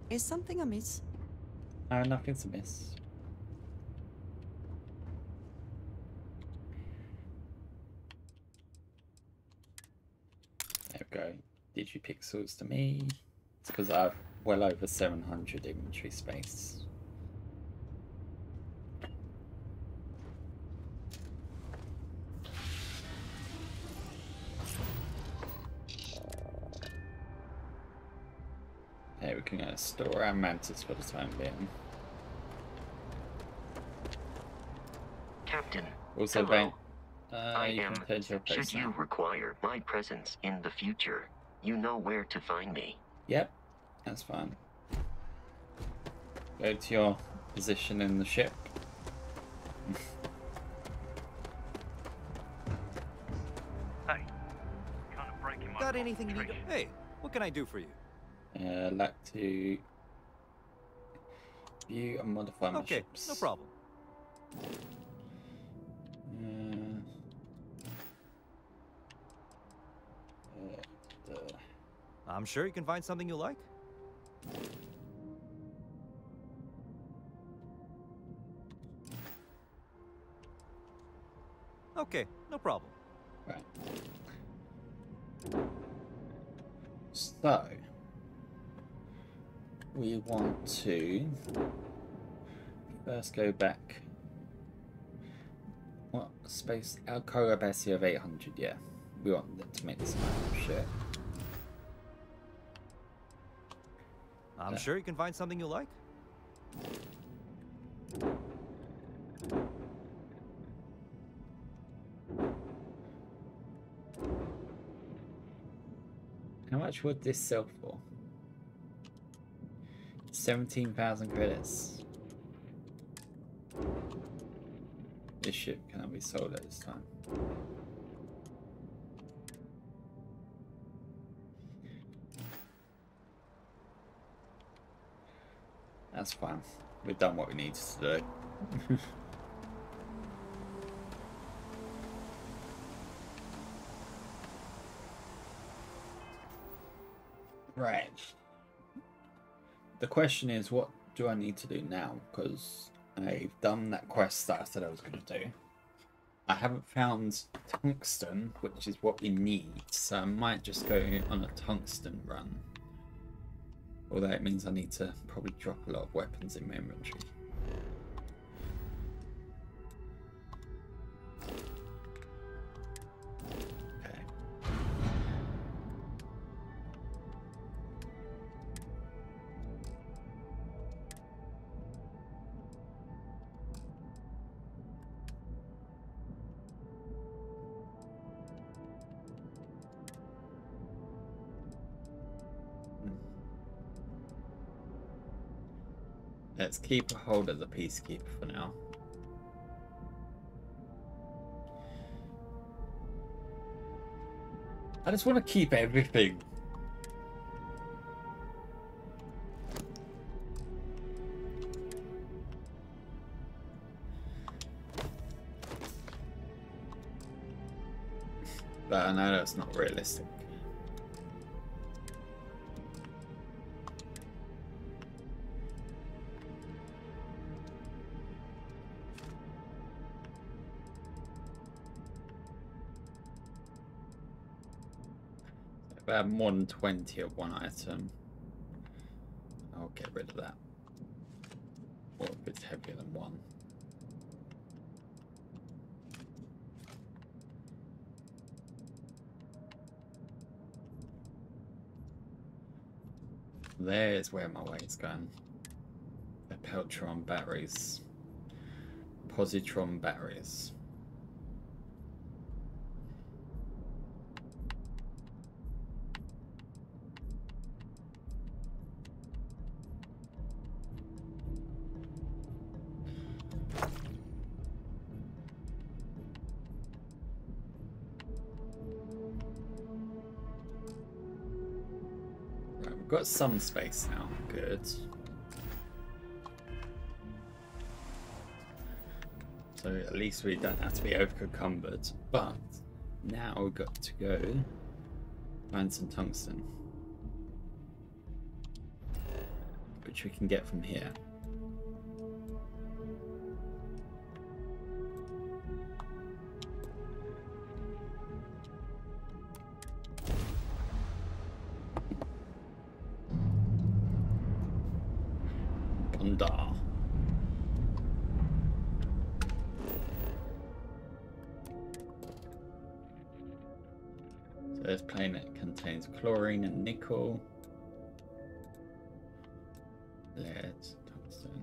Is something amiss? Uh, nothing's amiss. There we go. Digipixels to me. It's because I have well over seven hundred inventory space. Okay, we can uh, store our mantis for the time being. Captain. Also, hello. uh, I you am. can take your place Should you now. require my presence in the future, you know where to find me. Yep, that's fine. Go to your position in the ship. Hey, kind of breaking my Got anything you need? Hey, what can I do for you? Uh, like to view and modify my Okay, ships. no problem. Uh, uh, uh, I'm sure you can find something you like. Okay, no problem. Right. So we want to first go back. What space? Alcoa Bessie of eight hundred, yeah. We want them to make this kind of shit. I'm Yeah. sure you can find something you like. How much would this sell for? seventeen thousand credits. This ship cannot be sold at this time. That's fine. We've done what we needed to do. Right. The question is, what do I need to do now? Because I've done that quest that I said I was going to do. I haven't found tungsten, which is what we need, so I might just go on a tungsten run. Although it means I need to probably drop a lot of weapons in my inventory. Okay. Let's keep a hold of the Peacekeeper for now. I just want to keep everything. But I know that's not realistic. If I have more than twenty of one item, I'll get rid of that. Or if it's heavier than one. There's where my weight's going. The Peltron batteries. Positron batteries. Got some space now. Good. So at least we don't have to be over-encumbered. But now we've got to go find some tungsten. which we can get from here. Bondar. So this planet contains chlorine and nickel. Lead, tungsten.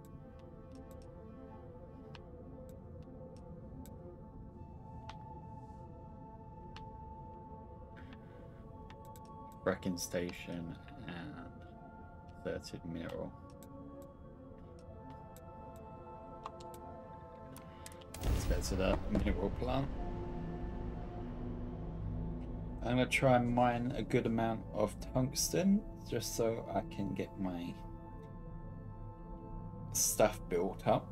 Fracking station and third mineral. Let's go to the mineral plant. I'm going to try and mine a good amount of tungsten just so I can get my stuff built up.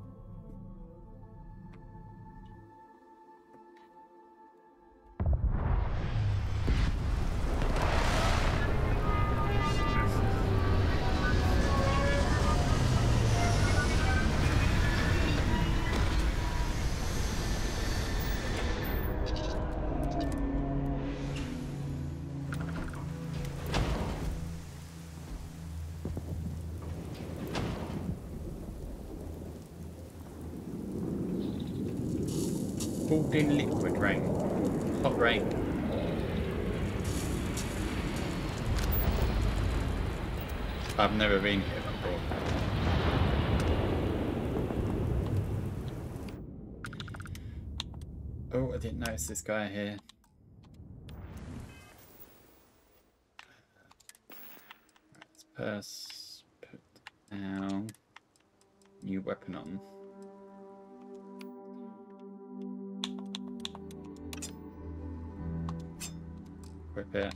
Pulled in liquid rain. Hot rain. I've never been here before. Oh, I didn't notice this guy here. Let's purse, put down, new weapon on. Equip it.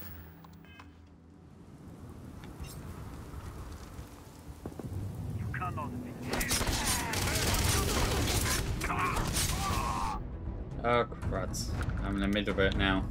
You cannot be. Oh crud. I'm in the middle of it now.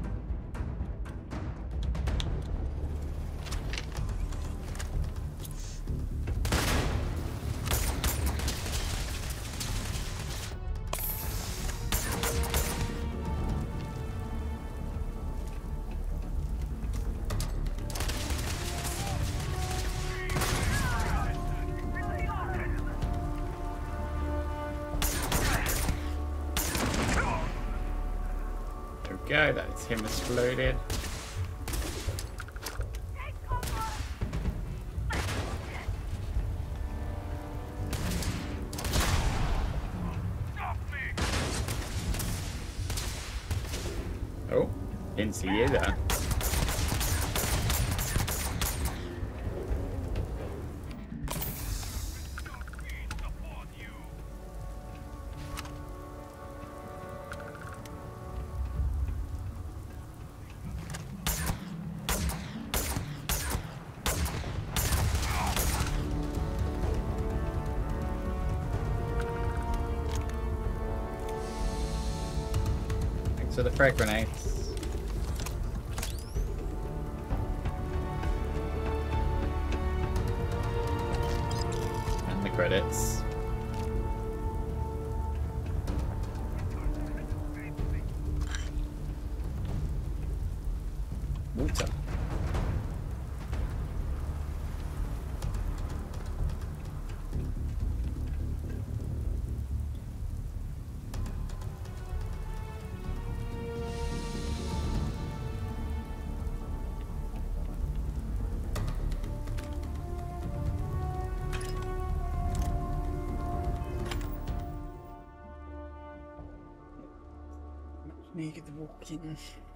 Go, that's him exploded. Oh, didn't see you there. So the frag grenades. And the credits. Water. Need the walking.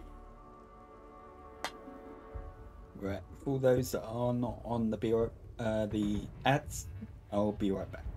Right, for those that are not on the be right, uh, the ads, I'll be right back.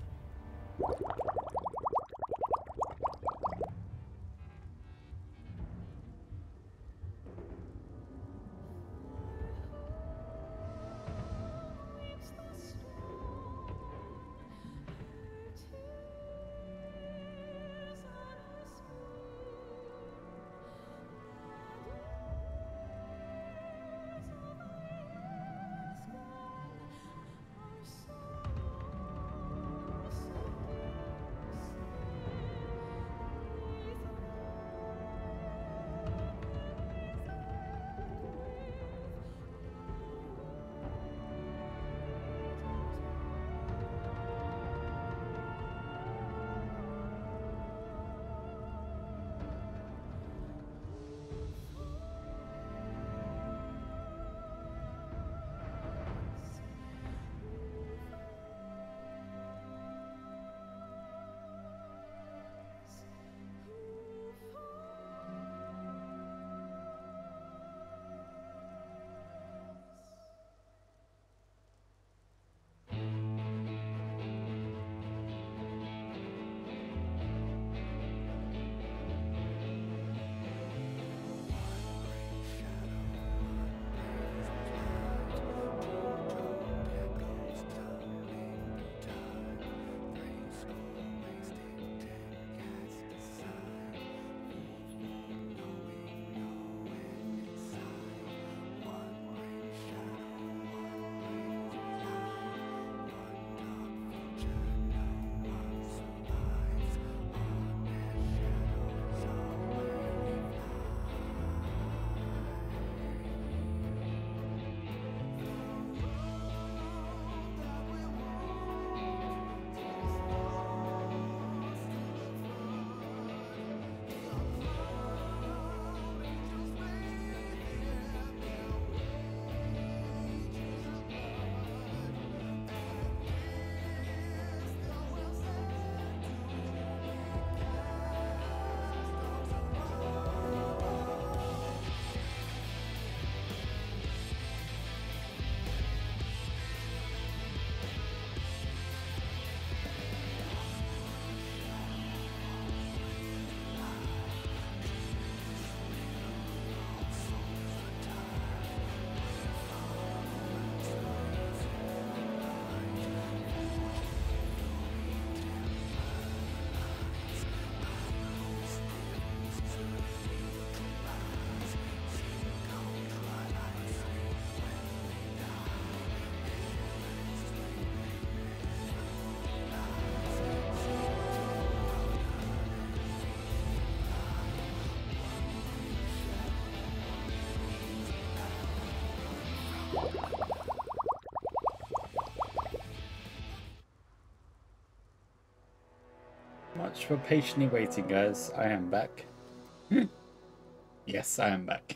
much for patiently waiting, guys. I am back. Yes, I am back.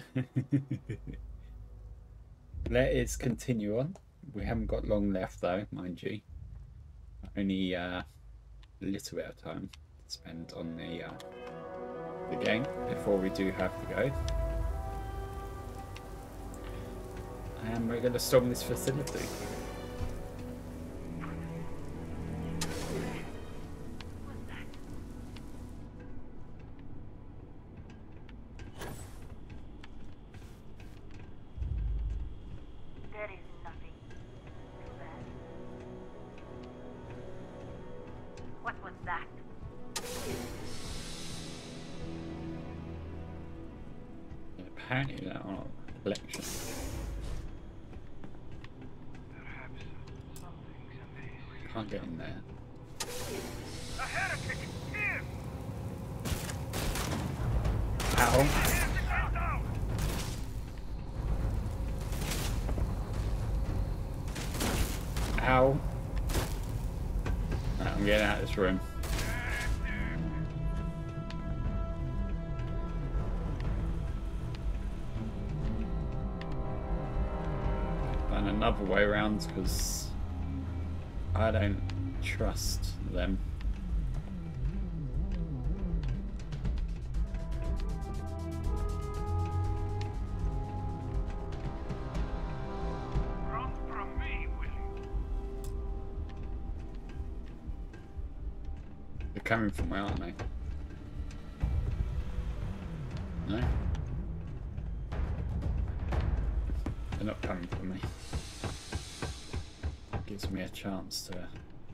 Let us continue on. We haven't got long left though, mind you. Only uh, a little bit of time to spend on the, uh, the game before we do have to go. And we're going to storm this facility. Apparently that on a collection. Can't get in there. A heretic! Here! Ow. Ow. Right, I'm getting out of this room. And another way around because I don't trust them. Run from me, will you? They're coming from where, aren't they? No? They're not coming from me. Gives me a chance to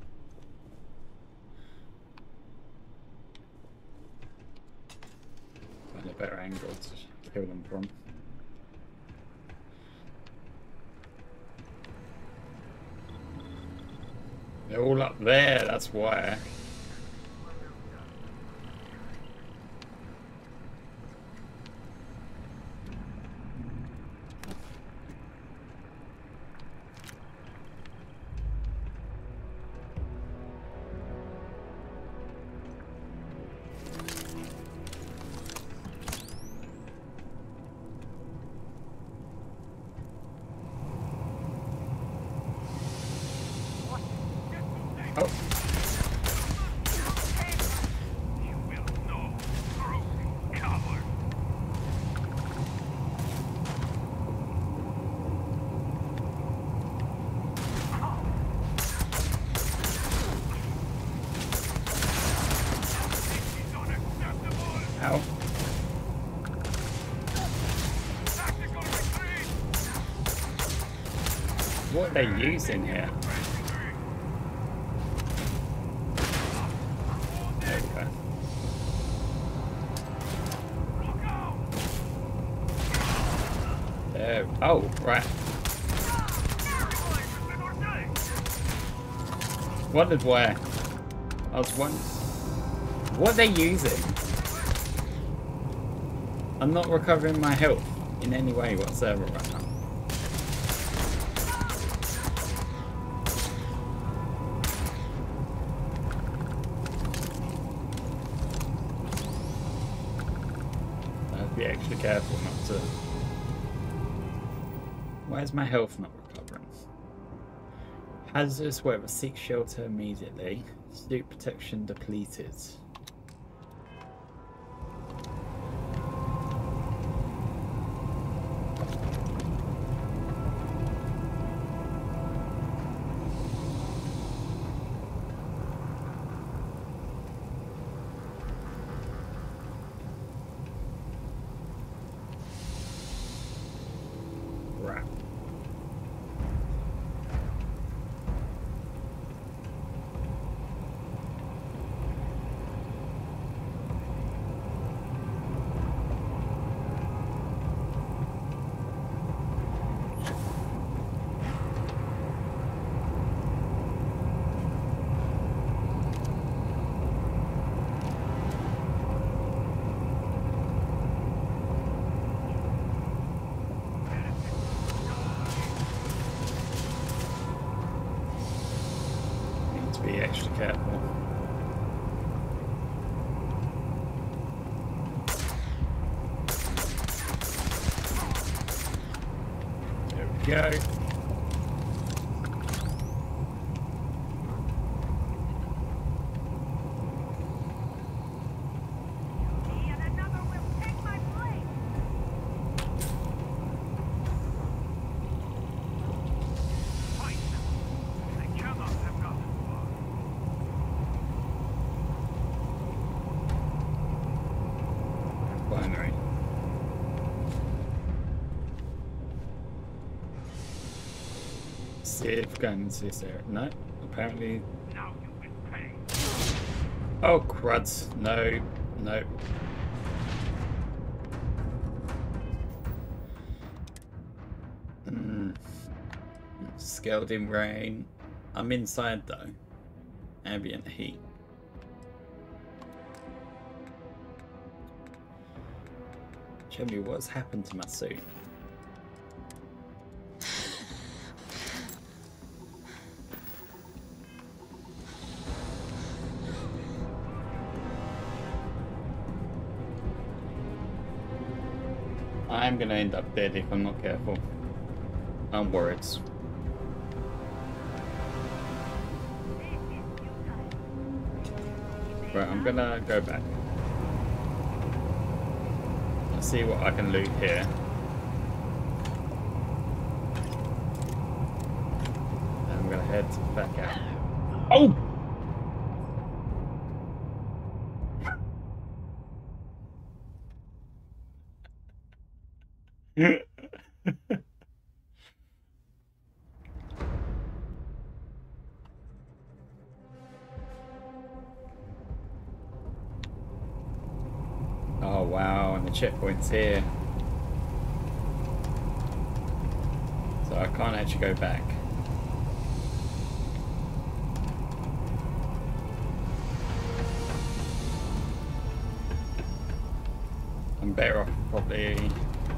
find a better angle to kill them from. They're all up there, that's why. What are they using here? There we go. There. Oh, right. Wondered why. I was wondering what are they using. I'm not recovering my health in any way whatsoever right now. Be extra careful not to. Why is my health not recovering? Hazardous weather, seek shelter immediately. Suit protection depleted. go. Binary. See if guns is there. No, apparently. Oh cruds! No, no. Mm. Scalding rain. I'm inside though. Ambient heat. Tell me what's happened to my suit. I'm gonna end up dead if I'm not careful. I'm worried. Right, I'm gonna go back. Let's see what I can loot here. And I'm gonna head back out. Oh! Oh wow, and the checkpoint's here. So I can't actually go back. I'm better off probably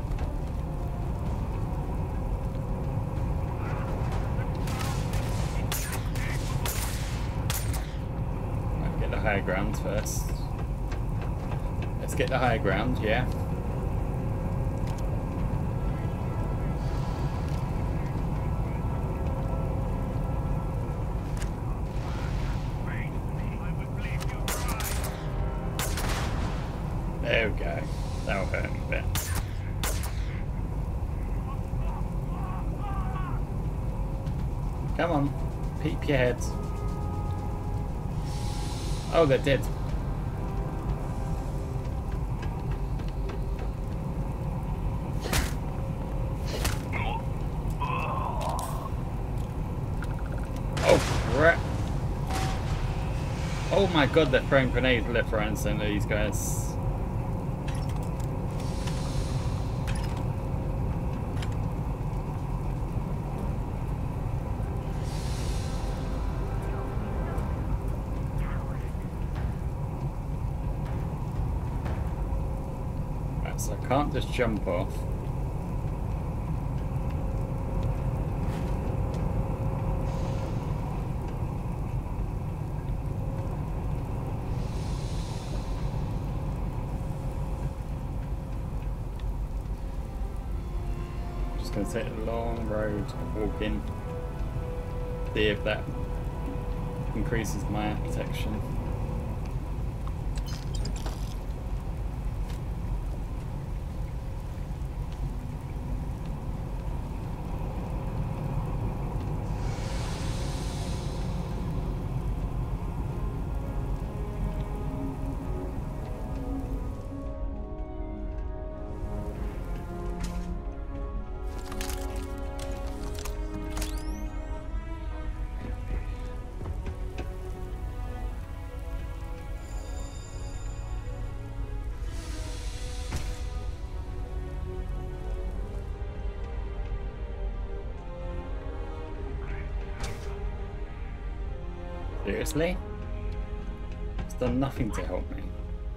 I'll get the higher ground first. Let's get the higher ground, yeah. There we go. That'll hurt me a bit. Come on, peep your heads. Oh, they're dead. Oh my god, they're throwing grenades left, right and center, these guys. Right, so I can't just jump off. Going to take a long road walking, see if that increases my protection. Seriously? It's done nothing to help me.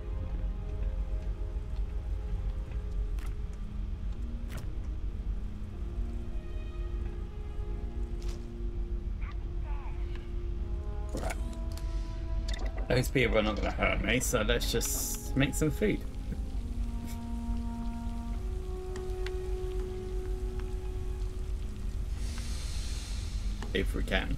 Right. Those people are not going to hurt me, so let's just make some food. if we can.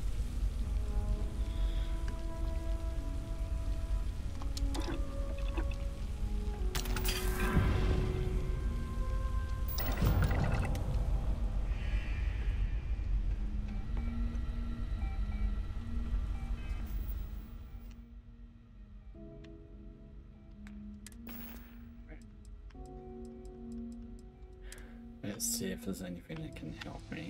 Let's see if there's anything that can help me.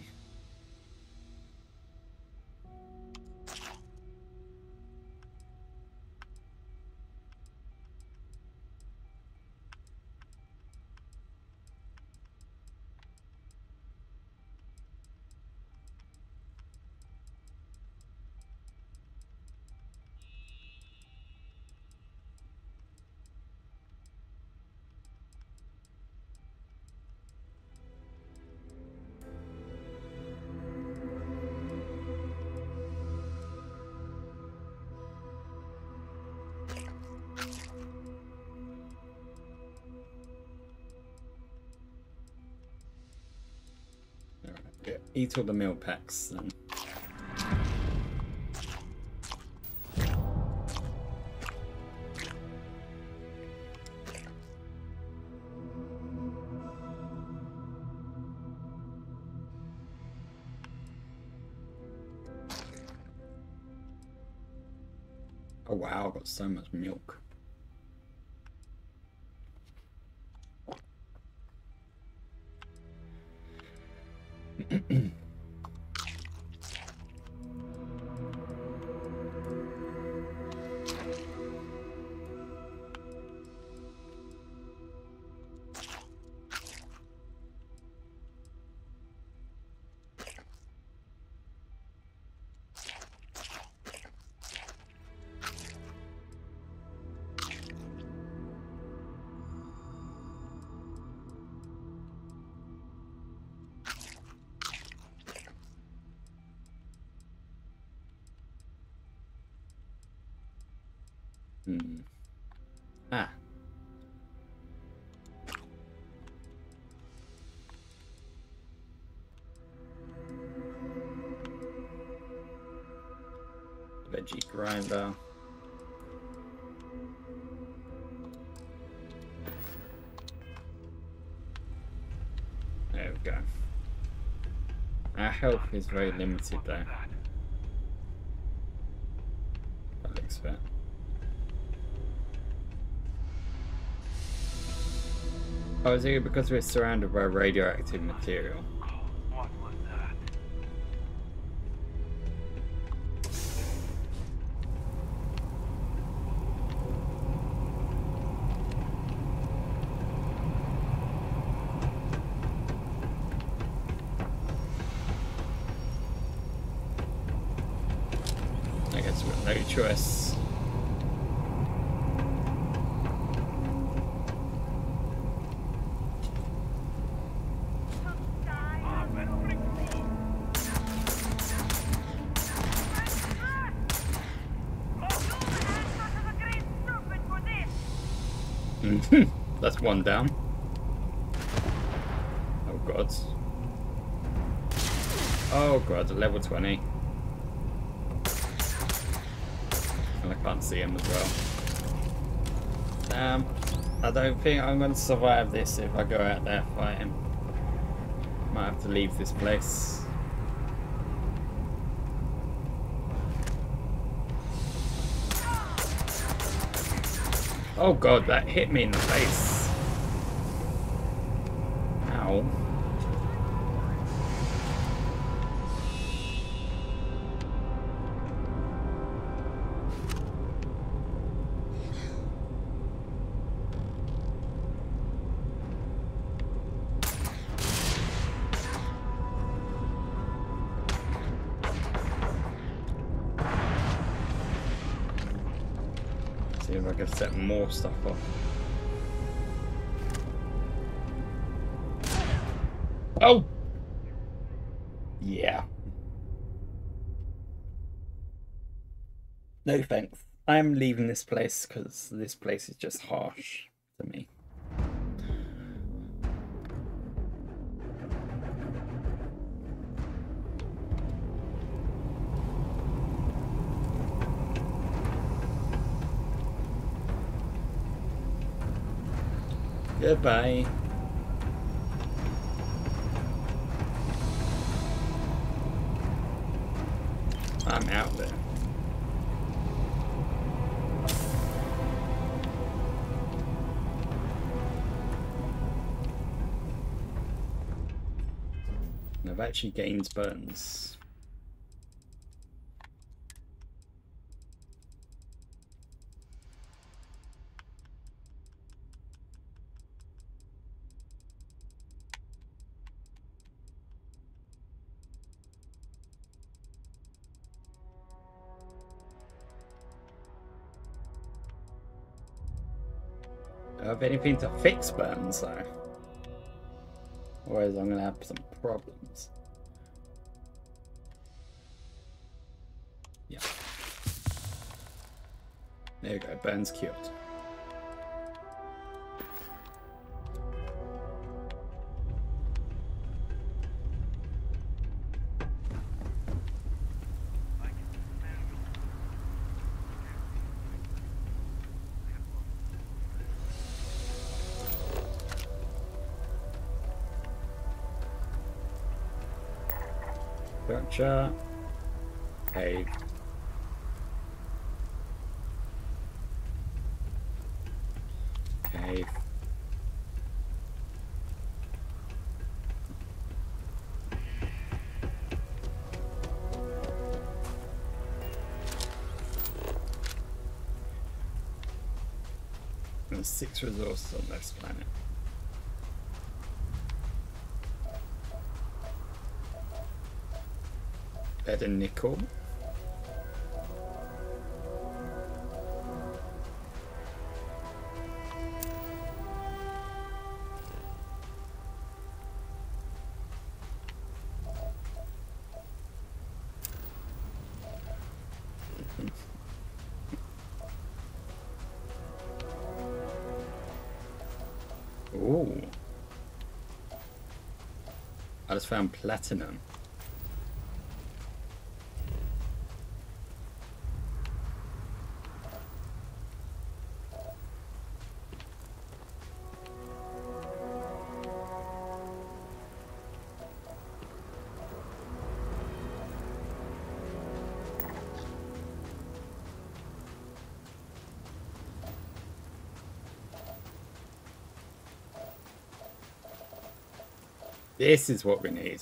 Eat all the meal packs then. Oh wow, I've got so much milk. Hmm. Ah. Veggie grinder. There we go. Our health is very limited though. That looks fair. Oh, is it because we're surrounded by radioactive material? What was that? I guess we've got no choice. That's one down. Oh god. Oh god, level twenty. And I can't see him as well. Damn. I don't think I'm going to survive this if I go out there fighting. Might have to leave this place. Oh god, that hit me in the face. Ow. See if I can set more stuff off. Oh! Yeah. No thanks. I'm leaving this place because this place is just harsh to me. Goodbye. I'm out there. I've actually gained burns. Do I have anything to fix burns though? Otherwise I'm gonna have some problems. Yeah. There you go, burns cured. Gotcha. Cave. Cave. There's six resources on this planet. Better nickel. Ooh. I just found platinum. This is what we need.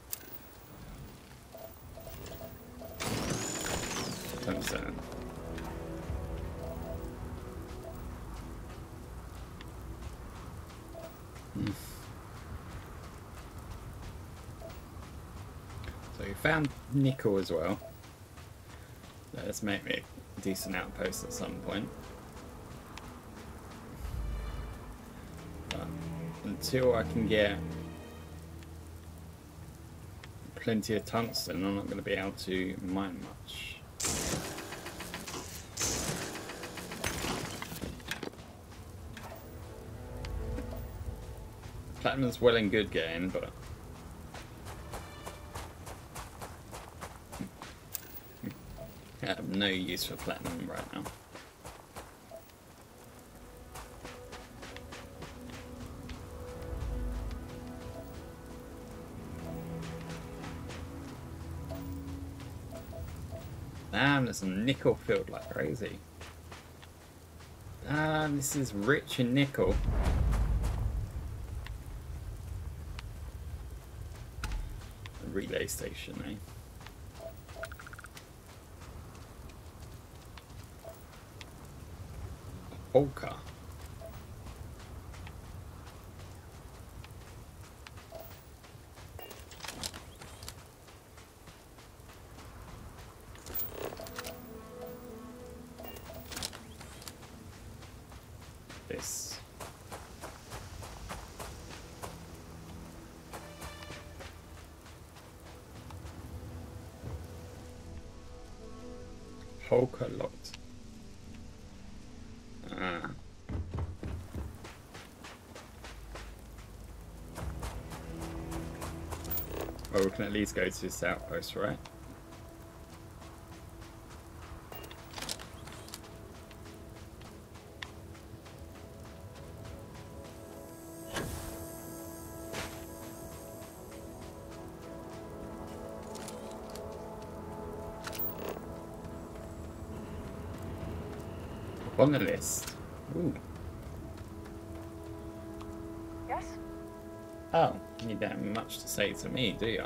Tungsten. Hmm. So we found nickel as well. Let's make me a decent outpost at some point. But until I can get plenty of tungsten, I'm not going to be able to mine much. Platinum's well and good getting, but I have no use for platinum right now. Damn, there's some nickel filled like crazy. Damn, this is rich in nickel. A relay station, eh? Polka. This. Polka locked. Ah. Well, we can at least go to this outpost, right? On the list. Ooh. Yes? Oh, you don't have much to say to me, do you?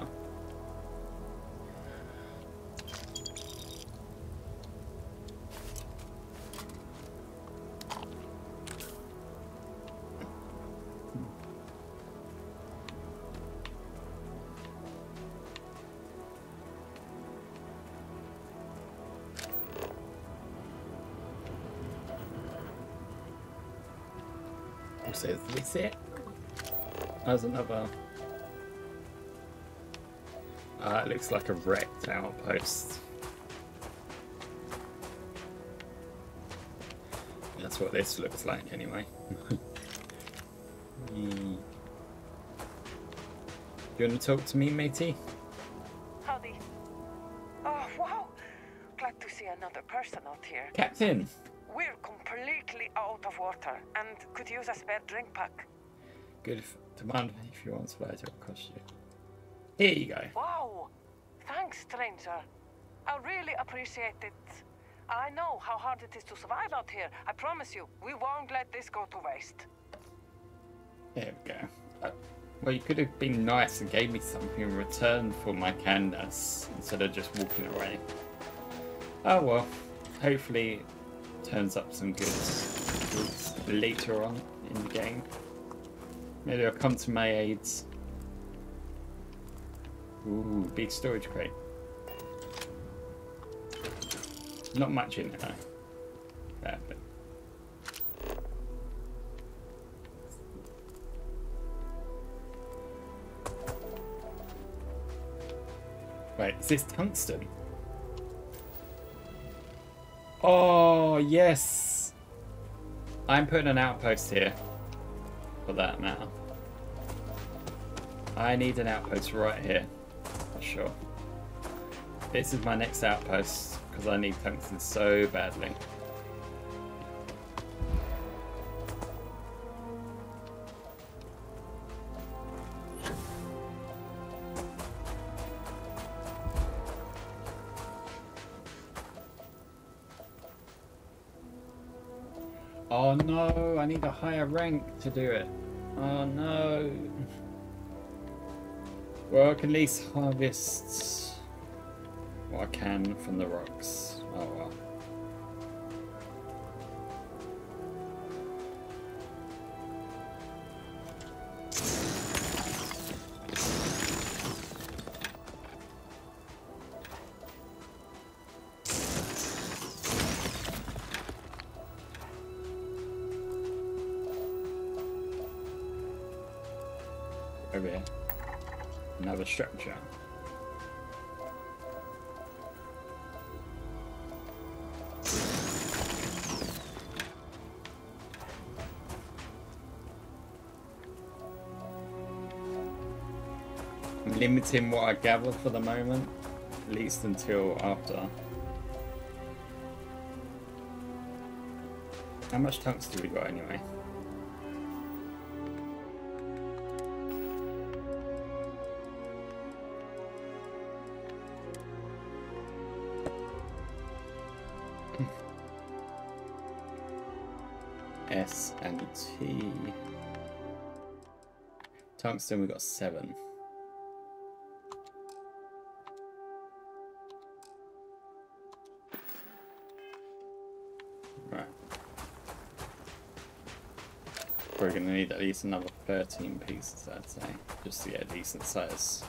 So is this it? There's another. Ah, it looks like a wrecked outpost. That's what this looks like anyway. mm. You want to talk to me, matey? Howdy. Oh, wow. Glad to see another person out here. Captain! We're completely out of water and could use a spare drink pack. Good if, demand if you want to supply, it will cost you. Here you go. Wow. Thanks, stranger. I really appreciate it. I know how hard it is to survive out here. I promise you, we won't let this go to waste. There we go. Uh, well, you could have been nice and gave me something in return for my Candace instead of just walking away. Oh well. Hopefully turns up some good goods later on in the game. Maybe I'll come to my aids. Ooh, big storage crate. Not much in it though. That bit. Wait, is this tungsten? Oh, yes! I'm putting an outpost here. For that matter. I need an outpost right here. For sure. This is my next outpost. Because I need tungsten so badly. Oh no, I need a higher rank to do it. Oh no. Well, I can at least harvest what I can from the rocks. Oh well. Over here. Another structure. I'm limiting what I gather for the moment, at least until after. How much tungsten do we got anyway? S and T. Tungsten, we got seven. Right. We're gonna need at least another thirteen pieces, I'd say, just to get a decent size.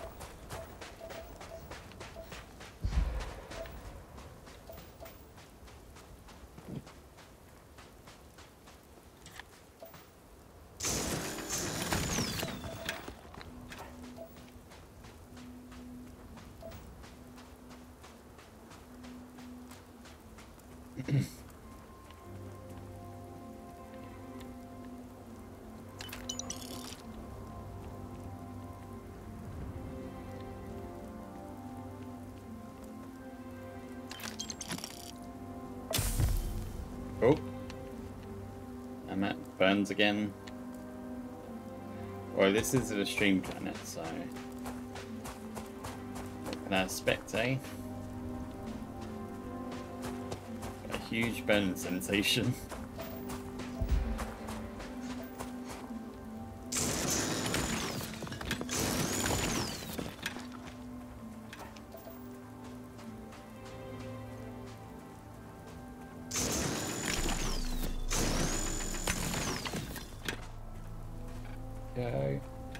Oh, I'm at Burns again. Well, this is a stream planet, so what can I expect, eh? A huge burning sensation. Go.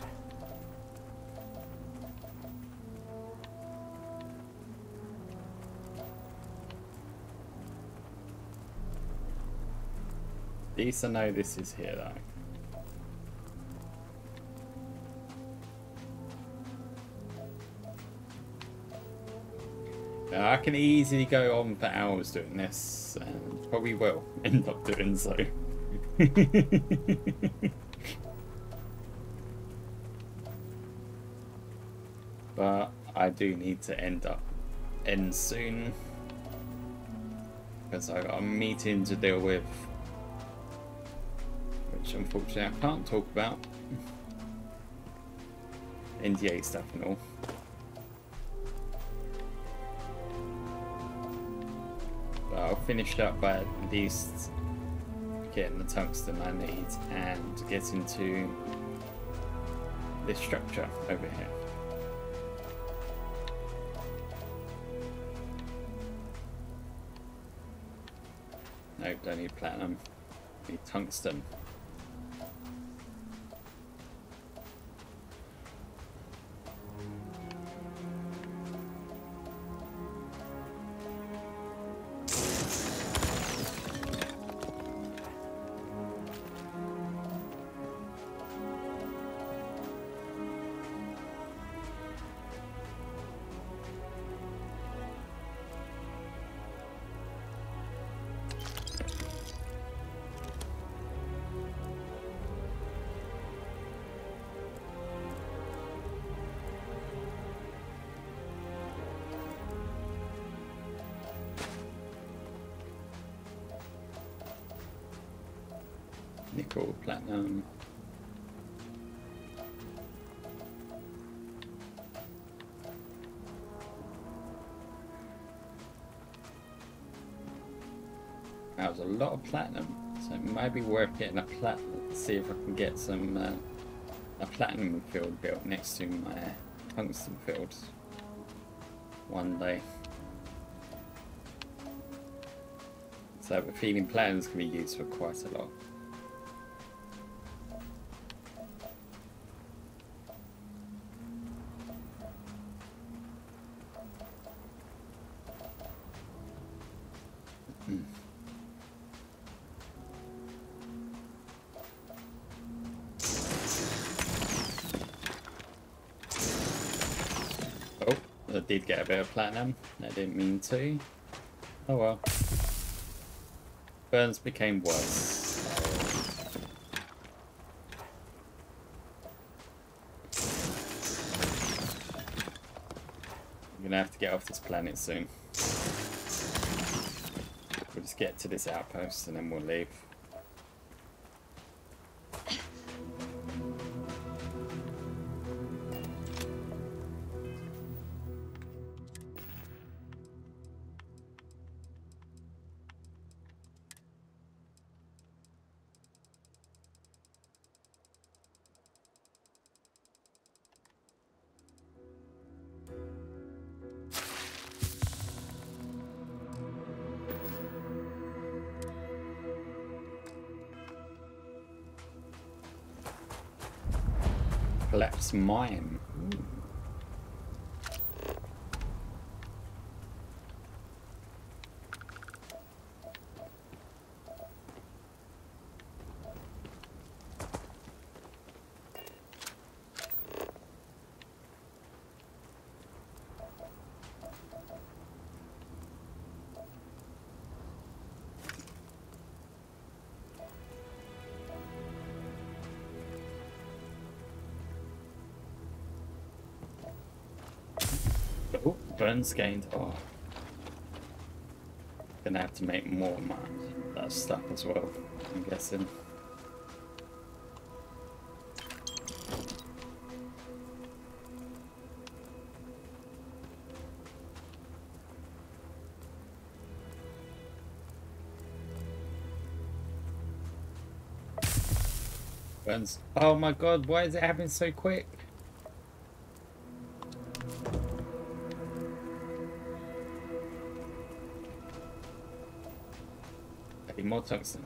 At least I know this is here though. Now, I can easily go on for hours doing this, and probably will end up doing so. But I do need to end up end soon because I got a meeting to deal with, which unfortunately I can't talk about. N D A stuff and all. But I'll finish up by at least getting the tungsten I need and get into this structure over here. No, don't need platinum. Need tungsten. Nickel, platinum. That was a lot of platinum, so it might be worth getting a platinum. See if I can get some uh, a platinum field built next to my tungsten fields one day. So I have a feeling platinums can be used for quite a lot. Oh, I did get a bit of platinum. I didn't mean to. Oh well. Burns became worse. I'm gonna have to get off this planet soon. We'll just get to this outpost and then we'll leave. Collapse mine. Ooh. Oh, burns gained. Oh, gonna have to make more of my that stuff as well, I'm guessing. Burns. Oh my god, why is it happening so quick? I need more tungsten.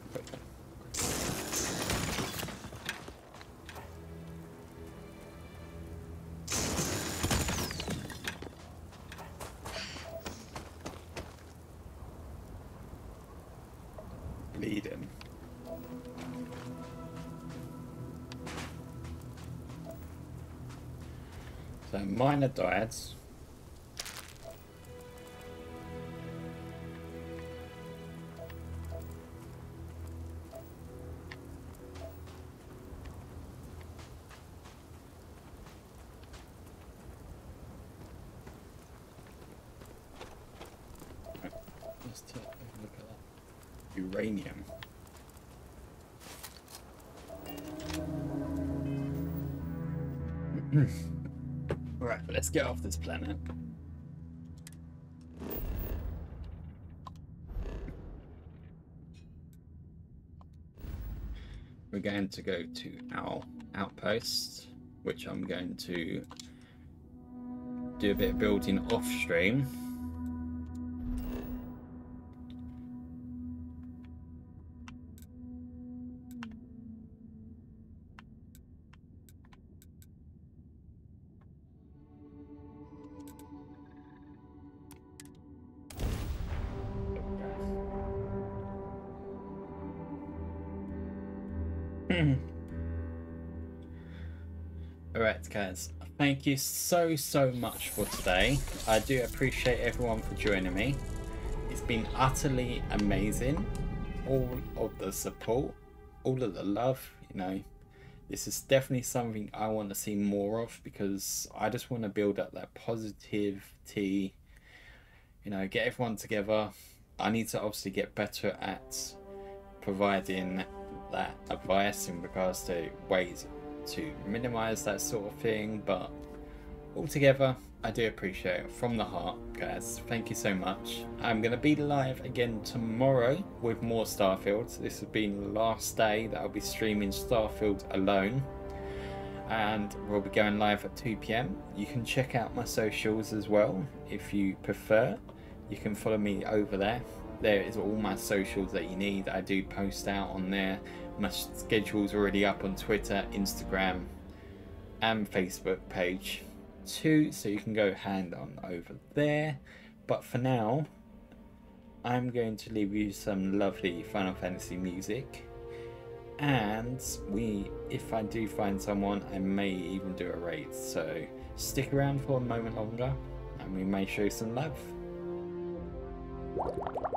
Bleeding. So minor dyads. Let's take a look at that. Uranium. Right, let's get off this planet. We're going to go to our outpost, which I'm going to do a bit of building off stream. Alright guys, thank you so so much for today. I do appreciate everyone for joining me. It's been utterly amazing. All of the support, all of the love, you know. This is definitely something I want to see more of, because I just want to build up that positivity, you know, get everyone together. I need to obviously get better at providing that advice in regards to ways to minimize that sort of thing, but altogether I do appreciate it from the heart, guys. Thank you so much. I'm gonna be live again tomorrow with more Starfield. This has been the last day that I'll be streaming Starfield alone, and we'll be going live at two p m You can check out my socials as well if you prefer. You can follow me over there. There is all my socials that you need. I do post out on there. My schedule's already up on Twitter, Instagram and Facebook page too, so you can go hand on over there. But for now, I'm going to leave you some lovely Final Fantasy music, and we, if I do find someone, I may even do a raid, so stick around for a moment longer and we may show some love.